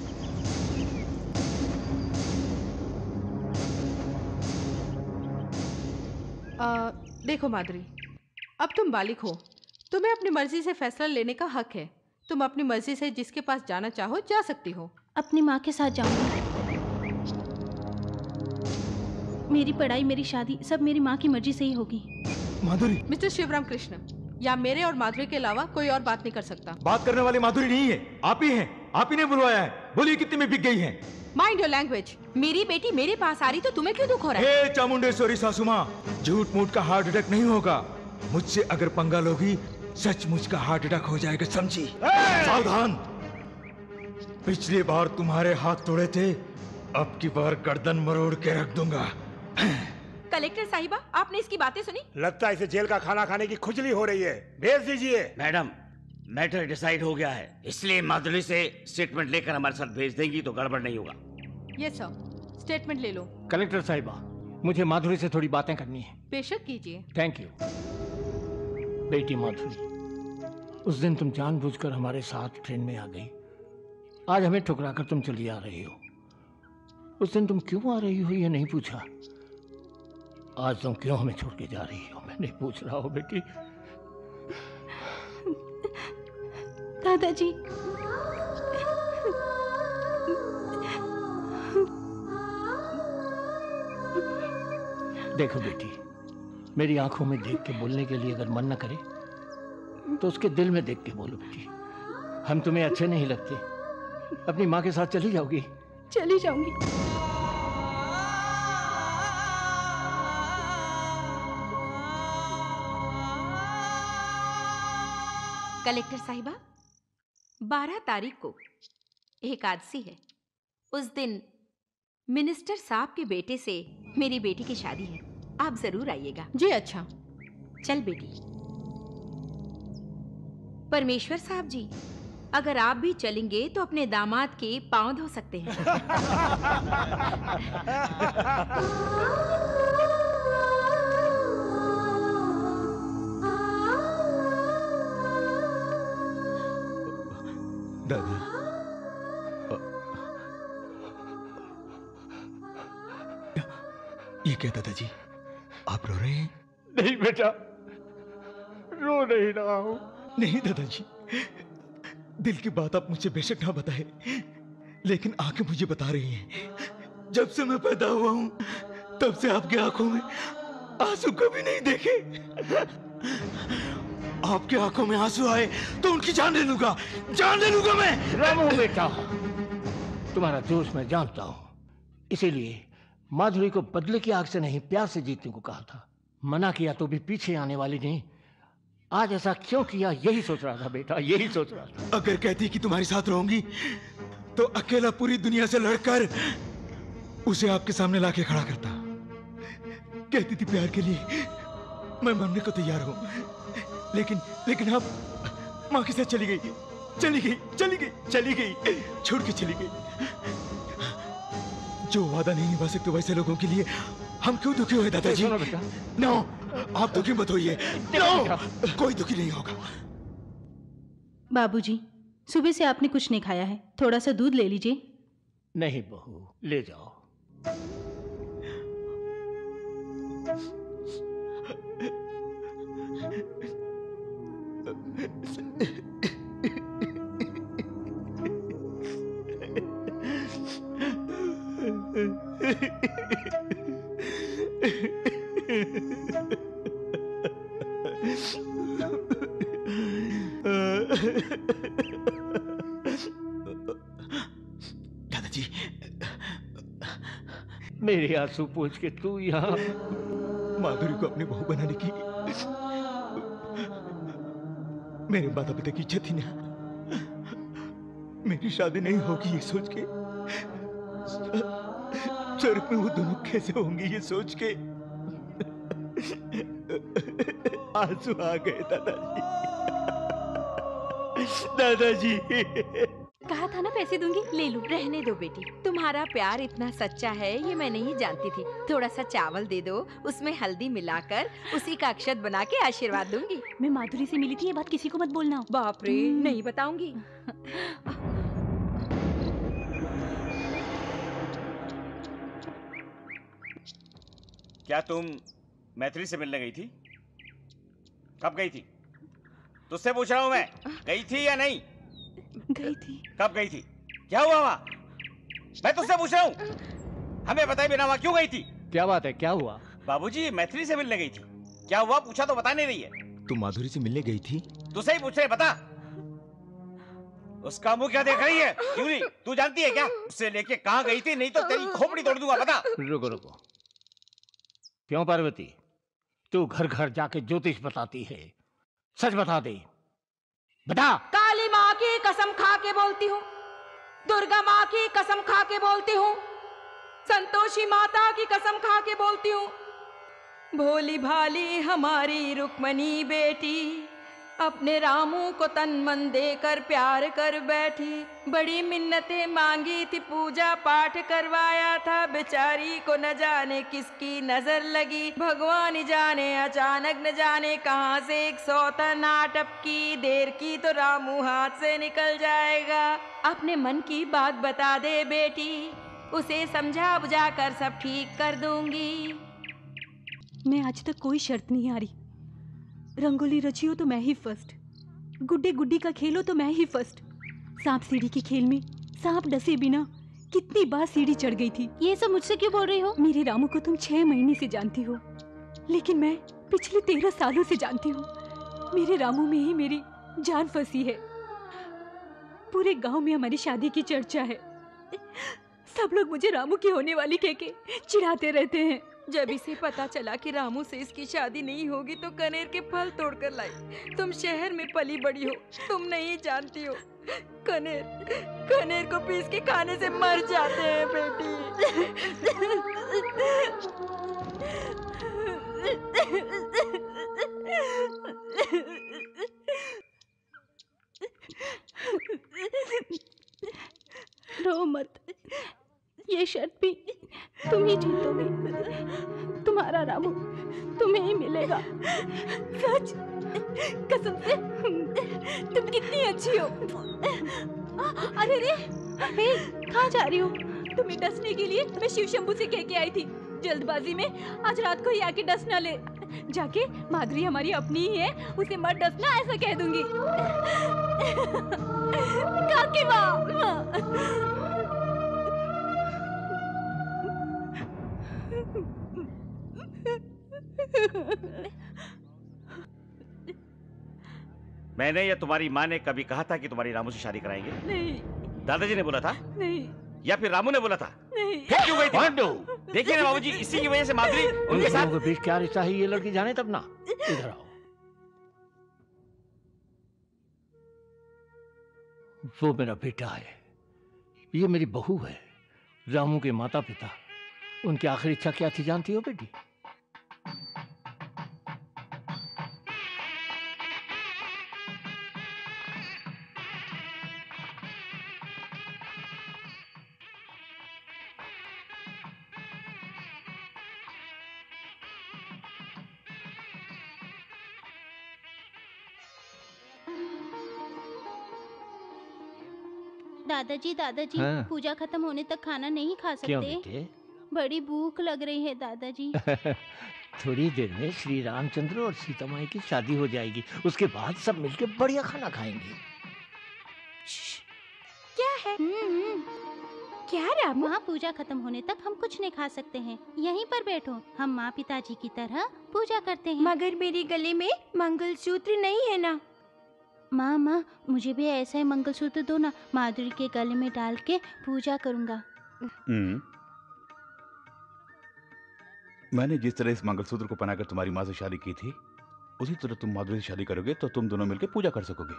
[SPEAKER 13] आ, देखो माधुरी, अब तुम बालिक हो, तुम्हें अपनी मर्जी से फैसला लेने का हक है। तुम अपनी मर्जी से जिसके पास जाना चाहो जा सकती हो।
[SPEAKER 1] अपनी माँ के साथ जाऊंगी। मेरी पढ़ाई, मेरी शादी सब मेरी माँ की मर्जी से ही होगी।
[SPEAKER 5] माधुरी,
[SPEAKER 13] मिस्टर शिवराम कृष्ण, या मेरे और माधुरी के अलावा कोई और बात नहीं कर सकता।
[SPEAKER 6] बात करने वाली माधुरी नहीं है, आप ही हैं। आप ही ने बुलवाया है। बोलिए कितने में बिक गई है?
[SPEAKER 13] Mind your language.
[SPEAKER 2] मेरी बेटी मेरे पास आ रही तो तुम्हें क्यों दुख हो रहा है?
[SPEAKER 6] हे चामुंडेश्वरी सासू माँ, झूठ मूठ का हार्ट अटैक नहीं होगा। मुझसे अगर पंगा लोगी, सचमुच का हार्ट अटैक हो जाएगा, समझी? सावधान। पिछली बार तुम्हारे हाथ तोड़े थे, अब की बार गर्दन मरोड़ के रख दूंगा।
[SPEAKER 2] कलेक्टर साहिबा, आपने इसकी बातें सुनी?
[SPEAKER 4] लगता है इसे जेल का खाना खाने की खुजली हो रही है। भेज दीजिए।
[SPEAKER 12] मैडम, मैटर डिसाइड हो गया है, इसलिए माधुरी से स्टेटमेंट लेकर हमारे साथ भेज देंगी तो गड़बड़ नहीं होगा।
[SPEAKER 13] यस सर, स्टेटमेंट ले लो।
[SPEAKER 11] कलेक्टर साहिबा, मुझे माधुरी से थोड़ी बातें करनी है।
[SPEAKER 13] बेशक कीजिए।
[SPEAKER 11] Thank you. बेटी माधुरी, उस दिन तुम जानबूझकर हमारे साथ ट्रेन में आ गई। आज हमें ठुकराकर तुम चली आ रही हो। उस दिन तुम क्यों आ रही हो ये नहीं पूछा। आज तुम क्यों हमें छोड़ के जा रही हो मैं नहीं पूछ रहा हूँ बेटी।
[SPEAKER 1] दादाजी,
[SPEAKER 11] देखो बेटी,
[SPEAKER 15] मेरी आंखों में देख के बोलने के लिए अगर मन न करे तो उसके दिल में देख के बोलो बेटी। हम तुम्हें अच्छे नहीं लगते, अपनी माँ के साथ चली जाओगी?
[SPEAKER 1] चली जाऊंगी।
[SPEAKER 2] कलेक्टर साहिबा, बारह तारीख को एकादशी है। उस दिन मिनिस्टर साहब के बेटे से मेरी बेटी की शादी है। आप जरूर आइएगा।
[SPEAKER 13] जी अच्छा।
[SPEAKER 2] चल बेटी। परमेश्वर साहब जी, अगर आप भी चलेंगे तो अपने दामाद के पांव धो सकते हैं।
[SPEAKER 6] दादा, ये क्या दादाजी, आप रो रहे हैं?
[SPEAKER 15] नहीं बेटा, रो नहीं रहा हूं।
[SPEAKER 6] नहीं दादाजी, दिल की बात आप मुझसे बेशक ना बताए, लेकिन आंखें मुझे बता रही हैं। जब से मैं पैदा हुआ हूं तब से आपकी आंखों में आंसू कभी नहीं देखे। आपकी आंखों में आंसू आए तो उनकी जान ले लूंगा, जान ले लूंगा मैं।
[SPEAKER 15] रामू बेटा, तुम्हारा जोश मैं जानता हूं, इसीलिए माधुरी को बदले की आग से नहीं प्यार से जीतने को कहा था। मना किया तो भी पीछे आने वाली नहीं। आज ऐसा क्यों किया, यही सोच रहा था बेटा, यही सोच रहा था।
[SPEAKER 6] अगर कहती कि तुम्हारे साथ रहूंगी तो अकेला पूरी दुनिया से लड़कर उसे आपके सामने लाके खड़ा करता। कहती थी प्यार के लिए मैं मरने को तैयार हूं, लेकिन लेकिन आप मां के साथ चली गई, चली गई, चली गई, चली गई, छोड़ के चली गई। जो वादा नहीं निभा सकते वैसे लोगों के लिए हम क्यों दुखी हुए दादाजी? नो, आप दुखी मत होइए। नो, कोई दुखी नहीं होगा।
[SPEAKER 1] बाबूजी, सुबह से आपने कुछ नहीं खाया है, थोड़ा सा दूध ले लीजिए।
[SPEAKER 15] नहीं बहू, ले जाओ।
[SPEAKER 6] दादाजी,
[SPEAKER 15] मेरे आंसू पूछ के तू यहाँ
[SPEAKER 6] माधुरी को अपनी बहू बनाने की मेरे माता पिता की इच्छा थी ना। मेरी शादी नहीं होगी ये सोच के, स्वर्ग में वो दोनों कैसे होंगे ये सोच के आंसू आ गए दादाजी। दादाजी,
[SPEAKER 14] कहा था ना पैसे दूंगी, ले लो।
[SPEAKER 2] रहने दो बेटी, तुम्हारा प्यार इतना सच्चा है ये मैं नहीं जानती थी। थोड़ा सा चावल दे दो, उसमें हल्दी मिलाकर उसी का अक्षत बना के आशीर्वाद दूंगी।
[SPEAKER 14] मैं माधुरी से मिली थी, ये बात किसी को मत बोलना।
[SPEAKER 2] बाप रे, नहीं बताऊंगी।
[SPEAKER 12] क्या तुम मैथिली से मिलने गई थी? कब गई थी? तुझसे पूछ रहा हूं मैं, गई थी या नहीं?
[SPEAKER 14] गई थी।
[SPEAKER 12] कब गई थी? क्या हुआ वहाँ? मैं तुझसे पूछ रहा हूँ, हमें बताए बिना वहाँ क्यों गई थी?
[SPEAKER 15] क्या बात है, क्या हुआ?
[SPEAKER 12] बाबूजी, मैथिली से मिलने गई थी। क्या हुआ पूछा तो बता नहीं रही है।
[SPEAKER 6] तुम माधुरी से मिलने गई थी?
[SPEAKER 12] तुझसे ही पूछ रहे, बता। उसका मुंह क्या देख रही है? क्यों नहीं, तू जानती है क्या उससे लेके कहाँ गई थी? नहीं तो तेरी खोपड़ी तोड़ दूंगा, बता।
[SPEAKER 15] रुको रुको, क्यों पार्वती, तू घर घर जाके ज्योतिष बताती है, सच बता दे, बता।
[SPEAKER 2] काली माँ की कसम खा के बोलती हूँ, दुर्गा माँ की कसम खा के बोलती हूँ, संतोषी माता की कसम खा के बोलती हूँ, भोली भाली हमारी रुक्मणी बेटी अपने रामू को तन मन देकर प्यार कर बैठी। बड़ी मिन्नतें मांगी थी, पूजा पाठ करवाया था, बेचारी को न जाने किसकी नजर लगी। भगवान जाने अचानक न जाने कहां से एक सौतन नाटक की। देर की तो रामू हाथ से निकल जाएगा। अपने मन की बात बता दे बेटी, उसे समझा बुझा कर सब ठीक कर दूंगी।
[SPEAKER 14] मैं आज तक कोई शर्त नहीं हारी। रंगोली रची हो तो मैं ही फर्स्ट, गुड्डे गुड्डी का खेल हो तो मैं ही फर्स्ट। सांप सीढ़ी के खेल में सांप डसे बिना कितनी बार सीढ़ी चढ़ गई थी।
[SPEAKER 1] ये सब मुझसे क्यों बोल रही हो?
[SPEAKER 14] मेरे रामू को तुम छह महीने से जानती हो, लेकिन मैं पिछले तेरह सालों से जानती हूँ। मेरे रामू में ही मेरी जान फंसी है। पूरे गांव में हमारी शादी की चर्चा है। सब लोग मुझे रामू की होने वाली कह के चिढ़ाते रहते हैं।
[SPEAKER 2] जब इसे पता चला कि रामू से इसकी शादी नहीं होगी तो कनेर के फल तोड़कर लाई। तुम शहर में पली बड़ी हो, तुम नहीं जानती हो। कनेर कनेर को पीस के खाने से मर जाते हैं बेटी।
[SPEAKER 1] रो मत, ये शर्त भी तुम ही जीतोगे। तुम्हारा रामू तुम्हें ही मिलेगा।
[SPEAKER 14] सच? कसम से? तुम कितनी अच्छी हो। अरे रे,
[SPEAKER 1] हे, कहाँ जा रही हो?
[SPEAKER 14] तुम्हें डसने के लिए मैं शिव शंभू से कह के आई थी। जल्दबाजी में आज रात को ही आके डस ना ले। जाके माधुरी हमारी अपनी ही है, उसे मत डसना ऐसा कह दूंगी। काकी माँ।
[SPEAKER 12] मैंने या तुम्हारी माँ ने कभी कहा था कि तुम्हारी रामू से शादी कराएंगे?
[SPEAKER 14] नहीं।
[SPEAKER 12] दादाजी ने बोला था?
[SPEAKER 14] नहीं।
[SPEAKER 12] या फिर रामू ने बोला था?
[SPEAKER 14] नहीं।
[SPEAKER 12] फिर क्यों गई थी? देखिए ना बाबूजी, इसी की वजह से माधुरी उनके साथ।
[SPEAKER 15] के बीच क्या रिश्ता है ये लड़की जाने तब ना। इधर आओ। वो मेरा बेटा है, ये मेरी बहू है। रामू के माता पिता, उनकी आखिरी इच्छा क्या थी जानती हो बेटी?
[SPEAKER 1] दादाजी दादाजी,
[SPEAKER 15] हाँ।
[SPEAKER 1] पूजा खत्म होने तक खाना नहीं खा
[SPEAKER 15] क्यों
[SPEAKER 1] सकते?
[SPEAKER 15] बेटे?
[SPEAKER 1] बड़ी भूख लग रही है दादाजी।
[SPEAKER 15] थोड़ी देर में श्री रामचंद्र और सीता माई की शादी हो जाएगी, उसके बाद सब मिलके बढ़िया खाना खाएंगे।
[SPEAKER 1] क्या है? क्या राम? माँ, पूजा खत्म होने तक हम कुछ नहीं खा सकते हैं। यहीं पर बैठो, हम माँ पिताजी की तरह पूजा करते हैं।
[SPEAKER 2] मगर मेरे गले में मंगलसूत्र नहीं है ना।
[SPEAKER 1] माँ माँ, मुझे भी ऐसा ही मंगलसूत्र दो ना, माधुरी के गले में डाल के पूजा करूँगा।
[SPEAKER 8] हम्म। मैंने जिस तरह इस मंगलसूत्र को पहनाकर तुम्हारी माँ से शादी की थी, उसी तरह तुम माधुरी से शादी करोगे तो तुम दोनों मिलकर पूजा कर सकोगे।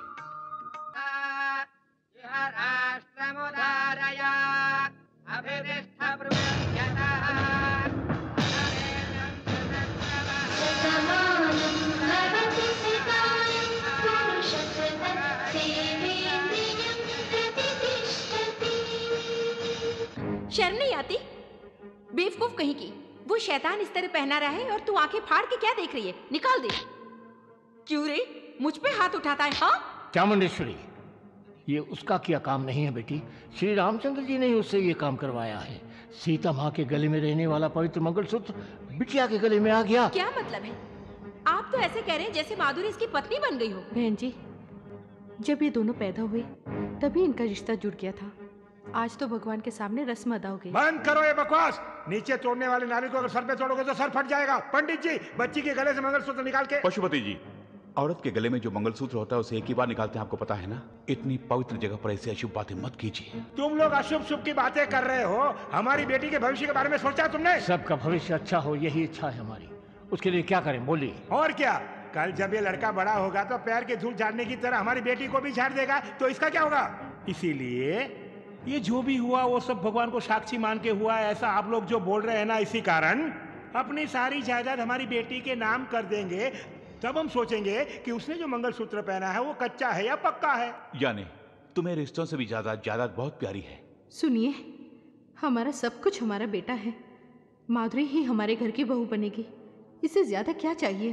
[SPEAKER 2] शर्म नहीं आती? बेवकूफ कहीं की। वो शैतान इस तरह पहना रहा है और तू आंखें फाड़ के क्या देख रही है? निकाल दे। क्यों रे, मुझ पे हाथ उठाता है? हाँ
[SPEAKER 15] चामुंडेश्वरी, ये उसका किया काम नहीं है बेटी। श्री रामचंद्र जी ने उससे ये काम करवाया है। सीता माँ के गले में रहने वाला पवित्र मंगलसूत्र बिटिया के गले में आ गया।
[SPEAKER 2] क्या मतलब है? आप तो ऐसे कह रहे हैं जैसे माधुरी इसकी पत्नी बन गई हो।
[SPEAKER 13] बहन जी, जब ये दोनों पैदा हुए तभी इनका रिश्ता जुड़ गया था। आज तो भगवान के सामने रस्म अदा हो गई।
[SPEAKER 4] बंद करो ये बकवास। नीचे तोड़ने वाले नारी को अगर सर पे तोड़ोगे तो सर फट जाएगा। पंडित जी, बच्ची के गले से मंगलसूत्र निकाल के।
[SPEAKER 8] पशुपति जी, औरत के गले में जो मंगलसूत्र होता है उसे एक ही बार निकालते हैं, आपको पता है ना। इतनी पवित्र जगह पर ऐसी अशुभ बातें मत कीजिए।
[SPEAKER 4] तुम लोग अशुभ शुभ की बातें कर रहे हो। हमारी बेटी के भविष्य के बारे में सोचा तुमने?
[SPEAKER 15] सबका भविष्य अच्छा हो, यही इच्छा है हमारी। उसके लिए क्या करें बोलिए।
[SPEAKER 4] और क्या, कल जब ये लड़का बड़ा होगा तो पैर के धूल झाड़ने की तरह हमारी बेटी को भी झाड़ देगा, तो इसका क्या होगा? इसीलिए ये जो भी हुआ वो सब भगवान को साक्षी मान के हुआ है, ऐसा आप लोग जो बोल रहे हैं ना, इसी कारण अपनी सारी जायदाद हमारी बेटी के नाम कर देंगे। तब हम सोचेंगे कि उसने जो मंगलसूत्र पहना है वो कच्चा है या पक्का है।
[SPEAKER 8] यानी तुम्हें रिश्तों से भी ज्यादा जायदाद बहुत प्यारी है।
[SPEAKER 13] सुनिए, हमारा सब कुछ हमारा बेटा है। माधुरी ही हमारे घर की बहू बनेगी, इससे ज्यादा क्या चाहिए?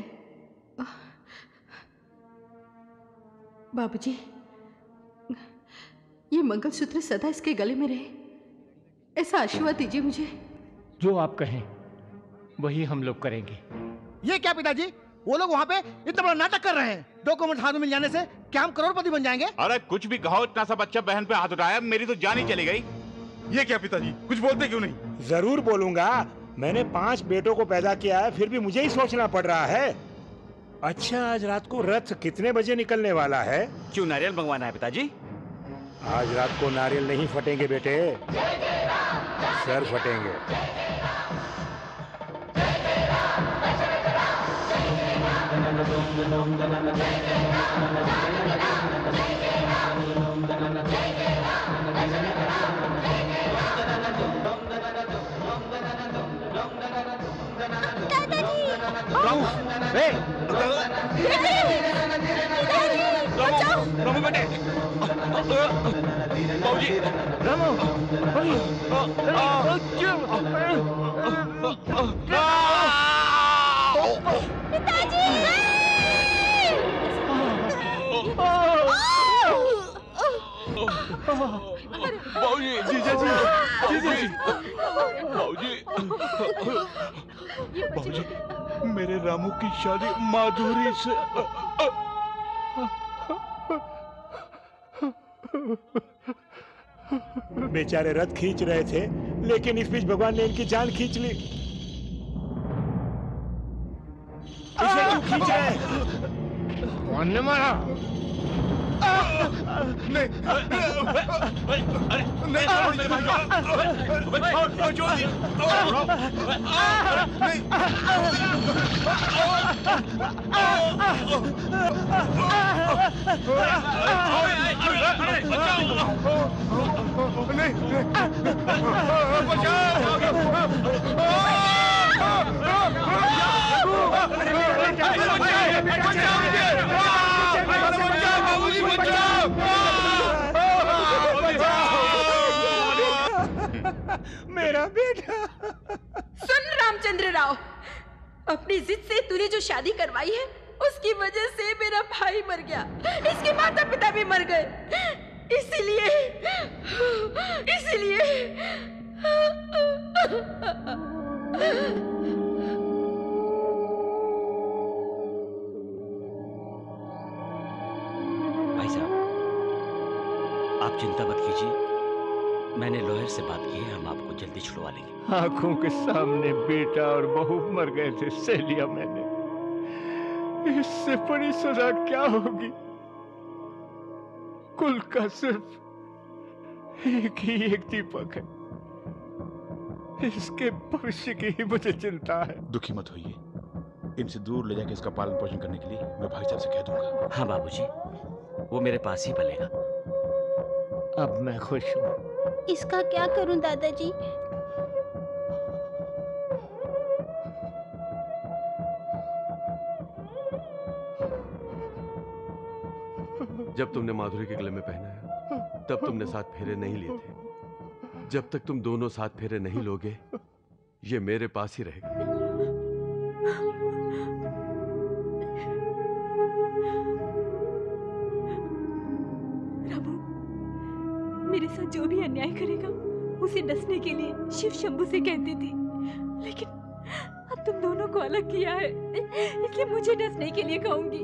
[SPEAKER 13] बाबूजी, ये मंगलसूत्र सदा इसके गले में रहे, ऐसा आशीर्वाद दीजिए मुझे।
[SPEAKER 15] जो आप कहें वही हम लोग करेंगे।
[SPEAKER 3] ये क्या पिताजी, वो लोग वहाँ पे इतना बड़ा नाटक कर रहे हैं। डॉक्यूमेंट हाथ में मिल जाने से क्या हम करोड़पति बन जाएंगे?
[SPEAKER 8] अरे कुछ भी कहो, इतना सा बच्चा बहन पे हाथ उठाया, मेरी तो जान ही चली गई।
[SPEAKER 9] ये क्या पिताजी, कुछ बोलते क्यों नहीं?
[SPEAKER 4] जरूर बोलूंगा। मैंने पांच बेटों को पैदा किया है, फिर भी मुझे ही सोचना पड़ रहा है। अच्छा, आज रात को रथ कितने बजे निकलने वाला है?
[SPEAKER 12] क्यों, नारियल मंगवाना है पिताजी?
[SPEAKER 4] आज रात को नारियल नहीं फटेंगे बेटे, सर फटेंगे।
[SPEAKER 6] रामू, ए! रामू, रामू बेटे, बाबूजी, रामू, बाबूजी, जीजा जी, जीजा जी, बाबूजी, बाबूजी, मेरे रामू की शादी माधुरी से।
[SPEAKER 4] बेचारे रथ खींच रहे थे, लेकिन इस बीच भगवान ने इनकी जान खींच ली। इसे क्यों खींच रहे हैं?
[SPEAKER 15] कौन ने मारा?
[SPEAKER 6] नहीं,
[SPEAKER 4] मेरा बेटा।
[SPEAKER 2] सुन रामचंद्र राव, अपनी जिद से तूने जो शादी करवाई है उसकी वजह से मेरा भाई मर गया, इसके माता पिता भी मर गए। इसीलिए इसीलिए
[SPEAKER 12] भाई साहब, आप चिंता मत कीजिए, मैंने लॉयर से बात की है, हम आपको जल्दी छुड़वा लेंगे।
[SPEAKER 15] आंखों के सामने बेटा और बहू मर गए थे, सह लिया मैंने। इससे बड़ी सजा क्या होगी? कुल का सिर्फ एक ही एक दीपक है, इसके भविष्य की ही मुझे चिंता है।
[SPEAKER 8] दुखी मत होइए, इनसे दूर ले जाके इसका पालन पोषण करने के लिए मैं भाई साहब से कह दूंगा।
[SPEAKER 12] हाँ बाबूजी, वो मेरे पास ही पलेगा।
[SPEAKER 15] अब मैं खुश हूँ।
[SPEAKER 1] इसका क्या करूं दादाजी?
[SPEAKER 7] जब तुमने माधुरी के गले में पहनाया तब तुमने सात फेरे नहीं लिए थे। जब तक तुम दोनों सात फेरे नहीं लोगे, ये मेरे पास ही रहेगा।
[SPEAKER 14] रामू, मेरे साथ जो भी अन्याय करेगा उसे डसने के लिए शिव शंभू से कहती थी, लेकिन अब तुम दोनों को अलग किया है, इसलिए मुझे डसने के लिए कहूंगी।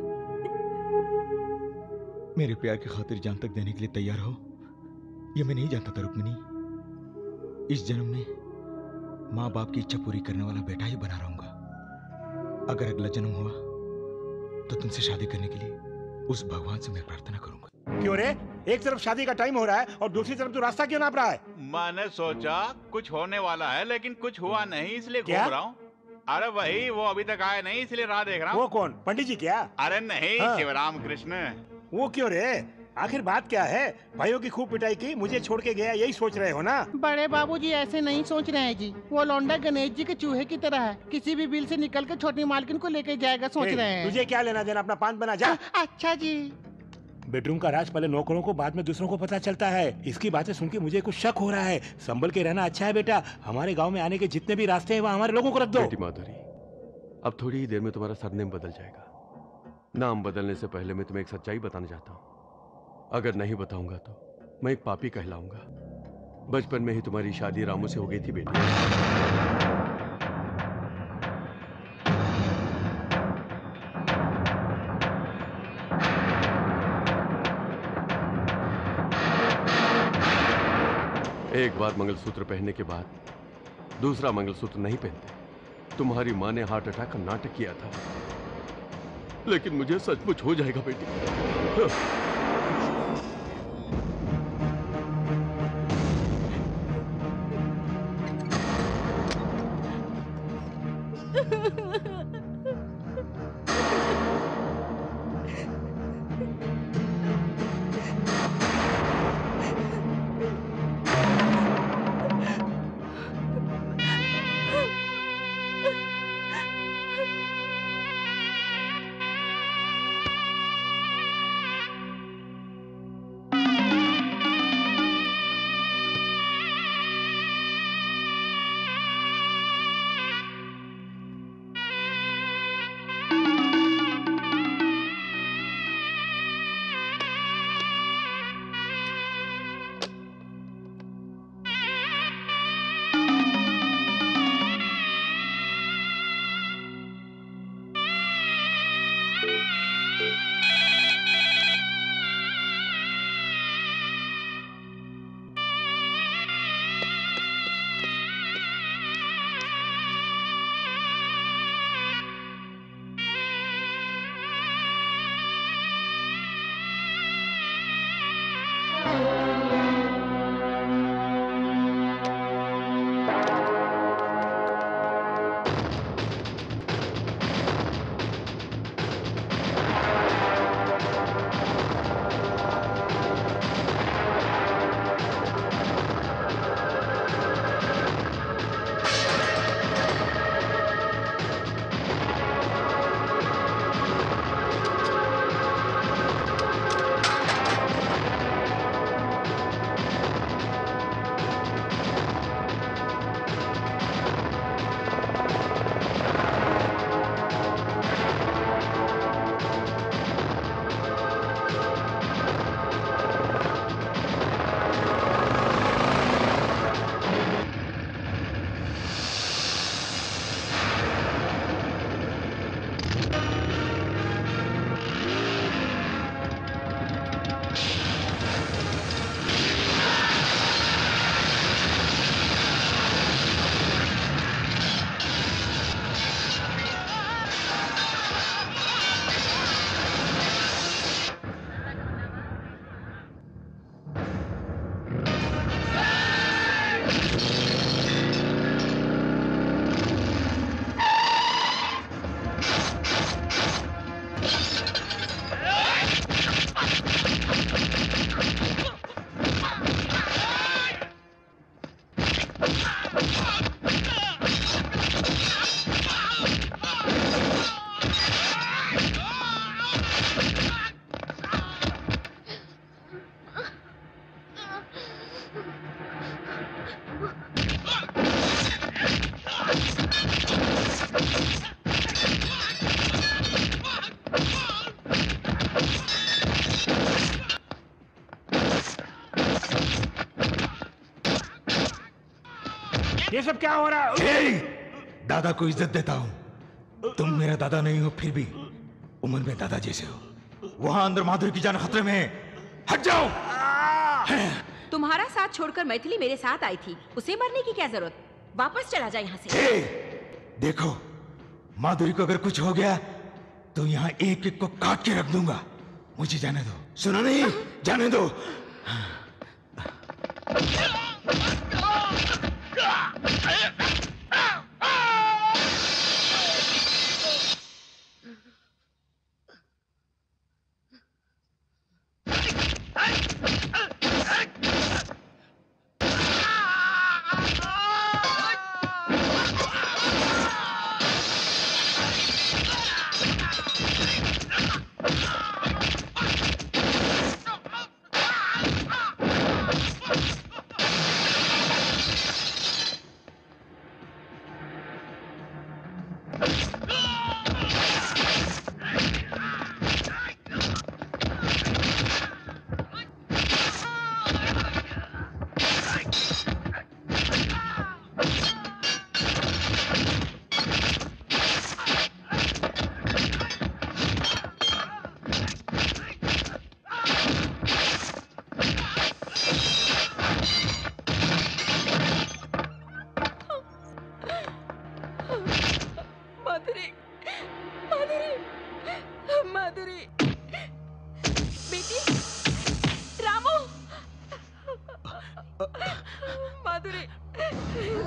[SPEAKER 6] मेरे प्यार की खातिर जान तक देने के लिए तैयार हो, ये मैं नहीं जानता था रुक्मिणी। इस जन्म में माँ बाप की इच्छा पूरी करने वाला बेटा ही बना रहूंगा। अगर अगला जन्म हुआ तो तुमसे शादी करने के लिए उस भगवान से मैं प्रार्थना करूंगा।
[SPEAKER 4] क्यों रे? एक तरफ शादी का टाइम हो रहा है और दूसरी तरफ तू रास्ता क्यों नाप रहा है?
[SPEAKER 8] मैंने सोचा कुछ होने वाला है, लेकिन कुछ हुआ नहीं, इसलिए घूम रहा हूँ। अरे वही, वो अभी तक आए नहीं, इसलिए राह देख रहा हूँ।
[SPEAKER 4] वो कौन? पंडित जी क्या?
[SPEAKER 8] अरे नहीं,
[SPEAKER 4] हाँ।
[SPEAKER 8] शिवराम कृष्ण।
[SPEAKER 4] वो क्यों रे? आखिर बात क्या है? भाइयों की खूब पिटाई की, मुझे छोड़ के गया, यही सोच रहे हो ना?
[SPEAKER 3] बड़े बाबूजी ऐसे नहीं सोच रहे हैं जी। वो लौंडा गणेश जी के चूहे की तरह है, किसी भी बिल से निकल के छोटी मालकिन को लेके जाएगा, सोच
[SPEAKER 4] ए,
[SPEAKER 3] रहे हैं।
[SPEAKER 4] तुझे क्या लेना देना? अपना पान बना जा।
[SPEAKER 3] अच्छा जी।
[SPEAKER 4] बेडरूम का राज पहले नौकरों को, बाद में दूसरों को पता चलता है। इसकी बातें सुन के मुझे कुछ शक हो रहा है। संभल के रहना अच्छा है बेटा। हमारे गाँव में आने के जितने भी रास्ते हैं वहाँ हमारे लोगों को रख दो।
[SPEAKER 7] बेटी माधुरी, अब थोड़ी ही देर में तुम्हारा सरनेम बदल जाएगा। नाम बदलने से पहले मैं तुम्हें एक सच्चाई बताना चाहता हूँ। अगर नहीं बताऊंगा तो मैं एक पापी कहलाऊंगा। बचपन में ही तुम्हारी शादी रामू से हो गई थी बेटी। एक बार मंगलसूत्र पहनने के बाद दूसरा मंगलसूत्र नहीं पहनते। तुम्हारी माँ ने हार्ट अटैक का नाटक किया था, लेकिन मुझे सचमुच हो जाएगा बेटी।
[SPEAKER 4] ये सब क्या हो रहा है?
[SPEAKER 6] दादा को इज्जत देता हूँ। तुम मेरा दादा नहीं हो, फिर भी उम्र में दादा जैसे हो। वहां अंदर माधुरी की जान खतरे में है। हट जाओ।
[SPEAKER 2] तुम्हारा साथ छोड़कर मैथिली मेरे साथ आई थी, उसे मरने की क्या जरूरत? वापस चला जा यहाँ से।
[SPEAKER 6] ए, देखो, माधुरी को अगर कुछ हो गया तो यहाँ एक एक को काट के रख दूंगा। मुझे जाने दो। सुना नहीं? जाने दो।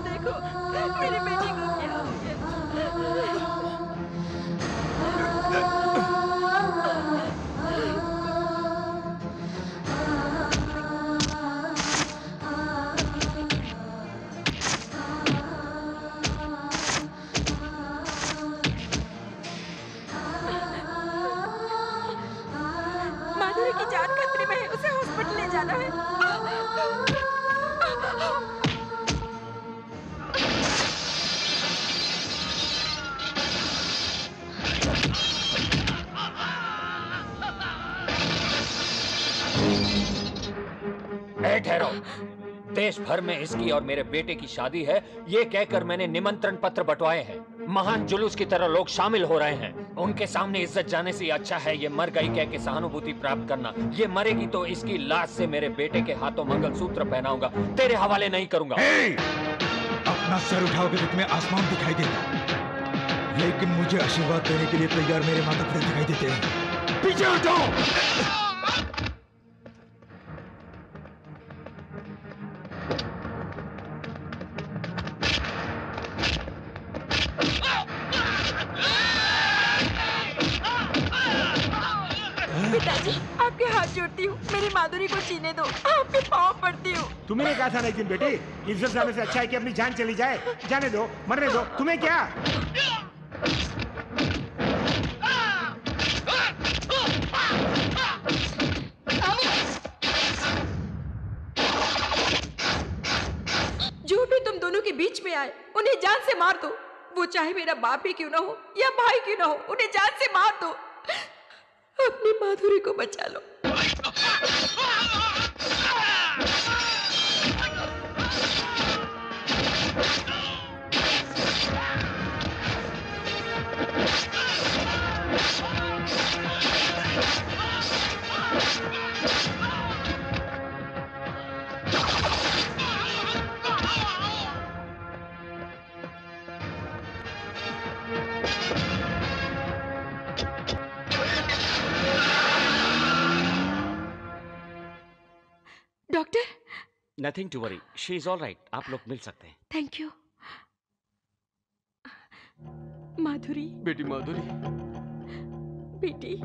[SPEAKER 2] देखो मेरी बेटी को क्या हो गया। माधुरी की जान खतरे में है, उसे हॉस्पिटल ले जाना है।
[SPEAKER 11] ए ठहरो, देश भर में इसकी और मेरे बेटे की शादी है ये कहकर मैंने निमंत्रण पत्र बंटवाए हैं। महान जुलूस की तरह लोग शामिल हो रहे हैं। उनके सामने इज्जत जाने से अच्छा है ये मर गई कह के सहानुभूति प्राप्त करना। ये मरेगी तो इसकी लाश से मेरे बेटे के हाथों मंगलसूत्र पहनाऊंगा, तेरे हवाले नहीं करूंगा।
[SPEAKER 6] अपना सर उठाओगे तो तुम्हें आसमान दिखाई देगा, लेकिन मुझे आशीर्वाद देने के लिए तैयार मेरे माता पिता दिखाई देते हैं। पीछे हटो।
[SPEAKER 2] पिताजी आपके हाथ जोड़ती हूँ, मेरी माधुरी को जीने दो, आपके पाँव पड़ती हूँ।
[SPEAKER 4] तुम्हें कहा था ना एक दिन बेटी, इज्जत जाने से अच्छा है कि अपनी जान चली जाए। जाने दो, मरने दो, तुम्हें क्या।
[SPEAKER 2] जो भी तुम दोनों के बीच में आए उन्हें जान से मार दो। वो चाहे मेरा बाप ही क्यों ना हो या भाई क्यों ना हो, उन्हें जान से मार दो। अपनी माधुरी को बचा लो। Doctor,
[SPEAKER 12] nothing to worry, she is all right. आप लोग मिल सकते हैं।
[SPEAKER 2] Thank you. माधुरी,
[SPEAKER 7] बेटी माधुरी,
[SPEAKER 2] बेटी।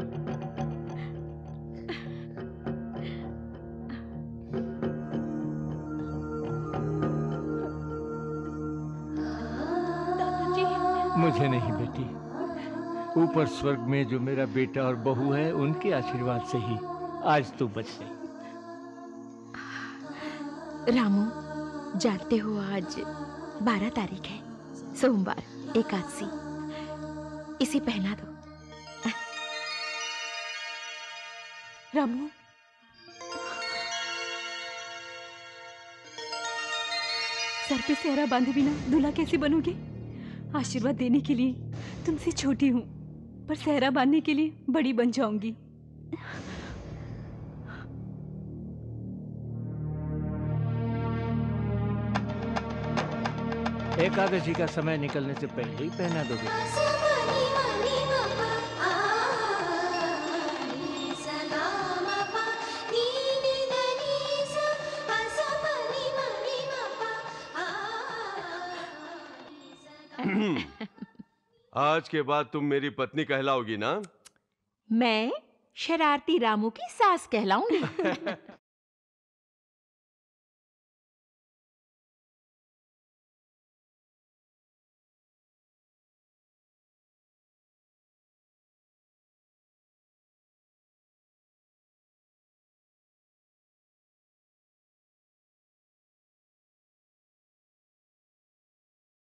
[SPEAKER 15] मुझे नहीं बेटी, ऊपर स्वर्ग में जो मेरा बेटा और बहू है उनके आशीर्वाद से ही आज तू बच गई।
[SPEAKER 2] रामू, जानते हो आज बारह तारीख है, सोमवार, एकादशी। इसे पहना दो। रामू,
[SPEAKER 14] सर पे सेहरा बांधे बिना दूल्हा कैसे बनोगे? आशीर्वाद देने के लिए तुमसे छोटी हूँ, पर सेहरा बांधने के लिए बड़ी बन जाऊंगी।
[SPEAKER 15] एकादशी का समय निकलने से पहले ही पहना दोगे।
[SPEAKER 7] आज के बाद तुम मेरी पत्नी कहलाओगी ना?
[SPEAKER 2] मैं शरारती रामू की सास कहलाऊंगी।